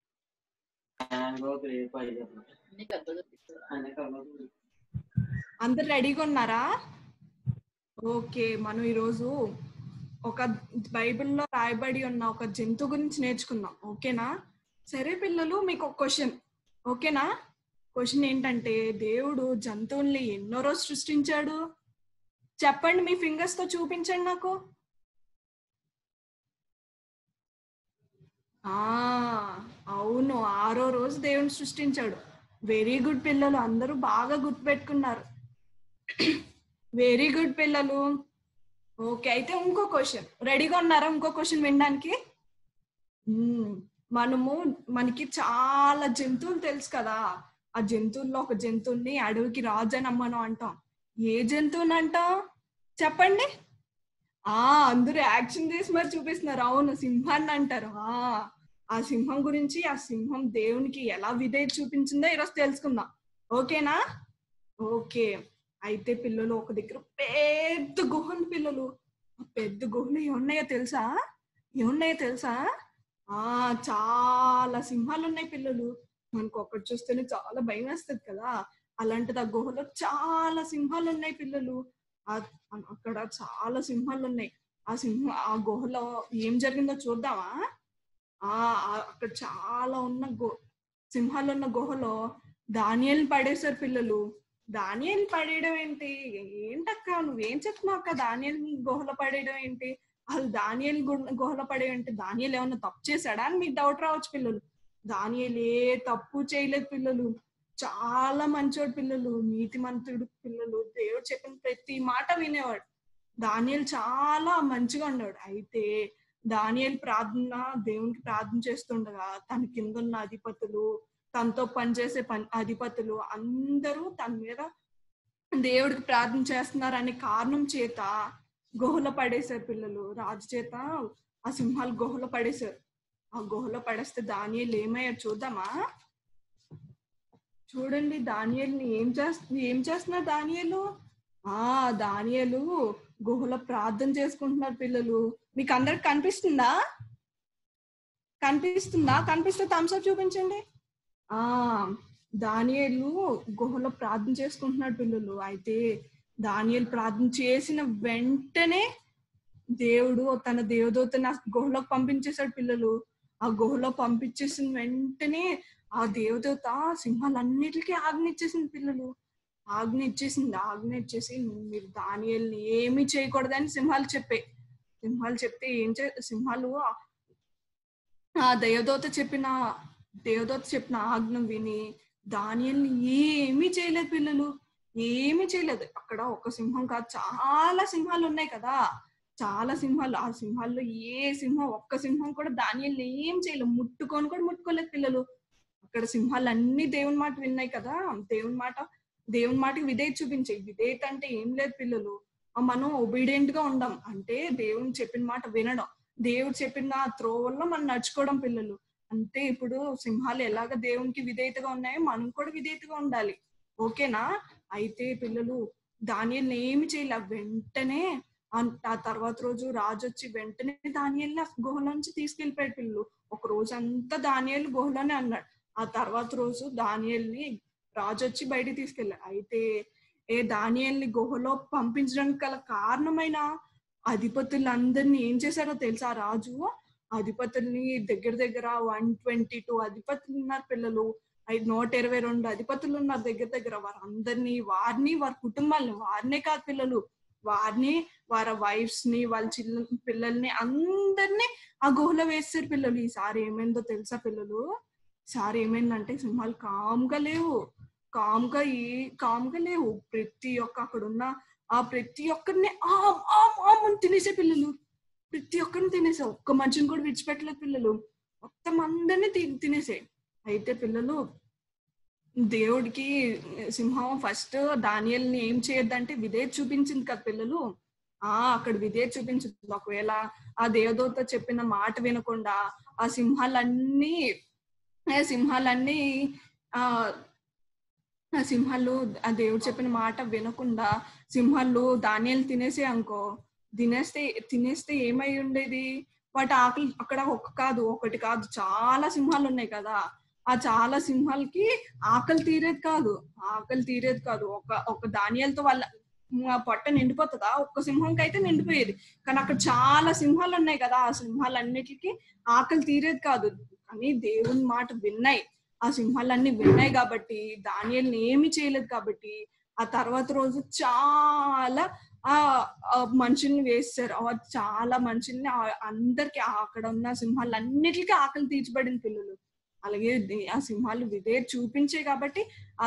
అందరు రెడీగా ఉన్నారా? ఓకే, మనం ఈరోజు ఒక బైబిల్లో రాయబడి ఉన్న ఒక జంతువు గురించి నేర్చుకుందాం. ఓకేనా? సరే పిల్లలు, మీకు ఒక క్వశ్చన్. ఓకేనా? క్వశ్చన్ ఏంటంటే, దేవుడు జంతువుల్ని ఎన్నో రోజు సృష్టించాడు? చెప్పండి, మీ ఫింగర్స్ తో చూపించండి నాకు. అవును, 6వ రోజు దేవుని సృష్టించాడు. వెరీ గుడ్ పిల్లలు, అందరూ బాగా గుర్తుపెట్టుకున్నారు. వెరీ గుడ్ పిల్లలు. ఓకే, అయితే ఇంకో క్వశ్చన్. రెడీగా ఉన్నారా ఇంకో క్వశ్చన్ వినడానికి? మనకి చాలా జంతువులు తెలుసు కదా. ఆ జంతువుల్లో ఒక జంతువుని అడవికి రాజు అని మనం అంటాం. ఏ జంతువుని అంటాం చెప్పండి? అందరూ యాక్షన్ చేసి మరి చూపిస్తున్నారు. అవును, సింహాన్ని అంటారు. ఆ సింహం గురించి, ఆ సింహం దేవునికి ఎలా విధేయత చూపించిందో ఈరోజు తెలుసుకుందాం. ఓకేనా? ఓకే, అయితే పిల్లలు ఒక దగ్గర పెద్ద గుహ ఉంది పిల్లలు. ఆ పెద్ద గుహలో ఏమున్నాయో తెలుసా? చాలా సింహాలు ఉన్నాయి పిల్లలు. మనకు ఒకటి చూస్తేనే చాలా భయం వేస్తుంది కదా. అలాంటిది ఆ గుహలో చాలా సింహాలు ఉన్నాయి పిల్లలు. అక్కడ చాలా సింహాలు ఉన్నాయి. ఆ గుహలో ఏం జరిగిందో చూద్దామా? అక్కడ చాలా సింహాలు ఉన్న గుహలో దానియేలు పడేశారు పిల్లలు. దానియేలు పడేయడం ఏంటక్క నువ్వేం చెప్తున్నావు అక్క? దానియేలు గుహలో పడేయడం ఏంటి? అసలు దానియేలు గుహలో పడేయడం ఏంటి? దానియేలు ఏమన్నా తప్పు చేశాడా అని మీకు డౌట్ రావచ్చు పిల్లలు. దానియేలు ఏ తప్పు చేయలేదు పిల్లలు. చాలా మంచోడు పిల్లలు, నీతిమంతుడు పిల్లలు. దేవుడు చెప్పిన ప్రతి మాట వినేవాడు. దానియేలు చాలా మంచిగా ఉన్నాడు. అయితే దానియేలు దేవునికి ప్రార్థన చేస్తుండగా తన కింద ఉన్న అధిపతులు, తనతో పనిచేసే అధిపతులు అందరూ తన మీద దేవుడికి ప్రార్థన చేస్తున్నారనే కారణం చేత గుహలో పడేశారు పిల్లలు. రాజు చేత ఆ సింహాలు గుహలో పడేశారు. ఆ గుహలో పడేస్తే దానియేలు ఏమయ్యాడు చూద్దామా? చూడండి, దానియేలుని ఏం చేస్తున్నారు దానియేలు? దానియేలు గుహలో ప్రార్థన చేసుకుంటున్నారు పిల్లలు. మీకు అందరికి కనిపిస్తుందా? కనిపిస్తే థమ్స్ అప్ చూపించండి. దానియేలు గుహలో ప్రార్థన చేసుకుంటున్నాడు పిల్లలు. అయితే దానియేలు ప్రార్థన చేసిన వెంటనే దేవుడు తన దేవదూతని ఆ గుహలోకి పంపించేశాడు పిల్లలు. ఆ గుహలో పంపించేసిన వెంటనే ఆ దేవదూత సింహాలన్నిటికీ ఆజ్ఞ ఇచ్చేసింది పిల్లలు. ఆజ్ఞ ఇచ్చేసి మీరు దానియేలుని ఏమీ చేయకూడదని సింహాలు చెప్తే సింహాలు ఆ దేవదూత చెప్పిన ఆజ్ఞ విని దానియేలుని ఏమీ చేయలేదు పిల్లలు. ఏమీ చేయలేదు. అక్కడ ఒక సింహం కాదు, చాలా సింహాలు ఉన్నాయి కదా. చాలా సింహాలు. ఆ సింహాల్లో ఒక్క సింహం కూడా దానియేలుని ఏం చేయలేదు. ముట్టుకోలేదు పిల్లలు. అక్కడ సింహాలు అన్ని దేవుని మాట విన్నాయి కదా. దేవుని మాటకి విధేయత చూపించాయి. విధేయత అంటే ఏం లేదు పిల్లలు, మనం ఒబీడియంట్ గా ఉండం. అంటే దేవుని చెప్పిన మాట వినడం, దేవుడు చెప్పిన త్రోవల్లో మనం నడుచుకోవడం పిల్లలు. అంటే ఇప్పుడు సింహాలు ఎలాగ దేవునికి విధేయతగా ఉన్నాయో మనం కూడా విధేయతగా ఉండాలి. ఓకేనా? అయితే పిల్లలు దానియేలుని ఏమి చేయలే. వెంటనే ఆ తర్వాత రోజు రాజు వచ్చి వెంటనే దానియేలుని గుహలోంచి తీసుకెళ్లిపోయాడు పిల్లలు. ఒక రోజు అంతా దానియేలు గుహలోనే అన్నాడు. ఆ తర్వాత రోజు దానియేలుని రాజు వచ్చి బయటికి తీసుకెళ్ళాడు. అయితే దానియేలుని గుహలో పంపించడానికి గల కారణమైన అధిపతులందరినీ ఏం చేశారో తెలుసా? రాజు అధిపతుల్ని దగ్గర 122 అధిపతులు ఉన్నారు పిల్లలు. 122 అధిపతులు ఉన్నారు దగ్గర. వారందరినీ, వారి కుటుంబాలని, వారినే కాదు పిల్లలు, వారి వైఫ్స్ ని, వాళ్ళ పిల్లల్ని అందరినీ ఆ గుహలో వేస్తారు పిల్లలు. ఈసారి ఏమైందో తెలుసా పిల్లలు? ఈసారి ఏమైందంటే సింహాలు కామ్గా లేవు. ప్రతి ఒక్క అక్కడున్న ప్రతి ఒక్కరిని తినేసే పిల్లలు. ప్రతి ఒక్కరిని తినేసే, ఒక్క మనిషిని కూడా విడిచిపెట్టలేదు పిల్లలు. మొత్తం అందరినీ తినేసాయి. అయితే పిల్లలు దేవుడికి సింహం ఫస్ట్ దానియేలుని ఏం చేయొద్దంటే విధేయత చూపించింది కదా పిల్లలు. అక్కడ విధేయత చూపించదు. ఒకవేళ ఆ దేవదూత చెప్పిన మాట వినకుండా ఆ సింహాలన్నీ సింహాలు ఆ దేవుడు చెప్పిన మాట వినకుండా సింహాలు ధాన్యాలు తినేసే అనుకో, తినేస్తే ఏమై ఉండేది? వాటి ఆకలి అక్కడ ఒకటి కాదు చాలా సింహాలు ఉన్నాయి కదా, ఆ చాలా సింహాలకి ఆకలి తీరేది కాదు. ఒక ధాన్యాలతో వాళ్ళ పొట్ట నిండిపోతుందా? ఒక్క సింహంకి అయితే నిండిపోయేది. కానీ అక్కడ చాలా సింహాలు ఉన్నాయి కదా, ఆ సింహాలన్నిటికీ ఆకలి తీరేది కాదు. కానీ దేవుని మాట విన్నాయి, ఆ సింహాలన్నీ విన్నాయి కాబట్టి దానియేలుని ఏమీ చేయలేదు. కాబట్టి ఆ తర్వాత రోజు చాలా మనుషుల్ని వేస్తారు. చాలా మనుషుల్ని అందరికి అక్కడ ఉన్న సింహాలన్నిటికీ ఆకలి తీర్చబడిన పిల్లలు. అలాగే ఆ సింహాలు విధేయత చూపించే కాబట్టి ఆ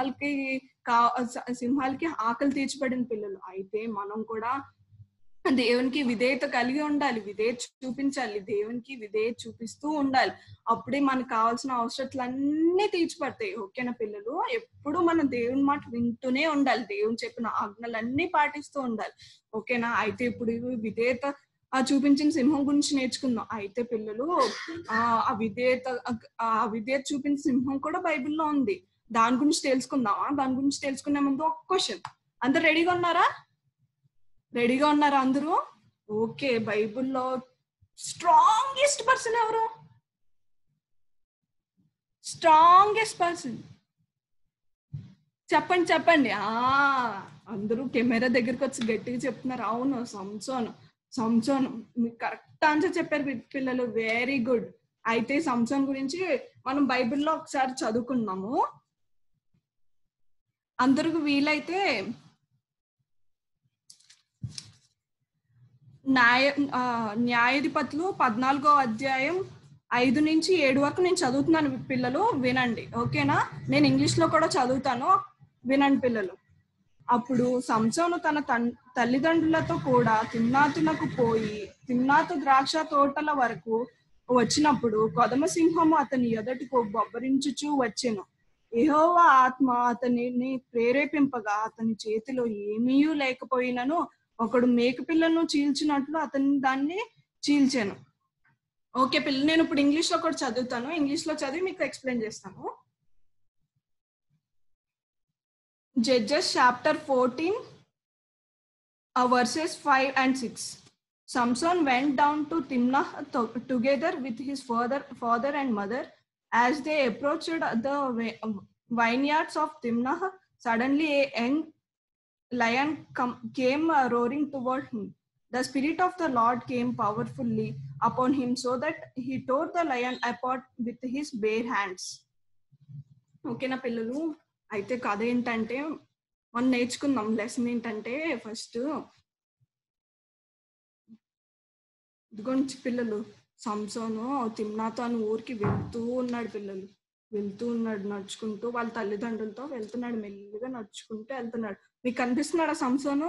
సింహాలకి ఆకలి తీర్చబడిన పిల్లలు. అయితే మనం కూడా దేవునికి విధేయత కలిగి ఉండాలి, విధేయత చూపించాలి, దేవునికి విధేయత చూపిస్తూ ఉండాలి. అప్పుడే మనకు కావాల్సిన అవసరాలన్నీ తీర్చిపడతాయి. ఓకేనా పిల్లలు? ఎప్పుడు మనం దేవుని మాట వింటూనే ఉండాలి, దేవుని చెప్పిన ఆజ్ఞలన్నీ పాటిస్తూ ఉండాలి. ఓకేనా? అయితే ఇప్పుడు విధేయత చూపించిన సింహం గురించి నేర్చుకుందాం. అయితే పిల్లలు ఆ విధేయత చూపించిన సింహం కూడా బైబిల్లో ఉంది. దాని గురించి తెలుసుకుందామా? దాని గురించి తెలుసుకునే ముందు ఒక క్వశ్చన్. అందరు రెడీగా ఉన్నారా అందరూ? ఓకే. బైబిల్లో స్ట్రాంగెస్ట్ పర్సన్ ఎవరు? స్ట్రాంగెస్ట్ పర్సన్ చెప్పండి. అందరూ కెమెరా దగ్గరికి వచ్చి గట్టిగా చెప్తున్నారు. అవును, సంసోన్. మీకు కరెక్ట్ ఆన్సర్ చెప్పారు పిల్లలు, వెరీ గుడ్. అయితే సంసోన్ గురించి మనం బైబిల్లో ఒకసారి చదువుకున్నాము. అందరికి వీలైతే న్యాయాధిపతులు 14వ అధ్యాయం 5 నుంచి 7 వరకు నేను చదువుతున్నాను పిల్లలు, వినండి. ఓకేనా? నేను ఇంగ్లీష్ లో కూడా చదువుతాను, వినండి పిల్లలు. అప్పుడు సంసోను తన తల్లిదండ్రులతో కూడా తిమ్నాతునకు పోయి తిమ్నాతు ద్రాక్ష తోటల వరకు వచ్చినప్పుడు కొదమ సింహము అతని ఎదుటకు బొబ్బరించుచూ వచ్చెను. యెహోవా ఆత్మ అతనిని ప్రేరేపింపగా అతని చేతిలో ఏమీ లేకపోయినను ఒకడు మేకపిల్లను చీల్చినట్లు అతని దాన్ని చీల్చాను. ఓకే పిల్లలు, నేను ఇప్పుడు ఇంగ్లీష్ లో కూడా చదువుతాను. ఇంగ్లీష్ లో చదివి మీకు ఎక్స్ప్లెయిన్ చేస్తాను. Judges chapter 14 verses 5 and 6. Samson went down to Timnah together with his father and mother. As they approached the vineyards of Timnah, suddenly a young lion came roaring toward him. The Spirit of the Lord came powerfully upon him so that he tore the lion apart with his bare hands. Okay na pillalu, అయితే కథ ఏంటంటే మనం నేర్చుకుందాం. Lesson ఏంటంటే first ఇదిగోండి పిల్లలు, సంసోను తిమ్నాతు అని ఊరికి వెళ్తూ ఉన్నాడు నడుచుకుంటూ, వాళ్ళ తల్లిదండ్రులతో వెళ్తున్నాడు, మెల్లిగా నడుచుకుంటూ వెళ్తున్నాడు. మీకు కనిపిస్తున్నాడా సంసోను?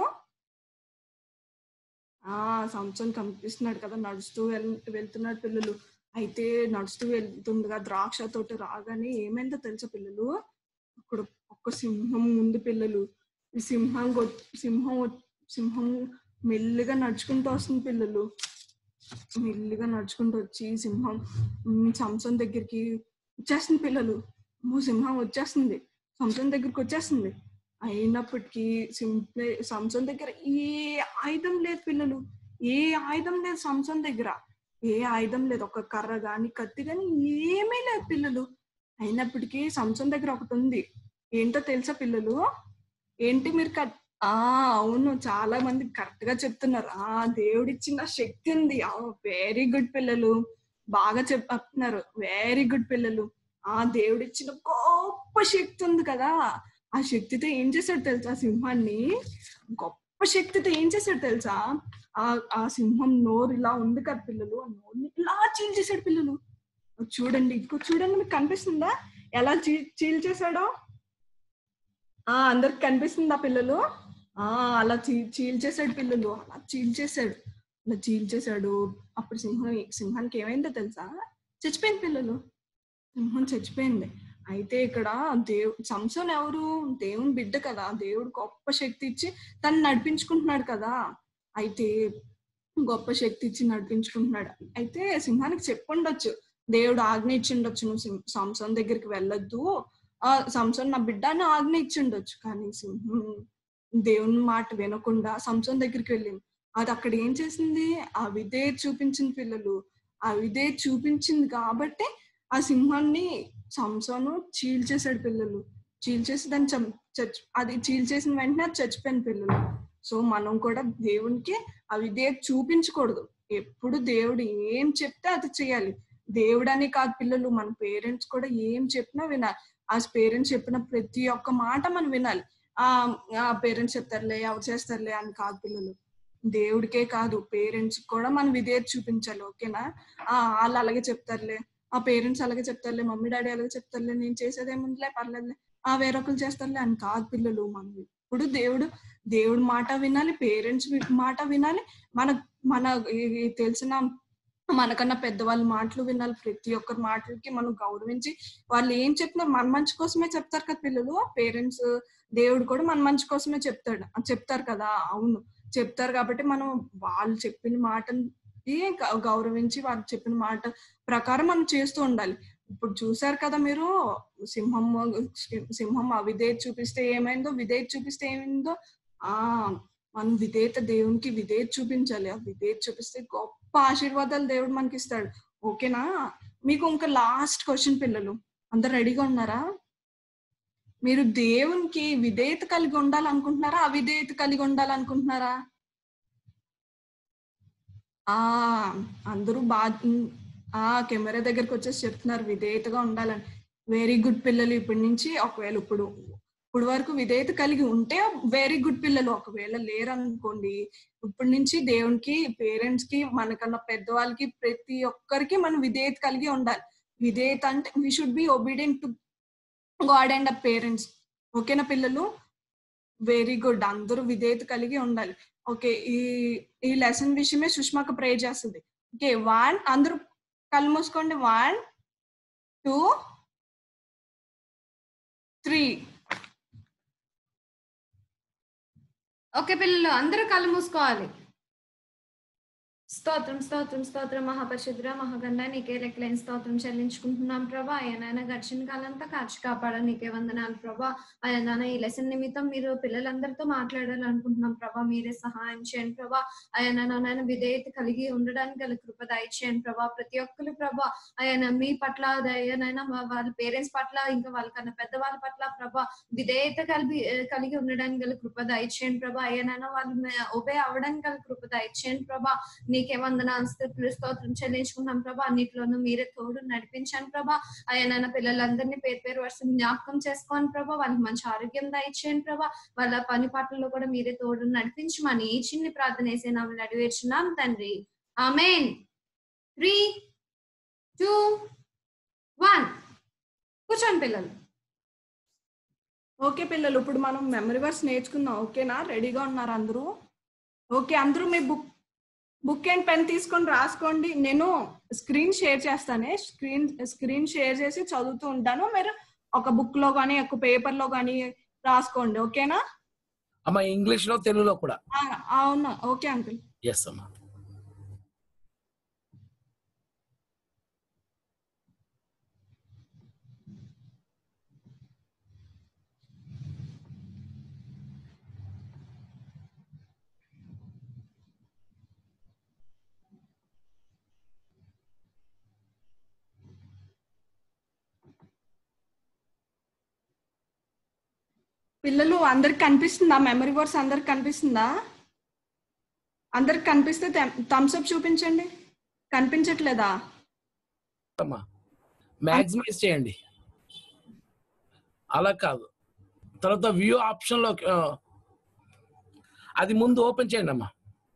సంసోన్ కనిపిస్తున్నాడు కదా, నడుస్తూ వెళ్తున్నాడు పిల్లలు. అయితే నడుస్తూ వెళ్తుండగా ద్రాక్ష తోట రాగానే ఏమైందో తెలుసా పిల్లలు? అక్కడ ఒక సింహం ఉంది పిల్లలు. ఈ సింహం మెల్లిగా నడుచుకుంటూ వస్తుంది పిల్లలు. మెల్లిగా నడుచుకుంటూ వచ్చి సింహం సంసోన్ దగ్గరికి వచ్చేస్తుంది పిల్లలు. సింహం వచ్చేస్తుంది, సంసోన్ దగ్గరికి వచ్చేస్తుంది. అయినప్పటికీ సంసోన్ దగ్గర ఏ ఆయుధం లేదు పిల్లలు, ఏ ఆయుధం లేదు సంసోన్ దగ్గర, ఏ ఆయుధం లేదు. ఒక కర్ర గాని కత్తి గాని ఏమీ లేదు పిల్లలు. అయినప్పటికీ సంసోన్ దగ్గర ఒకటి ఉంది. ఏంటో తెలుసా పిల్లలు? ఏంటి మీరు అవును, చాలా మంది కరెక్ట్ గా చెప్తున్నారు. దేవుడిచ్చిన శక్తి ఉంది. వెరీ గుడ్ పిల్లలు, బాగా చెప్తున్నారు. వెరీ గుడ్ పిల్లలు. దేవుడిచ్చిన గొప్ప శక్తి ఉంది కదా, ఆ శక్తితో ఏం చేశాడు తెలుసా? సింహాన్ని గొప్ప శక్తితో ఏం చేశాడు తెలుసా? ఆ సింహం నోరు ఇలా ఉంది కదా పిల్లలు, ఆ నోరుని ఇలా చీల్చేశాడు పిల్లలు. చూడండి, చూడండి, మీకు కనిపిస్తుందా ఎలా చీల్చేశాడో? అందరికి కనిపిస్తుందా పిల్లలు? అలా చీల్చేశాడు పిల్లలు, అలా చీల్చేశాడు. అప్పుడు సింహానికి ఏమైందో తెలుసా? చచ్చిపోయింది పిల్లలు, సింహం చచ్చిపోయింది. అయితే ఇక్కడ సంసోన్ ఎవరు? దేవుని బిడ్డ కదా, దేవుడు గొప్ప శక్తి ఇచ్చి తను నడిపించుకుంటున్నాడు కదా. అయితే గొప్ప శక్తి ఇచ్చి నడిపించుకుంటున్నాడు. అయితే సింహానికి చెప్పుండొచ్చు, దేవుడు ఆజ్ఞ ఇచ్చిండొచ్చు, నువ్వు సంసోన్ దగ్గరికి వెళ్ళొద్దు, సంసోన్ నా బిడ్డ అని ఆజ్ఞ ఇచ్చిండొచ్చు. కానీ సింహం దేవుని మాట వినకుండా సంసోన్ దగ్గరికి వెళ్ళింది. అది అక్కడ ఏం చేసింది? అవిధేయత చూపించింది పిల్లలు. అవిధేయత చూపించింది కాబట్టి ఆ సింహాన్ని సంసోను చీల్చేశాడు పిల్లలు. చీల్చేసి దాన్ని అది చీల్చేసిన వెంటనే అది చచ్చిపోయిన పిల్లలు. సో మనం కూడా దేవునికి అవిధేయత చూపించకూడదు. ఎప్పుడు దేవుడు ఏం చెప్తే అది చేయాలి. దేవుడు అని కాదు పిల్లలు, మన పేరెంట్స్ కూడా ఏం చెప్పినా వినాలి. ఆ పేరెంట్స్ చెప్పిన ప్రతి ఒక్క మాట మనం వినాలి. ఆ పేరెంట్స్ చెప్తారులే, ఎవరు చేస్తారులే అని కాదు పిల్లలు. దేవుడికే కాదు, పేరెంట్స్ కూడా మనం విధేయత చూపించాలి. ఓకేనా? వాళ్ళు అలాగే చెప్తారులే, ఆ పేరెంట్స్ అలాగే చెప్తారులే, మమ్మీ డాడీ అలాగే చెప్తారులే, నేను చేసేదేముందిలే పర్లేదులే, వేరొకరు చేస్తారులే అని కాదు పిల్లలు. మనం ఇప్పుడు దేవుడి మాట వినాలి, పేరెంట్స్ మాట వినాలి, మన తెలిసిన మనకన్నా పెద్దవాళ్ళ మాటలు వినాలి. ప్రతి ఒక్కరి మాటలకి మనం గౌరవించి, వాళ్ళు ఏం చెప్పినా మన మంచి కోసమే చెప్తారు కదా పిల్లలు. పేరెంట్స్, దేవుడు కూడా మన మంచి కోసమే చెప్తారు కదా. అవును, చెప్తారు. కాబట్టి మనం వాళ్ళు చెప్పిన మాటని గౌరవించి వాళ్ళు చెప్పిన మాట ప్రకారం మనం చేస్తూ ఉండాలి. ఇప్పుడు చూసారు కదా మీరు, సింహం అవిధేయత చూపిస్తే ఏమైందో, విధేయత చూపిస్తే ఏమైందో. మనం దేవునికి విధేయత చూపించాలి. ఆ విధేయత చూపిస్తే గొప్ప ఆశీర్వాదాలు దేవుడు మనకి ఇస్తాడు. ఓకేనా? మీకు ఇంకా లాస్ట్ క్వశ్చన్ పిల్లలు, అందరు రెడీగా ఉన్నారా? మీరు దేవునికి విధేయత కలిగి ఉండాలనుకుంటున్నారా, అవిధేయత కలిగి ఉండాలనుకుంటున్నారా? అందరూ కెమెరా దగ్గరకు వచ్చేసి చెప్తున్నారు విధేయతగా ఉండాలని. వెరీ గుడ్ పిల్లలు. ఇప్పటి నుంచి ఒకవేళ ఇప్పుడు వరకు విధేయత కలిగి ఉంటే వెరీ గుడ్ పిల్లలు. ఒకవేళ లేరనుకోండి, ఇప్పటి నుంచి దేవునికి, పేరెంట్స్ కి, మనకన్నా పెద్దవాళ్ళకి, ప్రతి ఒక్కరికి మనం విధేయత కలిగి ఉండాలి. విధేయత అంటే we should be obedient to God and parents. ఓకేనా పిల్లలు? Very good. అందరూ విధేయత కలిగి ఉండాలి. ఓకే, ఈ లెసన్ విషయమే సుష్మాక ప్రే చేస్తుంది. ఓకే, 1, అందరూ కళ్ళు మూసుకోండి. 1, 2, 3. ఓకే పిల్లలు, అందరూ కళ్ళు మూసుకోవాలి. స్తోత్రం స్తోత్రం స్తోత్రం మహాపరిశుద్ర మహాగండ నీకే లెక్కలేని స్తోత్రం చెల్లించుకుంటున్నాం ప్రభా. అయ్యా గడిచిన కాలంతా కాచి కాపాడ నీకే వందనాలు ప్రభా. అయ్యా ఈ లెసన్ నిమిత్తం మీరు పిల్లలందరితో మాట్లాడాలనుకుంటున్నాం ప్రభా. మీరే సహాయం చేయండి ప్రభా. అయ్యా నాయన విధేయత కలిగి ఉండడానికి గల కృప దయచేయండి ప్రభా. ప్రతి ఒక్కరు ప్రభా అయ్యా మీ పట్ల, అయ్యానైనా వాళ్ళ పేరెంట్స్ పట్ల, ఇంకా వాళ్ళకన్నా పెద్దవాళ్ళ పట్ల ప్రభా విధేయత కలిగి ఉండడానికి గల కృప దయచేయండి ప్రభా. అయ్యానైనా వాళ్ళు ఒబే అవ్వడానికి గల కృప దయచేయండి ప్రభా. నీకే వందనాలు స్తోత్రం చెల్లించుకున్నాం ప్రభా. అన్నిట్లోనూ మీరే తోడు నడిపించాను ప్రభా. అయ్యా పిల్లలందరినీ పేరు వరుస జ్ఞాపకం చేసుకోండి ప్రభా. వాళ్ళకి మంచి ఆరోగ్యం దయచేయండి ప్రభా. వాళ్ళ పని పాటల్లో కూడా మీరే తోడు నడిపించమని ఈ చిన్ని ప్రార్థన వేసే నామం నడివేర్చున్నాం తండ్రి. ఆమేన్. 3, 2, 1. కూర్చోండి పిల్లలు. ఓకే పిల్లలు, ఇప్పుడు మనం మెమరీ వర్స్ నేర్చుకుందాం. ఓకేనా? రెడీగా ఉన్నారు అందరూ? ఓకే, అందరూ మీ బుక్ అండ్ పెన్ తీసుకొని రాసుకోండి. నేను స్క్రీన్ షేర్ చేస్తానే, స్క్రీన్ షేర్ చేసి చదువుతూ ఉంటాను. మీరు ఒక బుక్ లో కానీ ఒక పేపర్ లో కానీ రాసుకోండి. ఓకేనా అమ్మా? ఇంగ్లీష్ లో, తెలుగులో కూడా? అవునా? Okay uncle. ఎస్ అమ్మా. పిల్లలు అందరికి కనిపిస్తుందా? మెమరీ వర్డ్స్ అందరికి కనిపిస్తుందా? అందరికి కనిపిస్తే థమ్స్ అప్ చూపించండి. కనిపించట్లేదా? మ్యాక్సిమైజ్ చేయండి. అలా కాదు, తర్వాత వ్యూ ఆప్షన్ లో అది ముందు ఓపెన్ చేయండి అమ్మా.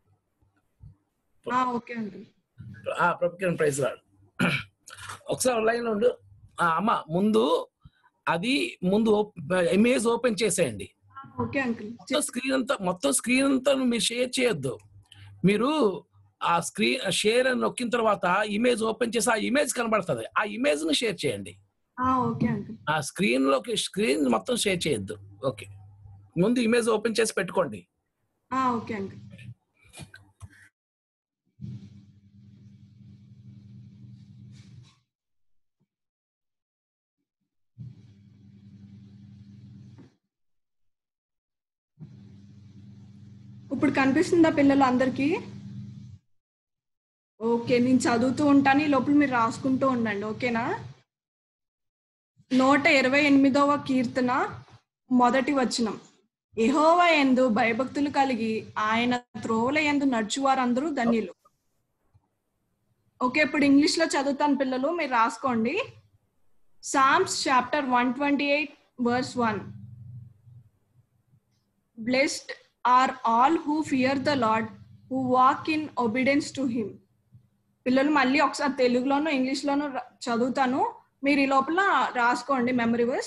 ఓకే అండి. ప్రొఫెషన్ ప్రైజ్ రాడు. ఒకసారి లైన్ ఉండు అమ్మా. ముందు ఇమేజ్ ఓపెన్ చేసేయండి. మొత్తం స్క్రీన్ అంతా మీరు షేర్ చేయొద్దు. మీరు ఆ స్క్రీన్ షేర్ అని నొక్కిన తర్వాత ఇమేజ్ ఓపెన్ చేసి ఆ ఇమేజ్ కనబడుతుంది, ఆ ఇమేజ్ ను షేర్ చేయండి. ఆ స్క్రీన్ మొత్తం షేర్ చేయొద్దు. ఓకే, ముందు ఇమేజ్ ఓపెన్ చేసి పెట్టుకోండి. ఓకే అండి. ఇప్పుడు కనిపిస్తుందా పిల్లలు అందరికీ? ఓకే, నేను చదువుతూ ఉంటాను, ఈ లోపల మీరు రాసుకుంటూ ఉండండి. ఓకేనా? 128వ కీర్తన మొదటి వచనం. యెహోవా యందు భయభక్తులు కలిగి ఆయన త్రోవల యందు నడుచువారందరూ ధన్యులు. ఓకే, ఇప్పుడు ఇంగ్లీష్ లో చదువుతాను పిల్లలు, మీరు రాసుకోండి. Psalms chapter 128 verse 1. Blessed are all who fear the Lord, who walk in obedience to him. పిల్లలు మళ్ళీ ఒకసారి తెలుగులోను ఇంగ్లీష్లోను చదువుతాను, మీరు ఈ లోపల రాసుకోండి మెమరీ వర్స్.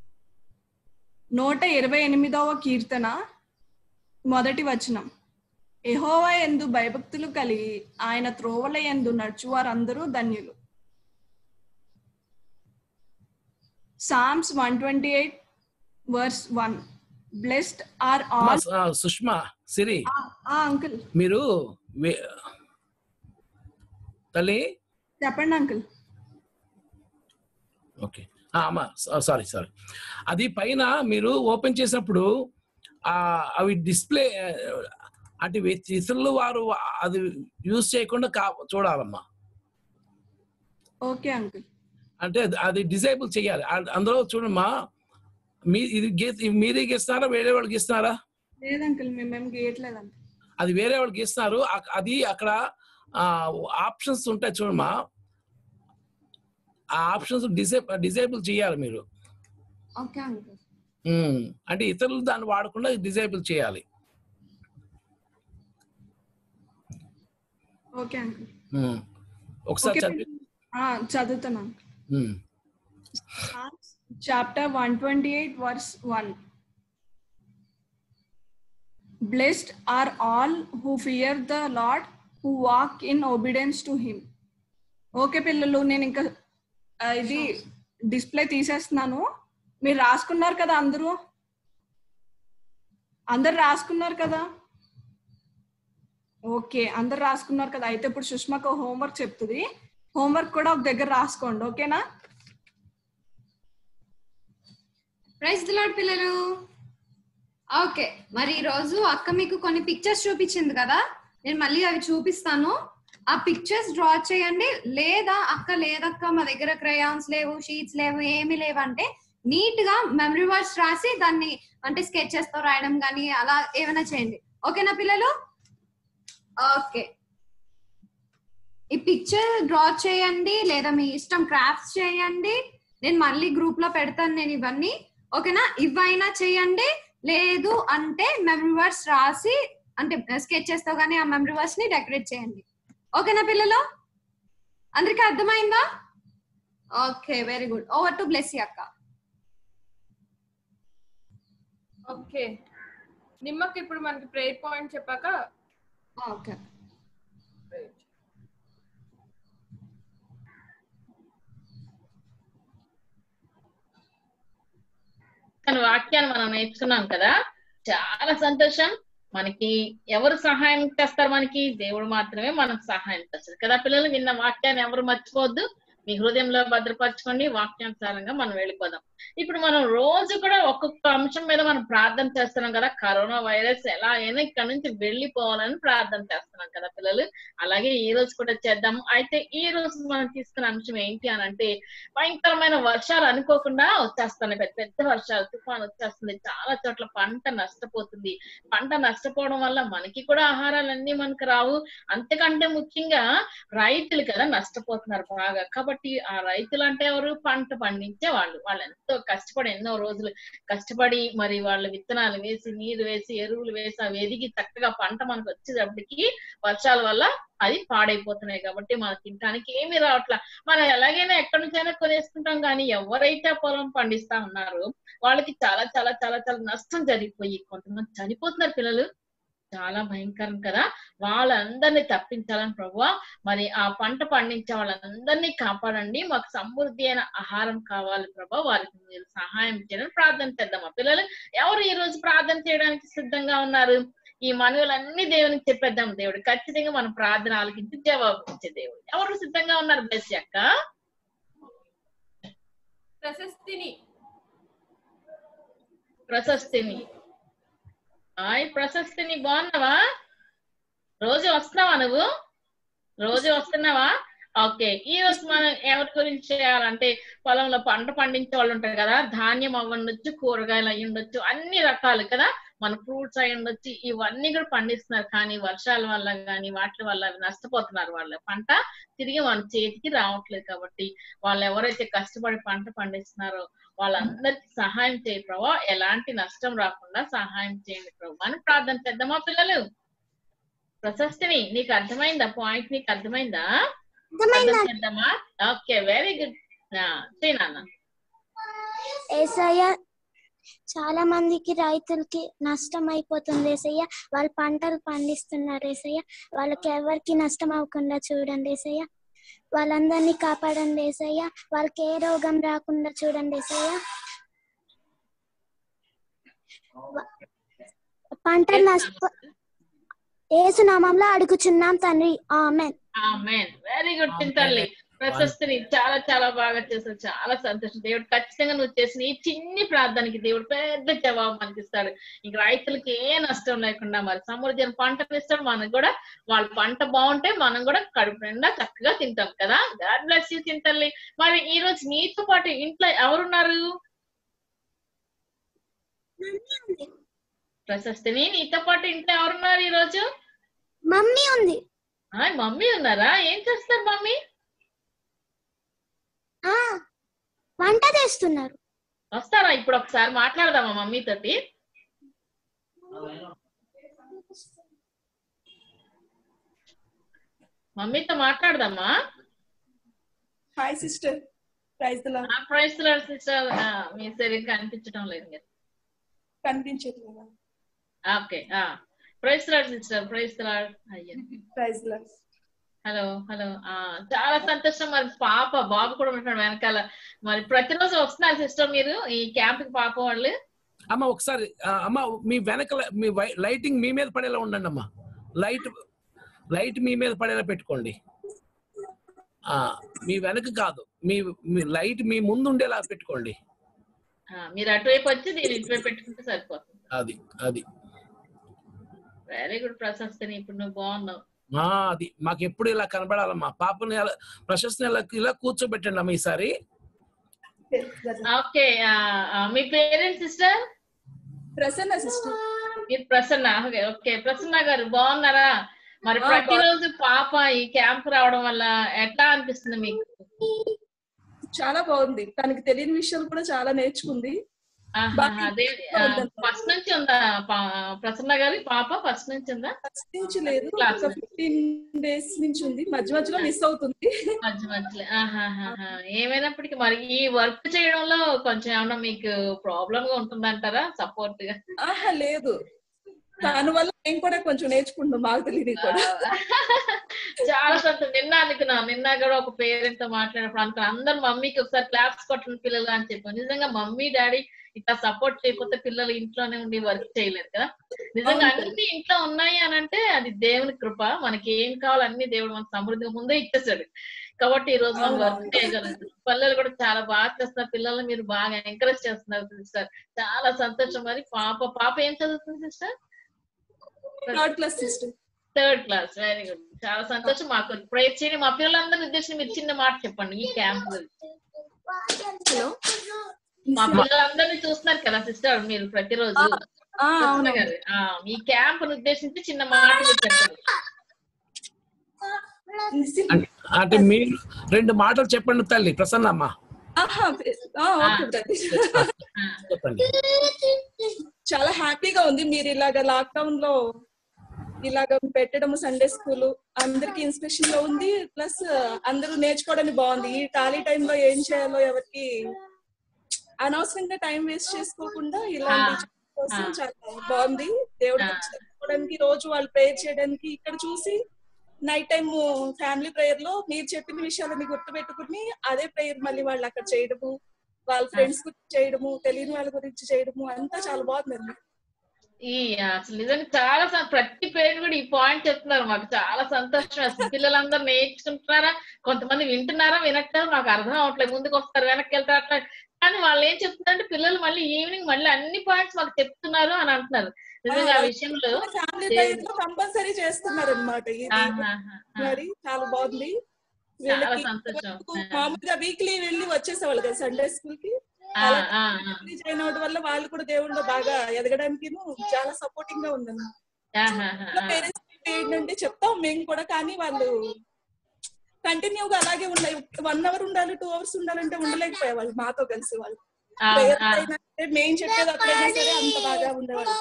128వ కీర్తన మొదటి వచనం. యెహోవా యందు భయభక్తులు కలిగి ఆయన త్రోవల యందు నడుచువారందరూ ధన్యులు. Psalms 128 verse 1. Blessed are all. Sushma Siri uncle మీరు తల్లి చెప్పండి అంకుల్. ఓకే అమ్మా, సారీ అది పైన మీరు ఓపెన్ చేసినప్పుడు అవి డిస్ప్లే అటు ఇతరులు వారు అది యూజ్ చేయకుండా చూడాలమ్మా. Okay uncle. అంటే అది డిజేబుల్ చేయాలి. అందులో చూడమ్మా, మీరే గీస్తున్నారా వేరే వాళ్ళు గీస్తున్నారా? లేదు అంకుల్, మేము గీయట్లేదండి. అది వేరే వాళ్ళు గీస్తున్నారు. అది అక్కడ ఆప్షన్స్ ఉంటాయి చూడమ్మా, ఆ ఆప్షన్స్ డిజేబుల్ చేయాలి మీరు. Okay uncle. అంటే ఇతరులు దాన్ని వాడకుండా డిజేబుల్ చేయాలి. Okay uncle. ఒకసారి చదువుతాను. Chapter 128 verse 1. Blessed are all who fear the Lord, who walk in obedience to him. Okay పిల్లలు, నేను ఇంకా ఇది డిస్ప్లే తీసేస్తున్నాను. మీరు రాసుకున్నారు కదా, అందరు రాసుకున్నారు కదా? ఓకే, అందరు రాసుకున్నారు కదా. అయితే ఇప్పుడు సుష్మకు హోంవర్క్ చెప్తుంది, హోంవర్క్ కూడా ఒక దగ్గర రాసుకోండి. ఓకేనా? ప్రైజ్ ది లార్డ్ పిల్లలు. ఓకే, మరి ఈరోజు అక్క మీకు కొన్ని పిక్చర్స్ చూపించింది కదా, నేను మళ్ళీ అవి చూపిస్తాను. ఆ పిక్చర్స్ డ్రా చేయండి. లేదా అక్క లేదక్క మా దగ్గర క్రయాన్స్ లేవు, షీట్స్ లేవు, ఏమీ లేవంటే నీట్ గా మెమరీ వర్డ్స్ రాసి దాన్ని అంటే స్కెచెస్ తో రాయడం కానీ అలా ఏమైనా చేయండి. ఓకేనా పిల్లలు? ఓకే, ఈ పిక్చర్ డ్రా చేయండి, లేదా మీ ఇష్టం క్రాఫ్ట్స్ చేయండి. నేను మళ్ళీ గ్రూప్ లో పెడతాను నేను ఇవన్నీ. ఓకేనా? ఇవైనా చేయండి. లేదు అంటే మెమరీ వర్డ్స్ రాసి అంటే స్కెచెస్ తో కానీ ఆ మెమరీ వర్డ్స్ ని డెకరేట్ చేయండి. ఓకేనా పిల్లలు? అందరికీ అర్థమైందా? Okay, very good. Over to Blessy అక్క. ఓకే, నిమ్మకి ఇప్పుడు మనకి ప్రేయర్ పాయింట్ చెప్పాక ఓకే వాక్యాన్ని మనం నేర్చుకున్నాం కదా, చాలా సంతోషం. మనకి ఎవరు సహాయం చేస్తారు? మనకి దేవుడు మాత్రమే మనకు సహాయం చేస్తారు కదా పిల్లలు. విన్న వాక్యాన్ని ఎవరు మర్చిపోవద్దు, మీ హృదయంలో భద్రపరచుకోండి. వాక్యానుసారంగా మనం వెళ్ళిపోదాం. ఇప్పుడు మనం రోజు కూడా ఒక్కొక్క అంశం మీద మనం ప్రార్థన చేస్తున్నాం కదా. కరోనా వైరస్ ఎలా అయినా ఇక్కడ నుంచి వెళ్ళిపోవాలని ప్రార్థన చేస్తున్నాం కదా పిల్లలు. అలాగే ఈ రోజు కూడా చేద్దాం. అయితే ఈ రోజు మనం తీసుకున్న అంశం ఏంటి అని అంటే, భయంకరమైన వర్షాలు అనుకోకుండా వచ్చేస్తున్నాయి, పెద్ద పెద్ద వర్షాలు, తుఫాన్ వచ్చేస్తుంది. చాలా చోట్ల పంట నష్టపోతుంది. పంట నష్టపోవడం వల్ల మనకి కూడా ఆహారాలన్నీ మనకు రావు. అంతకంటే ముఖ్యంగా రైతులు కదా నష్టపోతున్నారు బాగా. కాబట్టి ఆ రైతులు అంటే ఎవరు? పంట పండించే వాళ్ళు ఎంతో కష్టపడి ఎన్నో రోజులు కష్టపడి మరి వాళ్ళ విత్తనాలు వేసి, నీరు వేసి, ఎరువులు వేసి అవి ఎదిగి చక్కగా పంట మనకు వచ్చేటప్పటికి వర్షాల వల్ల అది పాడైపోతున్నాయి. కాబట్టి మనకి తినడానికి ఏమీ రావట్లా. మనం ఎలాగైనా ఎక్కడి నుంచైనా కొనేసుకుంటాం, కానీ ఎవరైతే పొలం పండిస్తా ఉన్నారో వాళ్ళకి చాలా చాలా చాలా చాలా నష్టం జరిగిపోయి కొంతమంది చనిపోతున్నారు పిల్లలు. చాలా భయంకరం కదా. వాళ్ళందరినీ తప్పించాలని ప్రభువా మరి ఆ పంట పండించే వాళ్ళందరినీ కాపాడండి. మాకు సమృద్ధి అయిన ఆహారం కావాలి ప్రభా, వారికి మీరు సహాయం చేయాలని ప్రార్థన చేద్దామా పిల్లలు? ఎవరు ఈ రోజు ప్రార్థన చేయడానికి సిద్ధంగా ఉన్నారు? ఈ మనవులన్నీ దేవునికి చెప్పేద్దాం. దేవుడు ఖచ్చితంగా మన ప్రార్థన ఆలకించి జవాబు ఇచ్చే దేవుడు. ఎవరు సిద్ధంగా ఉన్నారు? బ్లెస్సీ అక్క. ప్రశస్తిని హాయ్ ప్రశస్తిని, బాగున్నావా? రోజు వస్తున్నావా నువ్వు? రోజు వస్తున్నావా? ఓకే, ఈ రోజు మనం ఎవరి గురించి చేయాలంటే పొలంలో పంట పండించే వాళ్ళు ఉంటారు కదా, ధాన్యం అవ్వండొచ్చు, కూరగాయలు అయి ఉండొచ్చు, అన్ని రకాలు కదా, మన ఫ్రూట్స్ అయి ఉండొచ్చు, ఇవన్నీ కూడా పండిస్తున్నారు. కానీ వర్షాల వల్ల కానీ వాటి వల్ల అవి నష్టపోతున్నారు. వాళ్ళ పంట తిరిగి మన చేతికి రావట్లేదు. కాబట్టి వాళ్ళు ఎవరైతే కష్టపడి పంట పండిస్తున్నారో వాళ్ళందరికీ సహాయం చేయ ప్రభా, ఎలాంటి నష్టం రాకుండా సహాయం చేయండి ప్రభు అని ప్రార్థన చేద్దామా పిల్లలు? ప్రశస్తిని, నీకు అర్థమైందా? పాయింట్ నీకు అర్థమైందా? అర్థం చేద్దామా? Okay, very good. నాన్న ఏసయ్య, చాలా మందికి రైతులకి నష్టం అయిపోతుంది ఏసయ్య. వాళ్ళు పంటలు పండిస్తున్నారు ఏసయ్య. వాళ్ళకి ఎవరికి నష్టం అవ్వకుండా చూడండి ఏసయ్య. వాళ్ళందరినీ కాపాడండి ఏసయ్య. వాళ్ళకి ఏ రోగం రాకుండా చూడండి ఏసయ్య. పంటలు నష్ట యేసు నామములో అడుగుచున్నాం తండ్రి, ఆమేన్. ఆమేన్. Very good చింతల్లి. ప్రశస్తిని చాలా చాలా బాగా చేసావు. చాలా సంతోషం. దేవుడు ఖచ్చితంగా నువ్వు చేసిన ఈ చిన్ని ప్రార్థనకి దేవుడు పెద్ద జవాబు మనకి ఇస్తాడు. ఇంక రైతులకి ఏ నష్టం లేకుండా మరి సమృద్ధిని పంటను ఇస్తాడు. మనకు కూడా వాళ్ళ పంట బాగుంటే మనం కూడా కడుపు నిండా చక్కగా తింటాం కదా. గాడ్ బ్లెస్ యూ చింతల్లి. మరి ఈ రోజు నీతో పాటు ఇంట్లో ఎవరున్నారు? ప్రశస్తిని, నీతో పాటు ఇంట్లో ఎవరున్నారు ఈ రోజు? మమ్మీ ఉంది. మమ్మీ ఉన్నారా? ఏం చేస్తారు మమ్మీ? వంట చేస్తున్నారు. వస్తారా ఇప్పుడు? ఒకసారి మాట్లాడదామా మమ్మీ తోటి? మమ్మీతో మాట్లాడదామా? Hi sister. Praise the lord. Praise the lord sister. మీ సరిగ్గా కనిపించడం లేదు కదా. కనిపించట్లేదా? Okay. Praise the lord sister. Praise the lord. అయ్యో, praise the lord. Hello hello. చాలా సంతోషం. మరి పాప బాబు కూడా ఉంటాడు వెనకాల. మరి ప్రతిరోజు వస్తున్నారు సిస్టర్ మీరు ఈ క్యాంప్ కి పాప వాళ్ళు? అమ్మ ఒకసారి అమ్మ మీ వెనకాల మీ లైటింగ్ మీ మీద పడేలా ఉండండి అమ్మా. లైట్ మీ మీద పడేలా పెట్టుకోండి. మీ వెనక కాదు, మీ లైట్ మీ ముందు ఉండేలా పెట్టుకోండి. మీరు అటువైపు వచ్చి దీని ఇటువైపు పెట్టుకుంటే సరిపోతుంది. అది వెరీ గుడ్ ప్రశస్తిని. ఇప్పుడు నువ్వు బాగున్నావు. అది మాకు ఎప్పుడు ఇలా కనబడాలమ్మా. పాపని ప్రశస్తిని ఇలా కూర్చోబెట్టండి అమ్మ ఈసారి. ఓకే. మీ పేరెంట్స్ సిస్టర్? ప్రసన్న సిస్టర్. మీరు ప్రసన్న. ఓకే, ప్రసన్న గారు బాగున్నారా? మరి ప్రతిరోజు పాప ఈ క్యాంప్ రావడం వల్ల ఎట్లా అనిపిస్తుంది మీకు? చాలా బాగుంది. తనకి తెలియని విషయాలు కూడా చాలా నేర్చుకుంది. అదే ఫస్ట్ నుంచి ఉందా ప్రసన్న గారి పాప? ఫస్ట్ నుంచి ఉందా? ఫస్ట్ నుంచి లేదు, 15 days నుంచి ఉంది. మధ్య మధ్యలో మిస్ అవుతుంది. మధ్యలో ఏమైనప్పటికీ మరి ఈ వర్క్ చేయడంలో కొంచెం ఏమన్నా మీకు ప్రాబ్లమ్ గా ఉంటుందంటారా? సపోర్ట్ గా? లేదు, దాని వల్ల మేము కూడా కొంచెం నేర్చుకుంటాం. మాకు తెలియదు కూడా. చాలా సంతోషం. నిన్న కూడా ఒక పేరెంట్ తో మాట్లాడినప్పుడు అనుకున్నా అందరు మమ్మీకి ఒకసారి క్లాప్స్ కొట్టండి పిల్లలు అని చెప్పాను. నిజంగా మమ్మీ డాడీ ఇట్లా సపోర్ట్ చేయకపోతే పిల్లలు ఇంట్లోనే ఉండి వర్క్ చేయలేరు కదా. నిజంగా అన్ని ఇంట్లో ఉన్నాయి అని అంటే అది దేవుని కృప. మనకి ఏం కావాలో అన్ని దేవుడు మనకు సమృద్ధిగా ముందే ఇచ్చేసాడు. కాబట్టి ఈ రోజు మనం వర్క్ చేయగలుగుతాం. పిల్లలు కూడా చాలా బాగా చేస్తున్నారు. పిల్లల్ని మీరు బాగా ఎంకరేజ్ చేస్తున్నారు సిస్టర్. చాలా సంతోషం. మరి పాప ఏం చదువుతుంది sister? Third class sister. Third class. Very good. చాలా సంతోషం. మాకు ప్రేయర్ చేయండి. మా పిల్లలందరూ ఉద్దేశం మీరు చిన్న మాట చెప్పండి ఈ క్యాంప్ గురించి. మా పిల్లలందరినీ చూస్తున్నారు కదా సిస్టర్ మీరు ప్రతిరోజు. మీ క్యాంప్ ఉద్దేశించి చిన్న మాట చెప్పండి. అంటే మీరు 2 మాటలు చెప్పండి తల్లి ప్రసన్నమ్మ. చెప్పండి. చాలా హ్యాపీగా ఉంది మీరు ఇలాగ లాక్డౌన్ లో ఇలాగ పెట్టడం. సండే స్కూల్ అందరికి ఇన్స్పిరేషన్ లో ఉంది. ప్లస్ అందరూ నేర్చుకోవడానికి బాగుంది. ఈ ఖాళీ టైంలో ఏం చేయాలో ఎవరికి అనవసరంగా టైం వేస్ట్ చేసుకోకుండా ఇలాంటి కోసం చాలా బాగుంది. దేవుడు చెప్పుకోవడానికి రోజు వాళ్ళు ప్రేయర్ చేయడానికి ఇక్కడ చూసి నైట్ టైం ఫ్యామిలీ ప్రేయర్ లో మీరు చెప్పిన విషయాలని గుర్తు పెట్టుకుని అదే ప్రేయర్ మళ్ళీ వాళ్ళు అక్కడ చేయడము, వాళ్ళ ఫ్రెండ్స్ గురించి చేయడము, తెలియని వాళ్ళ గురించి చేయడము అంతా చాలా బాగుందండి. అసలు నిజంగా చాలా ప్రతి పేరెంట్ కూడా ఈ పాయింట్ చెప్తున్నారు. మాకు చాలా సంతోషం. అసలు పిల్లలందరూ నేర్చుకుంటున్నారా? కొంతమంది వింటున్నారా వినట్లేదు నాకు అర్థం అవట్లేదు. ముందుకు వస్తారు వెనక్కి వెళ్తారు. అట్లా కానీ వాళ్ళు ఏం చెప్తున్నారంటే పిల్లలు మళ్ళీ ఈవినింగ్ మళ్ళీ అన్ని పాయింట్స్ మాకు చెప్తున్నారు అని అంటున్నారు. నిజంగా ఆ విషయంలో ఫ్యామిలీ ప్రేయర్ లో కంపల్సరీ చేస్తున్నారు అనమాట. ఇది మరి చాలా బాగుంది. వీళ్ళకి మామూలుగా వీక్లీ వెళ్ళి వచ్చేసేవాళ్ళు కదా సండే స్కూల్ కి. జాయిన్ అవడం వల్ల వాళ్ళు కూడా దేవుళ్ళు బాగా ఎదగడానికి చాలా సపోర్టింగ్ గా ఉందన్నమాట. పేరెంట్స్ ఏంటంటే చెప్తాం మేము కూడా, కానీ వాళ్ళు కంటిన్యూగా అలాగే ఉన్నాయి. 1 hour ఉండాలి 2 hours ఉండాలంటే ఉండలేకపోయేవాళ్ళు మాతో కలిసి. వాళ్ళు మేము చెప్పేది అప్పుడైనా సరే అంత బాగా ఉండేవాళ్ళు.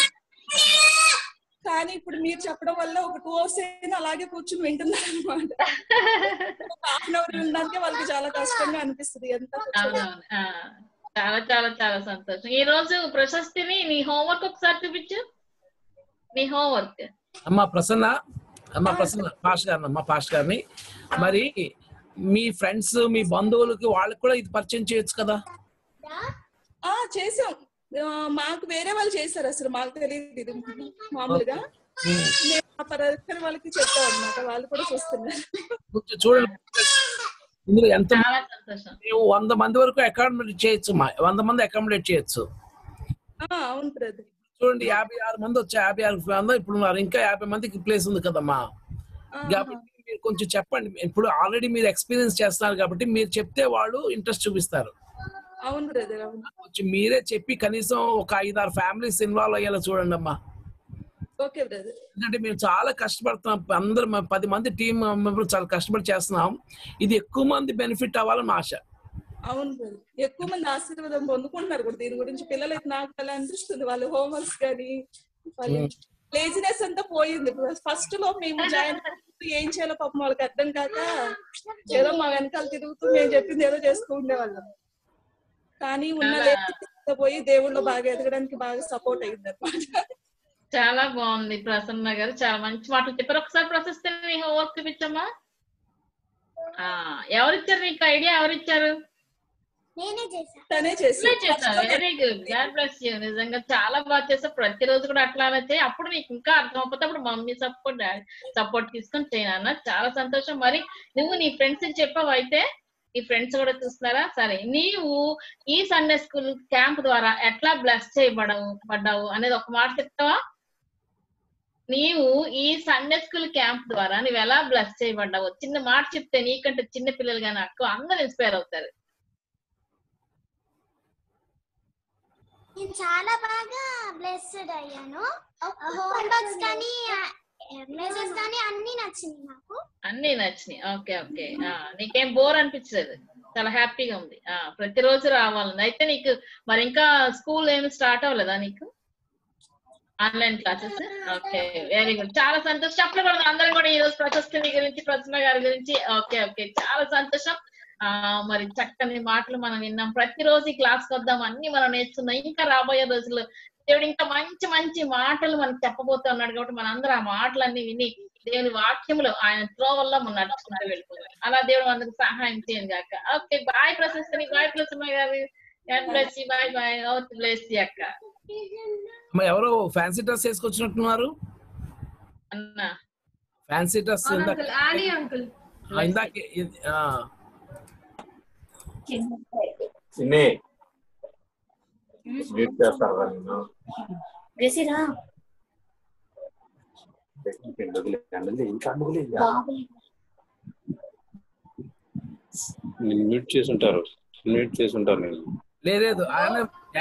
కానీ ఇప్పుడు మీరు చెప్పడం వల్ల ఒక 2 hours అయినా అలాగే కూర్చుని వింటున్నారు అనమాట. 1/2 hour వినడానికి వాళ్ళకి చాలా కష్టంగా అనిపిస్తుంది. ఎంత చాలా చాలా చాలా సంతోషం. ఈ రోజు ప్రశస్తిని నీ హోంవర్క్ ఒకసారి చూపించు. నీ హోంవర్క్ అమ్మా ప్రసన్న పాస్ట్ గారిని మరి మీ ఫ్రెండ్స్ మీ బంధువులకి వాళ్ళకి కూడా ఇది పరిచయం చేయొచ్చు కదా. చేసాం. మాకు వేరే వాళ్ళు చేశారు, అసలు మాకు తెలియదు ఇది మామూలుగా. నేను వాళ్ళకి చెప్పాను అనమాట, వాళ్ళు కూడా చూస్తున్నారు. చూడండి ఇందులో ఎంత 100 మంది వరకు అకామిడేట్ చేయొచ్చు. 100 మంది అకామిడేట్ చేయొచ్చు. అవును బ్రదర్. చూడండి 56 మంది వచ్చి 56 మంది ఇప్పుడు ఉన్నారు. ఇంకా 50 మందికి ప్లేస్ ఉంది కదమ్మా. కాబట్టి మీరు కొంచెం చెప్పండి. ఇప్పుడు ఆల్రెడీ మీరు ఎక్స్పీరియన్స్ చేస్తున్నారు కాబట్టి మీరు చెప్తే వాళ్ళు ఇంట్రెస్ట్ చూపిస్తారు. అవును బ్రదర్. కొంచెం మీరే చెప్పి కనీసం ఒక 5-6 ఫ్యామిలీస్ ఇన్వాల్వ్ అయ్యేలా చూడండి అమ్మా. Okay brother. ఎందుకంటే మేము చాలా కష్టపడుతున్నాం. అందరూ 10 మంది టీం మెంబర్స్ చాలా కష్టపడి చేస్తున్నాం. ఇది ఎక్కువ మంది బెనిఫిట్ అవ్వాలని ఆశ. అవును బ్రదర్. ఎక్కువ మంది ఆశీర్వాదం పొందుకుంటున్నారు కూడా దీని గురించి. పిల్లలైతే నాకు అలా అనిపిస్తుంది, వాళ్ళ హోంవర్క్స్ కానీ వాళ్ళ లేజినెస్ అంతా పోయింది. ఫస్ట్ లో మేము జాయిన్ ఏం చేయాలో పాపం వాళ్ళకి అర్థం కాక ఏదో మా వెనకాల తిరుగుతూ మేము చెప్పింది ఏదో చేస్తూ ఉండేవాళ్ళం. కానీ ఉన్న పోయి దేవుళ్ళు బాగా ఎదగడానికి బాగా సపోర్ట్ అయింది అనమాట. చాలా బాగుంది ప్రసన్న గారు, చాలా మంచి మాటలు చెప్పారు. ఒకసారి ప్రశస్తి నీ హోంవర్క్ చూపించమ్మా. ఎవరిచ్చారు నీకు ఐడియా? ఎవరిచ్చారు? Very good. God bless you. నిజంగా చాలా బాగా చేస్తావు. ప్రతిరోజు కూడా అట్లానే చేయి. అప్పుడు నీకు ఇంకా అర్థం అవ్వకపోతే అప్పుడు మమ్మీ సపోర్ట్ డాడీ సపోర్ట్ తీసుకొని చేయనన్నా. చాలా సంతోషం. మరి నువ్వు నీ ఫ్రెండ్స్ కి చెప్పావు, అయితే నీ ఫ్రెండ్స్ కూడా చూస్తున్నారా? సరే, నీవు ఈ సండే స్కూల్ క్యాంప్ ద్వారా ఎట్లా బ్లెస్ చేయబడ్డావు అనేది ఒక మాట చెప్తావా? నీవు ఈ సండే స్కూల్ క్యాంప్ ద్వారా నువ్వు ఎలా బ్లెస్ చేయబడ్డావు చిన్న మాట చెప్తే నీకంటే చిన్న పిల్లలు కానీ అక్క అందరూ ఇన్స్పైర్ అవుతారు. నేను చాలా బాగా బ్లెస్డ్ అయ్యాను. హోంవర్క్స్ కానీ మెసేజ్ కానీ అన్ని నచ్చినాయి నాకు. అన్ని నచ్చినాయి. Okay okay. నీకేం బోర్ అనిపించలేదు? చాలా హ్యాపీగా ఉంది. ప్రతిరోజు రావాలని. అయితే నీకు మరి ఇంకా స్కూల్ ఏమి స్టార్ట్ అవ్వలేదా నీకు? Online classes. Okay, very good. చాలా సంతోషం. చెప్పలేదు అందరం కూడా ఈ రోజు ప్రశస్తిని గురించి, ప్రసన్న గారి గురించి. ఓకే ఓకే, చాలా సంతోషం. మరి చక్కని మాటలు మనం విన్నాం. ప్రతిరోజు ఈ క్లాస్ వద్దాం, అన్ని మనం నేర్చుకుందాం. ఇంకా రాబోయే రోజుల్లో దేవుడు ఇంకా మంచి మంచి మాటలు మనకు చెప్పబోతూ ఉన్నాడు. కాబట్టి మనందరం ఆ మాటలన్నీ విని దేవుని వాక్యంలో ఆయన త్రోవల్లో మనం నడుచుకుంటూ వెళ్ళిపోతాం. అలా దేవుడు అందుకు సహాయం చేయను గాక. ఓకే, బాయ్ ప్రశస్తిని. Bye Prasanna garu. God bless you. Bye bye. God bless you అక్క. ఎవరో ఫ్యాన్సీ డ్రెస్ వేసుకొచ్చినట్టున్నారు. అన్నా ఫ్యాన్సీ డ్రెస్ ఇందాక మ్యూట్ చేసి ఉంటారు. లేదు ఆయన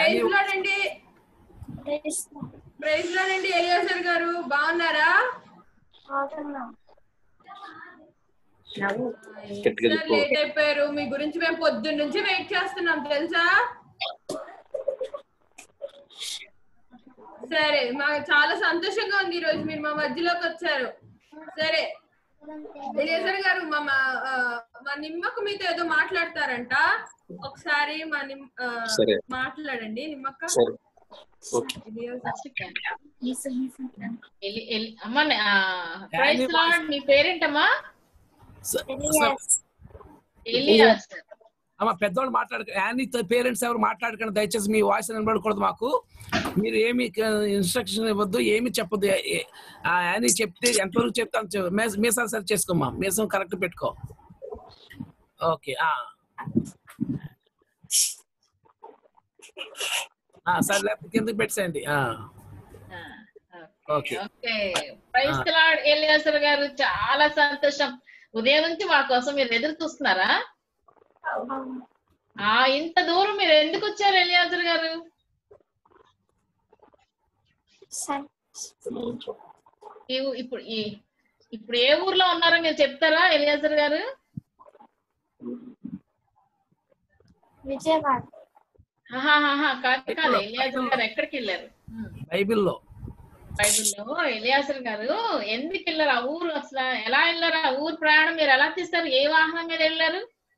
ప్రైజ్ లోనండి. ఎలియాజర్ గారు బాగున్నారా? లేట్ అయిపోయారు. మీ గురించి మేము పొద్దున్న నుంచి వెయిట్ చేస్తున్నాం తెలుసా. సరే, మాకు చాలా సంతోషంగా ఉంది ఈ రోజు మీరు మా మధ్యలోకి వచ్చారు. సరే ఎలియాజర్ గారు, మా నిమ్మకు మీతో ఏదో మాట్లాడతారంట. ఒకసారి మాట్లాడండి నిమ్మక్క. నీ పేరేంటమ్మా? పెద్దవాళ్ళు యానీ పేరెంట్స్ ఎవరు మాట్లాడకండి దయచేసి. మీ వాయిస్ వినబడకూడదు మాకు. మీరు ఏమి ఇన్స్ట్రక్షన్ ఇవ్వద్దు, ఏమి చెప్పద్దు. యానీ చెప్తే ఎంతవరకు చెప్తాను. మీసం సరి చేసుకోమ్మా, మీసం కరెక్ట్ పెట్టుకో. ఓకే. సరే కిందకి పెట్టేయండి. Okay okay praise the lord Eliazar garu, చాలా సంతోషం. ఉదయం నుంచి మా కోసం మీరు ఎదురు చూస్తున్నారా? ఇంత దూరం మీరు ఎందుకు వచ్చారు ఎలియాజర్ గారు? ఇప్పుడు ఏ ఊర్లో ఉన్నారో మీరు చెప్తారా ఎలియాజర్ గారు? విజయవాడ. కాదు ఎలియాజర్ గారు ఎక్కడికి వెళ్ళారు? బైబిల్లో ఎలియాజర్ గారు ఎందుకు వెళ్ళారు? ఆ ఊరు అసలు ఎలా వెళ్ళారు? ఆ ఊరు ప్రయాణం మీరు ఎలా తీస్తారు? ఏ వాహనం మీద వెళ్ళారు?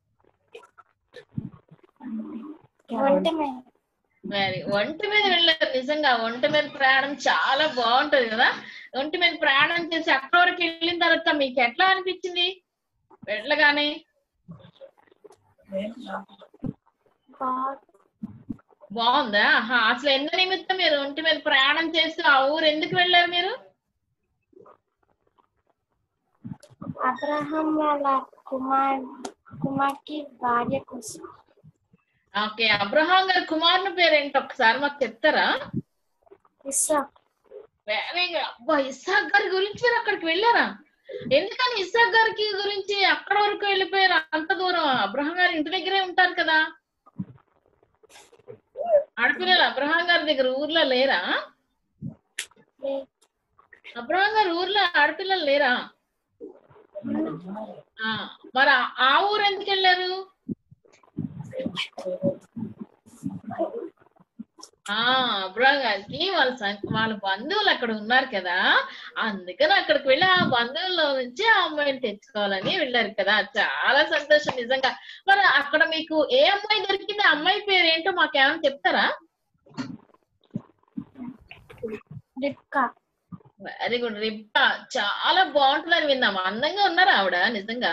ఒంటి మీద వెళ్ళారు. నిజంగా ఒంటి మీద ప్రయాణం చాలా బాగుంటది కదా. ఒంటి మీద ప్రయాణం చేసి అక్కడ వరకు వెళ్ళిన తర్వాత మీకు ఎట్లా అనిపించింది వెళ్ళగానే? బాగుందా? అసలు ఎంత నిమిత్తం మీరు ఒంటి మీద ప్రయాణం చేస్తూ ఆ ఊరు ఎందుకు వెళ్ళారు మీరు? అబ్రహాం వాళ్ళ కుమార్కి భార్య కోసం. ఓకే, అబ్రహాం గారి కుమారుని పేరేంటి ఒకసారి మాకు చెప్తారా? ఇస్సాక్. అబ్బా, ఇస్సాక్ గారి గురించి మీరు అక్కడికి వెళ్ళారా? ఎందుకని ఇస్సాక్ గారికి గురించి అక్కడ వరకు వెళ్ళిపోయారు అంత దూరం? అబ్రహాం గారు ఇంటి దగ్గరే ఉంటారు కదా. ఆడపిల్లలు అబ్రహాం గారి దగ్గర ఊర్లో లేరా? అబ్రహాం గారి ఊర్లో ఆడపిల్లలు లేరా? మరి ఆ ఊరు ఎందుకు వెళ్ళారు? అబ్రహాం గారికి వాళ్ళ బంధువులు అక్కడ ఉన్నారు కదా, అందుకని అక్కడికి వెళ్ళి ఆ బంధువుల్లో నుంచి ఆ అమ్మాయిని తెచ్చుకోవాలని వెళ్ళారు కదా. చాలా సంతోషం నిజంగా. మరి అక్కడ మీకు ఏ అమ్మాయి దొరికింది? అమ్మాయి పేరు ఏంటో మాకేమైనా చెప్తారా? Very good, Ribka. చాలా బాగుంటుందని విన్నాము. అందంగా ఉన్నారా ఆవిడ? నిజంగా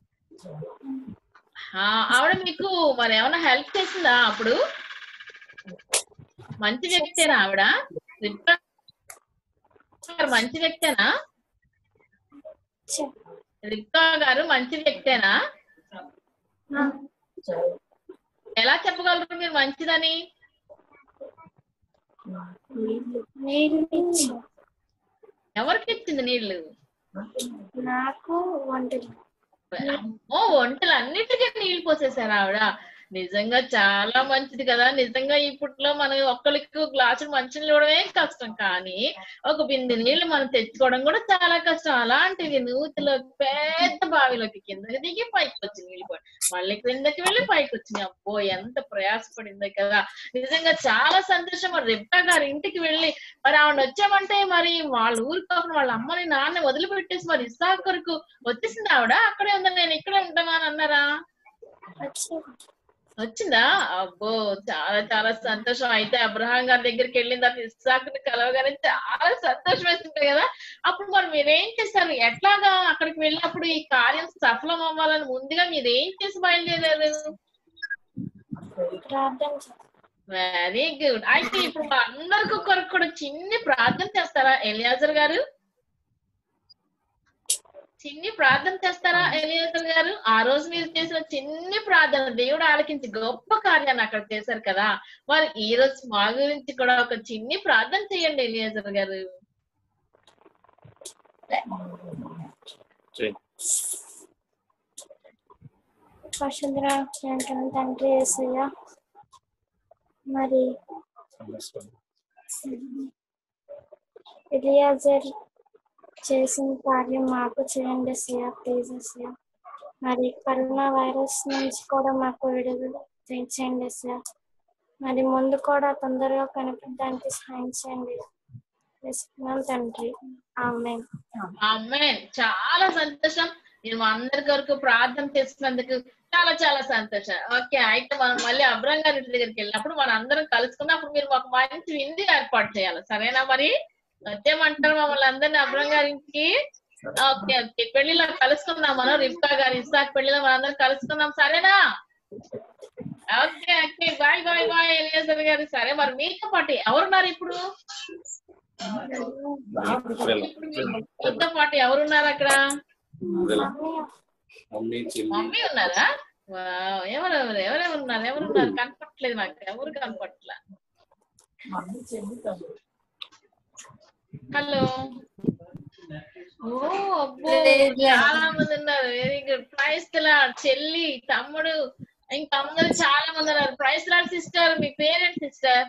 ఆవిడ మీకు మరి ఏమైనా హెల్ప్ చేసిందా అప్పుడు? మంచి వ్యక్తేనా ఆవిడ? రిబ్కా మంచి వ్యక్తేనా? రిబ్కా గారు మంచి వ్యక్తేనా? ఎలా చెప్పగలరు మీరు మంచిదని? ఎవరికి ఇచ్చింది నీళ్లు? నాకు వంటలు. వంటలు అన్నిటికీ నీళ్లు పోసేసారు ఆవిడ. నిజంగా చాలా మంచిది కదా. నిజంగా ఇప్పట్లో మనం ఒక్కరికి గ్లాసులు మంచినీళ్ళు ఇవ్వడమే కష్టం, కానీ ఒక బిందె నీళ్లు మనం తెచ్చుకోవడం కూడా చాలా కష్టం. అలాంటివి నూతిలో పెద్ద బావిలోకి కిందకి దిగి పైకి వచ్చి నీళ్ళు పోయి మళ్ళీ క్రిందకి వెళ్ళి పైకి వచ్చినాయి. అబ్బో, ఎంత ప్రయాసపడింది కదా. నిజంగా చాలా సంతోషం. మరి రిబ్కా గారి ఇంటికి వెళ్ళి మరి ఆవిడ వచ్చామంటే మరి వాళ్ళ ఊరు కాకుండా వాళ్ళ అమ్మని నాన్న వదిలిపెట్టేసి మరి ఇస్సాకు కొరకు వచ్చేసింది ఆవిడ? అక్కడే ఉందా, నేను ఇక్కడే ఉంటామా అని అన్నారా? వచ్చిందా? అబ్బో, చాలా చాలా సంతోషం. అయితే అబ్రహాం గారి దగ్గరికి వెళ్ళిన తర్వాత ఇస్సాకుని కలవగానే చాలా సంతోషం వేస్తుంటాయి కదా. అప్పుడు మరి మీరేం చేస్తారు? ఎట్లాగా అక్కడికి వెళ్ళినప్పుడు ఈ కార్యం సఫలం అవ్వాలని ముందుగా మీరేం చేసి బయలుదేరారు? Very good. అయితే ఇప్పుడు అందరికి కొరకు కూడా చిన్ని ప్రార్థన చేస్తారా ఎలియాజర్ గారు? చిన్ని ప్రార్థన చేస్తారా ఎలియాజర్ గారు? ఆ రోజు మీరు చేసిన చిన్ని ప్రార్థన దేవుడు ఆలకించి గొప్ప కార్యాన్ని అక్కడ చేశారు కదా. మరి ఈ రోజు మా గురించి కూడా ఒక చిన్ని ప్రార్థన చేయండి ఎలియాజర్ గారు. పరిశుద్ధ తండ్రి యేసయ్య, మరి ఎలియాజర్ చేసిన కార్యం మాకు చేయండి అసయ్య, ప్లీజ్ అసయ్య. మరి కరోనా వైరస్ నుంచి కూడా మాకు విడుదల చేయండి అసయ్య. మరి ముందు కూడా తొందరగా కనిపించడానికి సహాయం చేయండి తండ్రి. ఆమేన్. ఆమేన్. చాలా సంతోషం. మీరు మా అందరి కొరకు ప్రార్థన చేసినందుకు చాలా చాలా సంతోషం. ఓకే, అయితే మనం మళ్ళీ అబ్రహాం గారి ఇంటి దగ్గరికి వెళ్ళినప్పుడు మనం అందరం కలుసుకున్నప్పుడు మీరు మాకు మంచి విందు ఏర్పాటు చేయాలి, సరేనా? మరి వచ్చేయమంటారు మమ్మల్ని అందరినీ అబ్రహాం గారికి? ఓకే ఓకే, పెళ్లిలో కలుసుకుందాం మనం. రిబ్కా గారి ఇస్సాకు పెళ్లిలో మనందరం కలుసుకుందాం, సరేనా? Okay okay, bye bye bye Eliazar garu. సరే, మరి మీతో పాటు ఎవరున్నారు ఇప్పుడు? మీతో పాటు ఎవరున్నారు అక్కడ? మమ్మీ ఉన్నారా? ఎవరెవరు ఎవరెవరున్నారు? ఎవరున్నారు? కనపట్లేదు నాకు, ఎవరు కనపట్ల. హలో. ఓ అబ్బో చాలా మంది ఉన్నారు. Very good. ప్రైజ్ లార్డ్ చెల్లి, తమ్ముడు, ఇంకా అందరూ చాలా మంది ఉన్నారు. Praise lord sister. మీ పేరెంట్ సిస్టర్?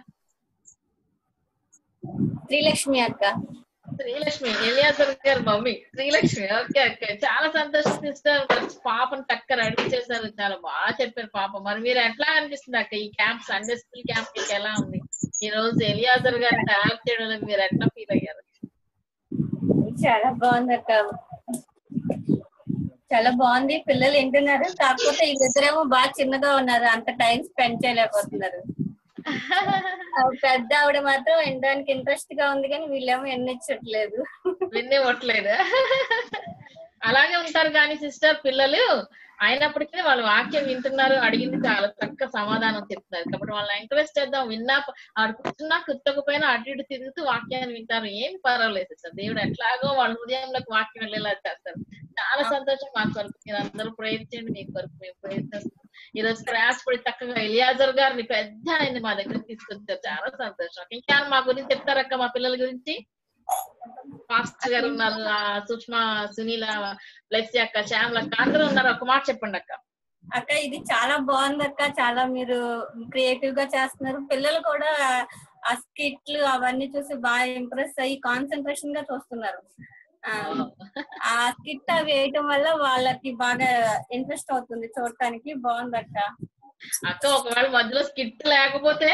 శ్రీలక్ష్మి అక్క. Srilakshmi, Eliazar garu mummy Srilakshmi. Okay okay, చాలా సంతోషం సిస్టర్. పాపను టక్కర అడిగించేసారు, చాలా బాగా చెప్పారు పాప. మరి మీరు ఎట్లా అనిపిస్తుంది అక్క ఈ క్యాంప్, సండే స్కూల్ క్యాంప్ మీకు ఎలా ఉంది? ఈ రోజు ఎలియాజర్ గారిని తయారు చేయడంలో మీరు ఎట్లా ఫీల్ అయ్యారు? చాలా బాగుంది అక్క, చాలా బాగుంది. పిల్లలు వింటున్నారు, కాకపోతే వీళ్ళిద్దరేమో బాగా చిన్నగా ఉన్నారు, అంత టైం స్పెండ్ చేయలేకపోతున్నారు. పెద్ద ఆవిడ మాత్రం వినడానికి ఇంట్రెస్ట్ గా ఉంది, కానీ వీళ్ళేమో వినిచ్చట్లేదు. వినివ్వట్లేదు. అలాగే ఉంటారు కానీ సిస్టర్ పిల్లలు, అయినప్పటికీ వాళ్ళు వాక్యం వింటున్నారు, అడిగింది చాలా చక్కగా సమాధానం చెప్తున్నారు. కాబట్టి వాళ్ళని ఎంకరేజ్ చేద్దాం. విన్నా ఆడు కూర్చున్నా కూర్చోకపోయినా అటు ఇటు తిరుగుతూ వాక్యాన్ని వింటారు, ఏం పర్వాలేదు సార్. దేవుడు ఎట్లాగో వాళ్ళ హృదయంలోకి వాక్యం వెళ్ళేలా చేస్తారు. చాలా సంతోషం. మా కొరకు మీరు అందరూ ప్రయత్నించండి, మీ కొరకు మేము ప్రయత్నిస్తాం. ఈ రోజు ప్రయాసపడి చక్కగా ఎలియాజర్ గారిని పెద్ద ఆయన మా దగ్గర తీసుకొచ్చారు, చాలా సంతోషం. ఇంకా మా గురించి చెప్తారక్క, మా పిల్లల గురించి? పాస్టర్ గారు ఉన్నారు, సుష్మా, సునీల, లెక్సీ అక్క, శ్యామల అక్క, అందరూ ఉన్నారు. ఒక మాట చెప్పండి అక్క. అక్క ఇది చాలా బాగుంది అక్క, చాలా మీరు క్రియేటివ్ గా చేస్తున్నారు. పిల్లలు కూడా ఆ స్కిట్లు అవన్నీ చూసి బాగా ఇంప్రెస్ అయ్యి కాన్సన్ట్రేషన్ గా చూస్తున్నారు. ఆ స్కిట్ అవి వేయటం వల్ల వాళ్ళకి బాగా ఇంట్రెస్ట్ అవుతుంది చూడటానికి. బాగుంది అక్క. అక్క ఒకవేళ మధ్యలో స్కిట్ లేకపోతే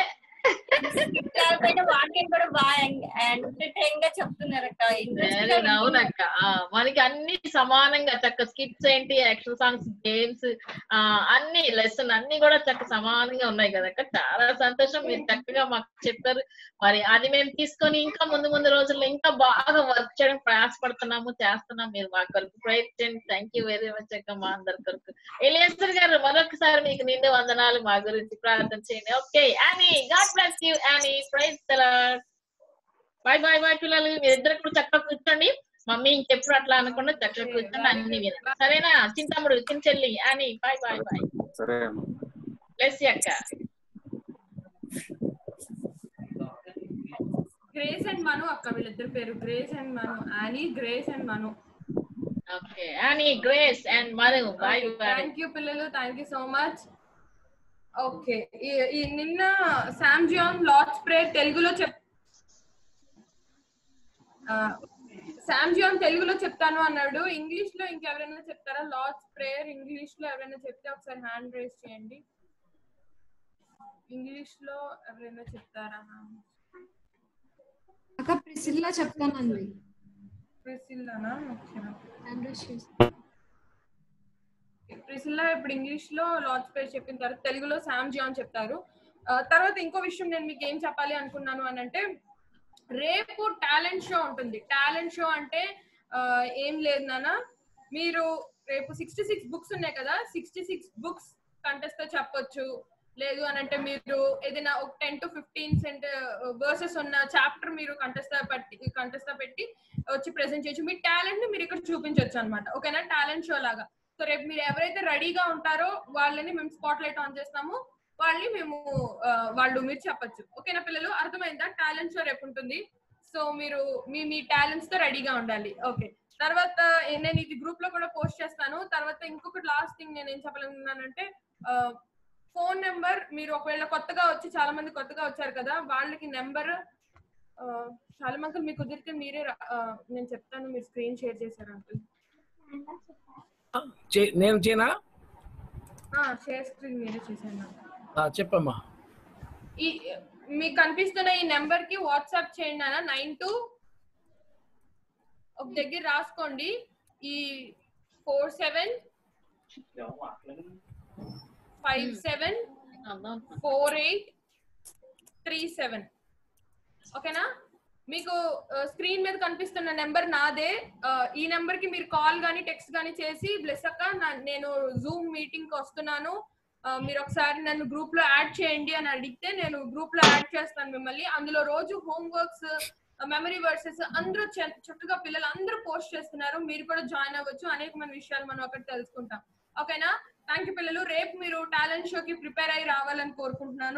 వాక్యం కూడా బాగా ఎంటర్టైన్ గా చెప్తున్నారు అక్క. అవునక్క, మనకి అన్ని సమానంగా చక్క స్కిట్స్ ఏంటి, యాక్షన్ సాంగ్స్, గేమ్స్, అన్ని లెసన్ అన్ని కూడా చక్క సమానంగా ఉన్నాయి కదక్క. చాలా సంతోషం, మీరు చక్కగా మాకు చెప్పారు. మరి అది మేము తీసుకొని ఇంకా ముందు ముందు రోజుల్లో ఇంకా బాగా వర్క్ చేయడం ప్రయాసపడుతున్నాము, చేస్తున్నాం. మీరు మా కొరకు ప్రయత్నించండి. థ్యాంక్ యూ వెరీ మచ్ అక్క, మా అందరి కొరకు. ఎలియాజర్ గారు మరొకసారి మీకు నిండు వందనాలు, మా గురించి ప్రార్థన చేయండి. Okay Annie, God bless you Annie. Praise the Lord. Bye bye bye పిల్లలు. మీరిద్దరు కూడా చక్కగా కూర్చోండి. మమ్మీ ఇంకెప్పుడు అట్లా అనకుండా చక్కగా కూర్చొని అన్ని వినండి, సరేనా? చింతమ్ముడు, చిన్న చెల్లి అని బాయ్ బాయ్ బాయ్. సరే బ్లెస్ యూ అక్క. గ్రేస్ అండ్ మను అక్క, వీళ్ళిద్దరు పేరు Grace and Manu. Annie, Grace and Manu. Okay Annie, Grace and Manu. Bye bye. Thank you పిల్లలు, thank you so much. Okay, ఈ నిన్న శామ్ జాన్ లార్డ్స్ ప్రేయర్ తెలుగులో శామ్ జాన్ తెలుగులో చెప్తాను అన్నాడు. ఇంగ్లీష్ లో ఇంకెవరైనా చెప్తారా? లార్డ్స్ ప్రేయర్ ఇంగ్లీష్ లో ఎవరైనా చెప్తే ఒకసారి హ్యాండ్ రైజ్ చేయండి. ఇంగ్లీష్ లో ఎవరైనా చెప్తారా? అక్క ప్రిసిల్లా చెప్తానండి. ప్రిసిల్లానా? ఓకే, హ్యాండ్ రైజ్ చేసి ప్రిసిల్లా ఇప్పుడు ఇంగ్లీష్ లో లార్డ్స్ ప్రేయర్ చెప్పిన తర్వాత తెలుగులో శామ్ జాన్ చెప్తారు. తర్వాత ఇంకో విషయం నేను మీకు ఏం చెప్పాలి అనుకున్నాను అని అంటే, రేపు టాలెంట్ షో ఉంటుంది. టాలెంట్ షో అంటే ఏం లేదు నాన్న, మీరు రేపు 66 బుక్స్ ఉన్నాయి కదా, 66 బుక్స్ కంటెస్ట్ తో చెప్పొచ్చు. లేదు అని అంటే మీరు ఏదైనా ఒక 10 to 15 వర్సెస్ ఉన్న చాప్టర్ మీరు కంటెస్ట్ పెట్టి వచ్చి ప్రెజెంట్ చేయొచ్చు. మీ టాలెంట్ ని మీరు ఇక్కడ చూపించవచ్చు అనమాట. ఓకేనా? టాలెంట్ షో లాగా. సో రేపు మీరు ఎవరైతే రెడీగా ఉంటారో వాళ్ళని మేము స్పాట్ లైట్ ఆన్ చేస్తాము, వాళ్ళని మీరు చెప్పచ్చు. ఓకేనా పిల్లలు? అర్థమైందా? టాలెంట్ షో రేపు ఉంటుంది. సో మీరు మీ టాలెంట్స్ తో రెడీగా ఉండాలి. ఓకే, తర్వాత నేను ఇది గ్రూప్ లో కూడా పోస్ట్ చేస్తాను. తర్వాత ఇంకొకటి లాస్ట్ థింగ్ నేను ఏం చెప్పాలనుకున్నానంటే, ఫోన్ నెంబర్ మీరు ఒకవేళ కొత్తగా వచ్చి, చాలా మంది కొత్తగా వచ్చారు కదా, వాళ్ళకి నెంబర్ చాలా మంది మీకు కుదిరితే మీరే నేను చెప్తాను, మీరు స్క్రీన్ షేర్ చేశారు అంకుల్. నేను చేయనా? షేర్ స్క్రీన్ మీరే చేశాను. చెప్పమ్మా. ఈ మీకు కనిపిస్తున్న ఈ నెంబర్ కి వాట్సాప్ చేయండి అన్న. 92 ఒక దగ్గర రాసుకోండి. ఈ 47574837. ఓకేనా? మీకు స్క్రీన్ మీద కనిపిస్తున్న నెంబర్ నాదే. ఈ నెంబర్ కి మీరు కాల్ గానీ టెక్స్ట్ గానీ చేసి, బ్లెస్ అక్క నేను జూమ్ మీటింగ్ కి వస్తున్నాను, మీరు ఒకసారి నన్ను గ్రూప్ లో యాడ్ చేయండి అని అడిగితే నేను గ్రూప్ లో యాడ్ చేస్తాను మిమ్మల్ని. అందులో రోజు హోంవర్క్స్, మెమరీ వర్సెస్ అందరూ చక్కగా పిల్లలు అందరూ పోస్ట్ చేస్తున్నారు. మీరు కూడా జాయిన్ అవ్వచ్చు. అనేకమైన విషయాలు మనం అక్కడ తెలుసుకుంటాం. ఓకేనా? థ్యాంక్ యూ పిల్లలు. రేపు మీరు టాలెంట్ షోకి ప్రిపేర్ అయ్యి రావాలని కోరుకుంటున్నాను.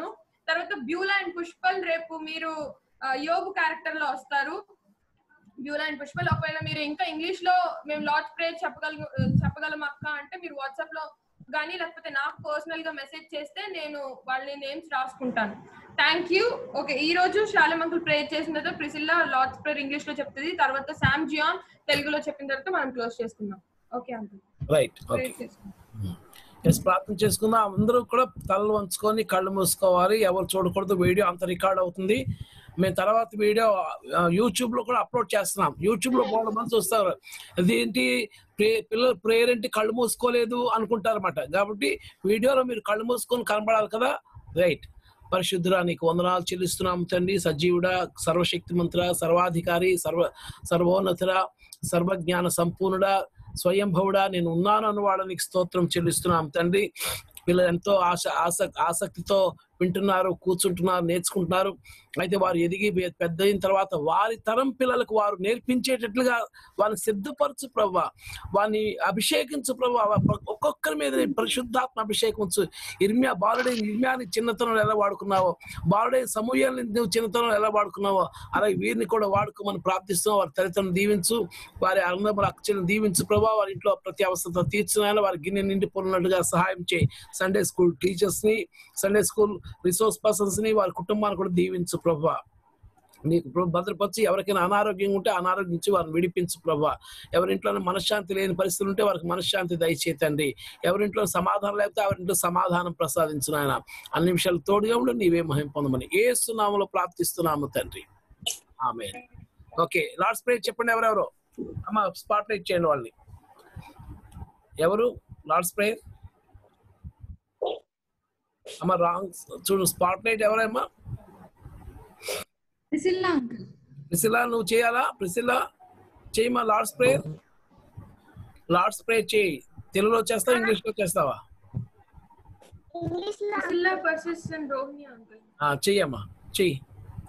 తర్వాత బ్యూలా అండ్ పుష్పల్ రేపు మీరు యోబు క్యారెక్టర్ లో వస్తారు. Beulah and Pushpal. ఒకవేళ మీరు ఇంకా ఇంగ్లీష్ లో మేము లార్డ్స్ ప్రేయర్ చెప్పగలం అక్క అంటే మీరు వాట్సాప్ లో కానీ లేకపోతే నాకు పర్సనల్ గా మెసేజ్ చేస్తే నేను వాళ్ళ నేమ్స్ రాసుకుంటాను. Thank you. ఓకే, ఈ రోజు శాలం అంకుల్ ప్రేయర్ చేసిన తర్వాత ప్రిసిల్లా లార్డ్స్ ప్రేయర్ ఇంగ్లీష్ లో చెప్తుంది, తర్వాత శామ్ జియాన్ తెలుగులో చెప్పిన తర్వాత మనం క్లోజ్ చేసుకుందాం. Okay uncle, right. ప్రార్థన చేసుకుందాం. అందరూ కూడా తలలు వంచుకొని కళ్ళు మూసుకోవాలి, ఎవరు చూడకూడదు. వీడియో అంత రికార్డ్ అవుతుంది. మేము తర్వాత వీడియో యూట్యూబ్ లో కూడా అప్లోడ్ చేస్తున్నాం. యూట్యూబ్ లో 3 మంది చూస్తారు, అదేంటి పిల్లలు ప్రేయర్ ఏంటి కళ్ళు మూసుకోలేదు అనుకుంటారు అన్నమాట. కాబట్టి వీడియోలో మీరు కళ్ళు మూసుకొని కనబడాలి కదా. రైట్. పరిశుద్ధుడా నీకు వందనాలు చెల్లిస్తున్నాము తండ్రి. సజీవుడా, సర్వశక్తి మంత్ర, సర్వాధికారి, సర్వోన్నతుడా, సర్వజ్ఞాన సంపూర్ణుడా, స్వయంభవుడా, నేను ఉన్నాను అన్నవాడు నీకు స్తోత్రం చెల్లిస్తున్నాం తండ్రి. పిల్లలు ఎంతో ఆసక్తితో వింటున్నారు, కూర్చుంటున్నారు, నేర్చుకుంటున్నారు. అయితే వారు ఎదిగి పెద్ద అయిన తర్వాత వారి తరం పిల్లలకు వారు నేర్పించేటట్లుగా వారిని సిద్ధపరచు ప్రభా, వారిని అభిషేకించు ప్రభా. ఒక్కొక్కరి మీద పరిశుద్ధాత్మ అభిషేకించు. బాలుడైన ఇర్మ్యాని చిన్నతనంలో ఎలా వాడుకున్నావో, బాలుడైన సమూయేలుని నువ్వు చిన్నతనంలో ఎలా వాడుకున్నావో, అలాగే వీరిని కూడా వాడుకోమని ప్రార్థిస్తున్నావు. వారి తల్లిదండ్రులను దీవించు, వారి అన్నదమ్ముల అక్కచెల్లిని దీవించు ప్రభా. వారి ఇంట్లో ప్రతి అవసరత తీర్చున్నాయని వారి గిన్నె నిండిపోయినట్టుగా సహాయం చేయి. సండే స్కూల్ టీచర్స్ ని, సండే స్కూల్ రిసోర్స్ పర్సన్స్ ని, వారి కుటుంబాన్ని కూడా దీవించు ప్రభా. నీకు భద్రపరిచి ఎవరికైనా అనారోగ్యంగా ఉంటే అనారోగ్యించి వారిని విడిపించు ప్రభా. ఎవరింట్లో మనశ్శాంతి లేని పరిస్థితులు ఉంటే వారికి మనశ్శాంతి దయచేతండి. ఎవరింట్లో సమాధానం లేకపోతే ఎవరింట్లో సమాధానం ప్రసాదించు నాయన. అన్ని విషయాలు తోడుగా ఉండి నీవే మహిమ పొందమని యేసు నామములో ప్రార్థిస్తున్నాము తండ్రి. ఆమేన్. ఓకే, లార్డ్స్ ప్రేయర్ చెప్పండి. ఎవరెవరో అమ్మ స్పాట్ లైట్ చేయండి వాళ్ళని. ఎవరు లార్డ్స్ ప్రేయర్ అమ్మ? రాంగ్ చూడు, స్పాట్ లైట్ ఎవరమ్మా? ప్రిసిల్లా నువ్వు చేయాలా? ప్రిసిల్లా చేయమా లార్డ్స్ ప్రేయర్. లార్డ్స్ ప్రేయర్ చేయి. తెలుగులో చేస్తావా, ఇంగ్లీష్ లో చేస్తావా? చెయ్యమ్మా, చెయ్యి.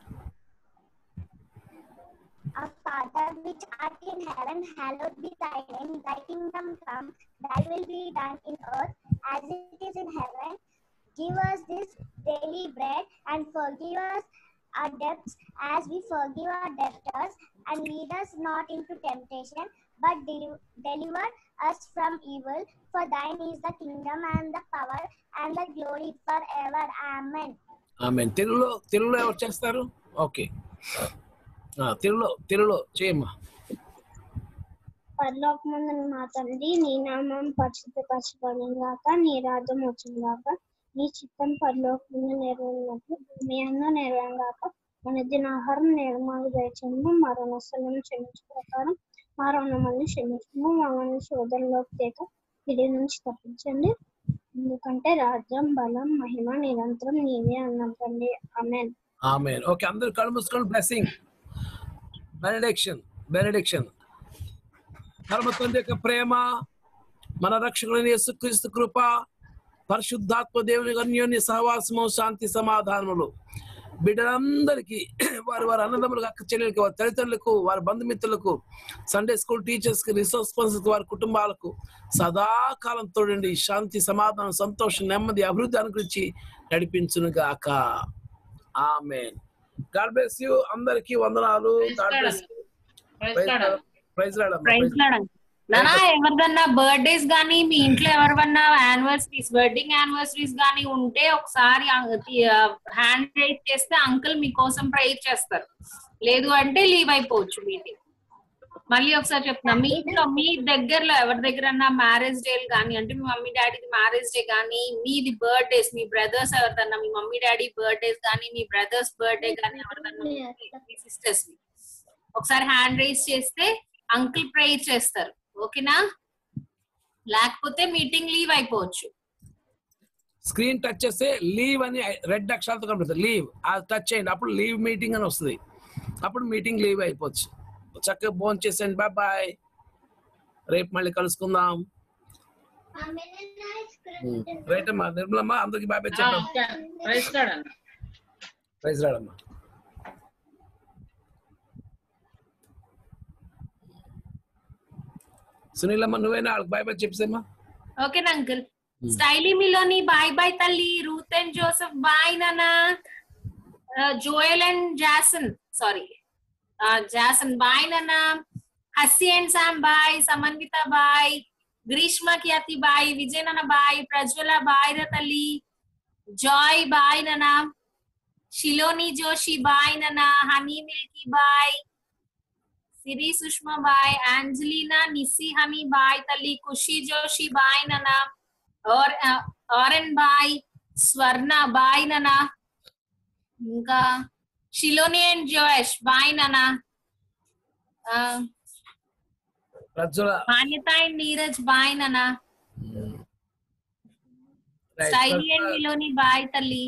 Our Father which art in heaven, hallowed be thy name. Thy kingdom come, thy will be done in earth as it is in heaven. Give us this daily bread and forgive us our debts as we forgive our debtors, and lead us not into temptation, but deliver us from evil. For thine is the kingdom and the power and the glory forever. Amen. ఆమేన్. తెలుగులో ఎవరు చేస్తారు? Okay, తెలుగులో చేయమ్మా. పరలోకమందున మా తండ్రి, నీ నామం పరిశుద్ధపరచబడును గాక, నీ రాజ్యం వచ్చును గాక, నీ చిత్తం పరలోకమందు నెరవేరినట్లు భూమి యందు నెరవేరును గాక. మన దినాహారం నేడు మాకు దయచేయము, మా రుణస్థులను క్షమించు ప్రకారం మా రుణములను క్షమించము, మమ్మల్ని శోధనలోకి తేక కీడు నుంచి తప్పించండి, ఎందుకంటే రాజ్యం, బలం, మహిమ నిరంతరం నీవే అన్నాం తండ్రి. ఆమేన్. ఆమేన్. ఓకే, అందరూ కళ్ళు మూసుకొని బ్లెస్సింగ్, బెనెడిక్షన్. పరమ తండ్రి యొక్క ప్రేమ, మన రక్షకుడైన యేసుక్రీస్తు కృప, పరిశుద్ధాత్మ దేవుని అన్యోన్య సహవాసము, శాంతి సమాధానములు బిడ్డలందరికీ, వారి అన్నదమ్ములకు, అక్క చెల్లెలకు, వారి తల్లిదండ్రులకు, వారి బంధుమిత్రులకు, సండే స్కూల్ టీచర్స్ కి, రిసోర్స్ పర్సన్స్, వారి కుటుంబాలకు సదాకాలం తోడండి. శాంతి, సమాధానం, సంతోషం, నెమ్మది, అభివృద్ధి అనుగ్రహించి నడిపించును గాక. ఆమేన్. God bless you. అందరికీ వందనాలు. God bless you. Praise Lord. నానా, ఎవరిదన్నా బర్త్డేస్ గానీ మీ ఇంట్లో ఎవరివన్నా యానివర్సరీస్, వెడ్డింగ్ యానివర్సరీస్ గానీ ఉంటే ఒకసారి హ్యాండ్ రైజ్ చేస్తే అంకుల్ మీకోసం ప్రేయర్ చేస్తారు. లేదు అంటే లీవ్ అయిపోవచ్చు మీటింగ్. మళ్ళీ ఒకసారి చెప్తున్నా, మీ ఇంట్లో మీ దగ్గరలో ఎవరి దగ్గరన్నా మ్యారేజ్ డే కానీ, అంటే మీ మమ్మీ డాడీది మ్యారేజ్ డే కానీ, మీది బర్త్డేస్, మీ బ్రదర్స్ ఎవరిదన్నా, మీ మమ్మీ డాడీ బర్త్డేస్ కానీ, మీ బ్రదర్స్ బర్త్డే కానీ, ఎవరిదన్నా మీ సిస్టర్స్ ఒకసారి హ్యాండ్ రైజ్ చేస్తే అంకుల్ ప్రేయర్ చేస్తారు. ఓకేనా? లేకపోతే మీటింగ్ లీవ్ అయిపోవచ్చు. స్క్రీన్ టచ్ చేస్తే లీవ్ అని రెడ్ అక్షరాలతో కనిపిస్తుంది. లీవ్ అది టచ్ చేయండి, అప్పుడు లీవ్ మీటింగ్ అని వస్తుంది. అప్పుడు మీటింగ్ లీవ్ అయిపోవచ్చు. చక్కగా భోజనం చేసేయండి. Bye bye. రేపు మళ్ళీ కలుసుకుందాం. రైట్ అమ్మా. నిర్మలమ్మ, అందరికి బాయ్ బాయ్ చెప్పండి. ప్రైజ్ రాడమ్మా. సునీలమ్మ, నువ్వేనా వాళ్ళకి బాయ్ బాయ్ చెప్పేసేమ్మా. ఓకేనా అంకుల్? స్టైలీ మీలోని బాయ్ బాయ్ తల్లి, Ruth Ruth and Joseph, bye Nana. Joel and Jason, sorry. Jason, bye Nana. Hassi and Sam, bye. Samanvita, bye. Grishma Kyati, bye. Vijay Nana, bye. Prajwala, bye. Ratali. Joy, bye Nana. Shiloni Joshi, bye Nana. Honey Milky, bye. Siri Sushma, bye. Angelina, Nisi Honey, bye. Tali. Kushi Joshi, bye Nana. Oren, bye. Swarna, bye Nana. Inka Shiloni and Josh, bye Nana. Manyata and Neeraj, bye Nana. Styli and Miloni, bye Tali.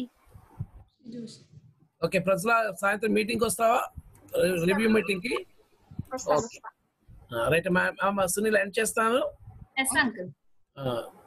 Okay ప్రజల సాయంత్రం meeting వస్తావా review meeting కి okay right ma'am Sunil end చేస్తాను yes uncle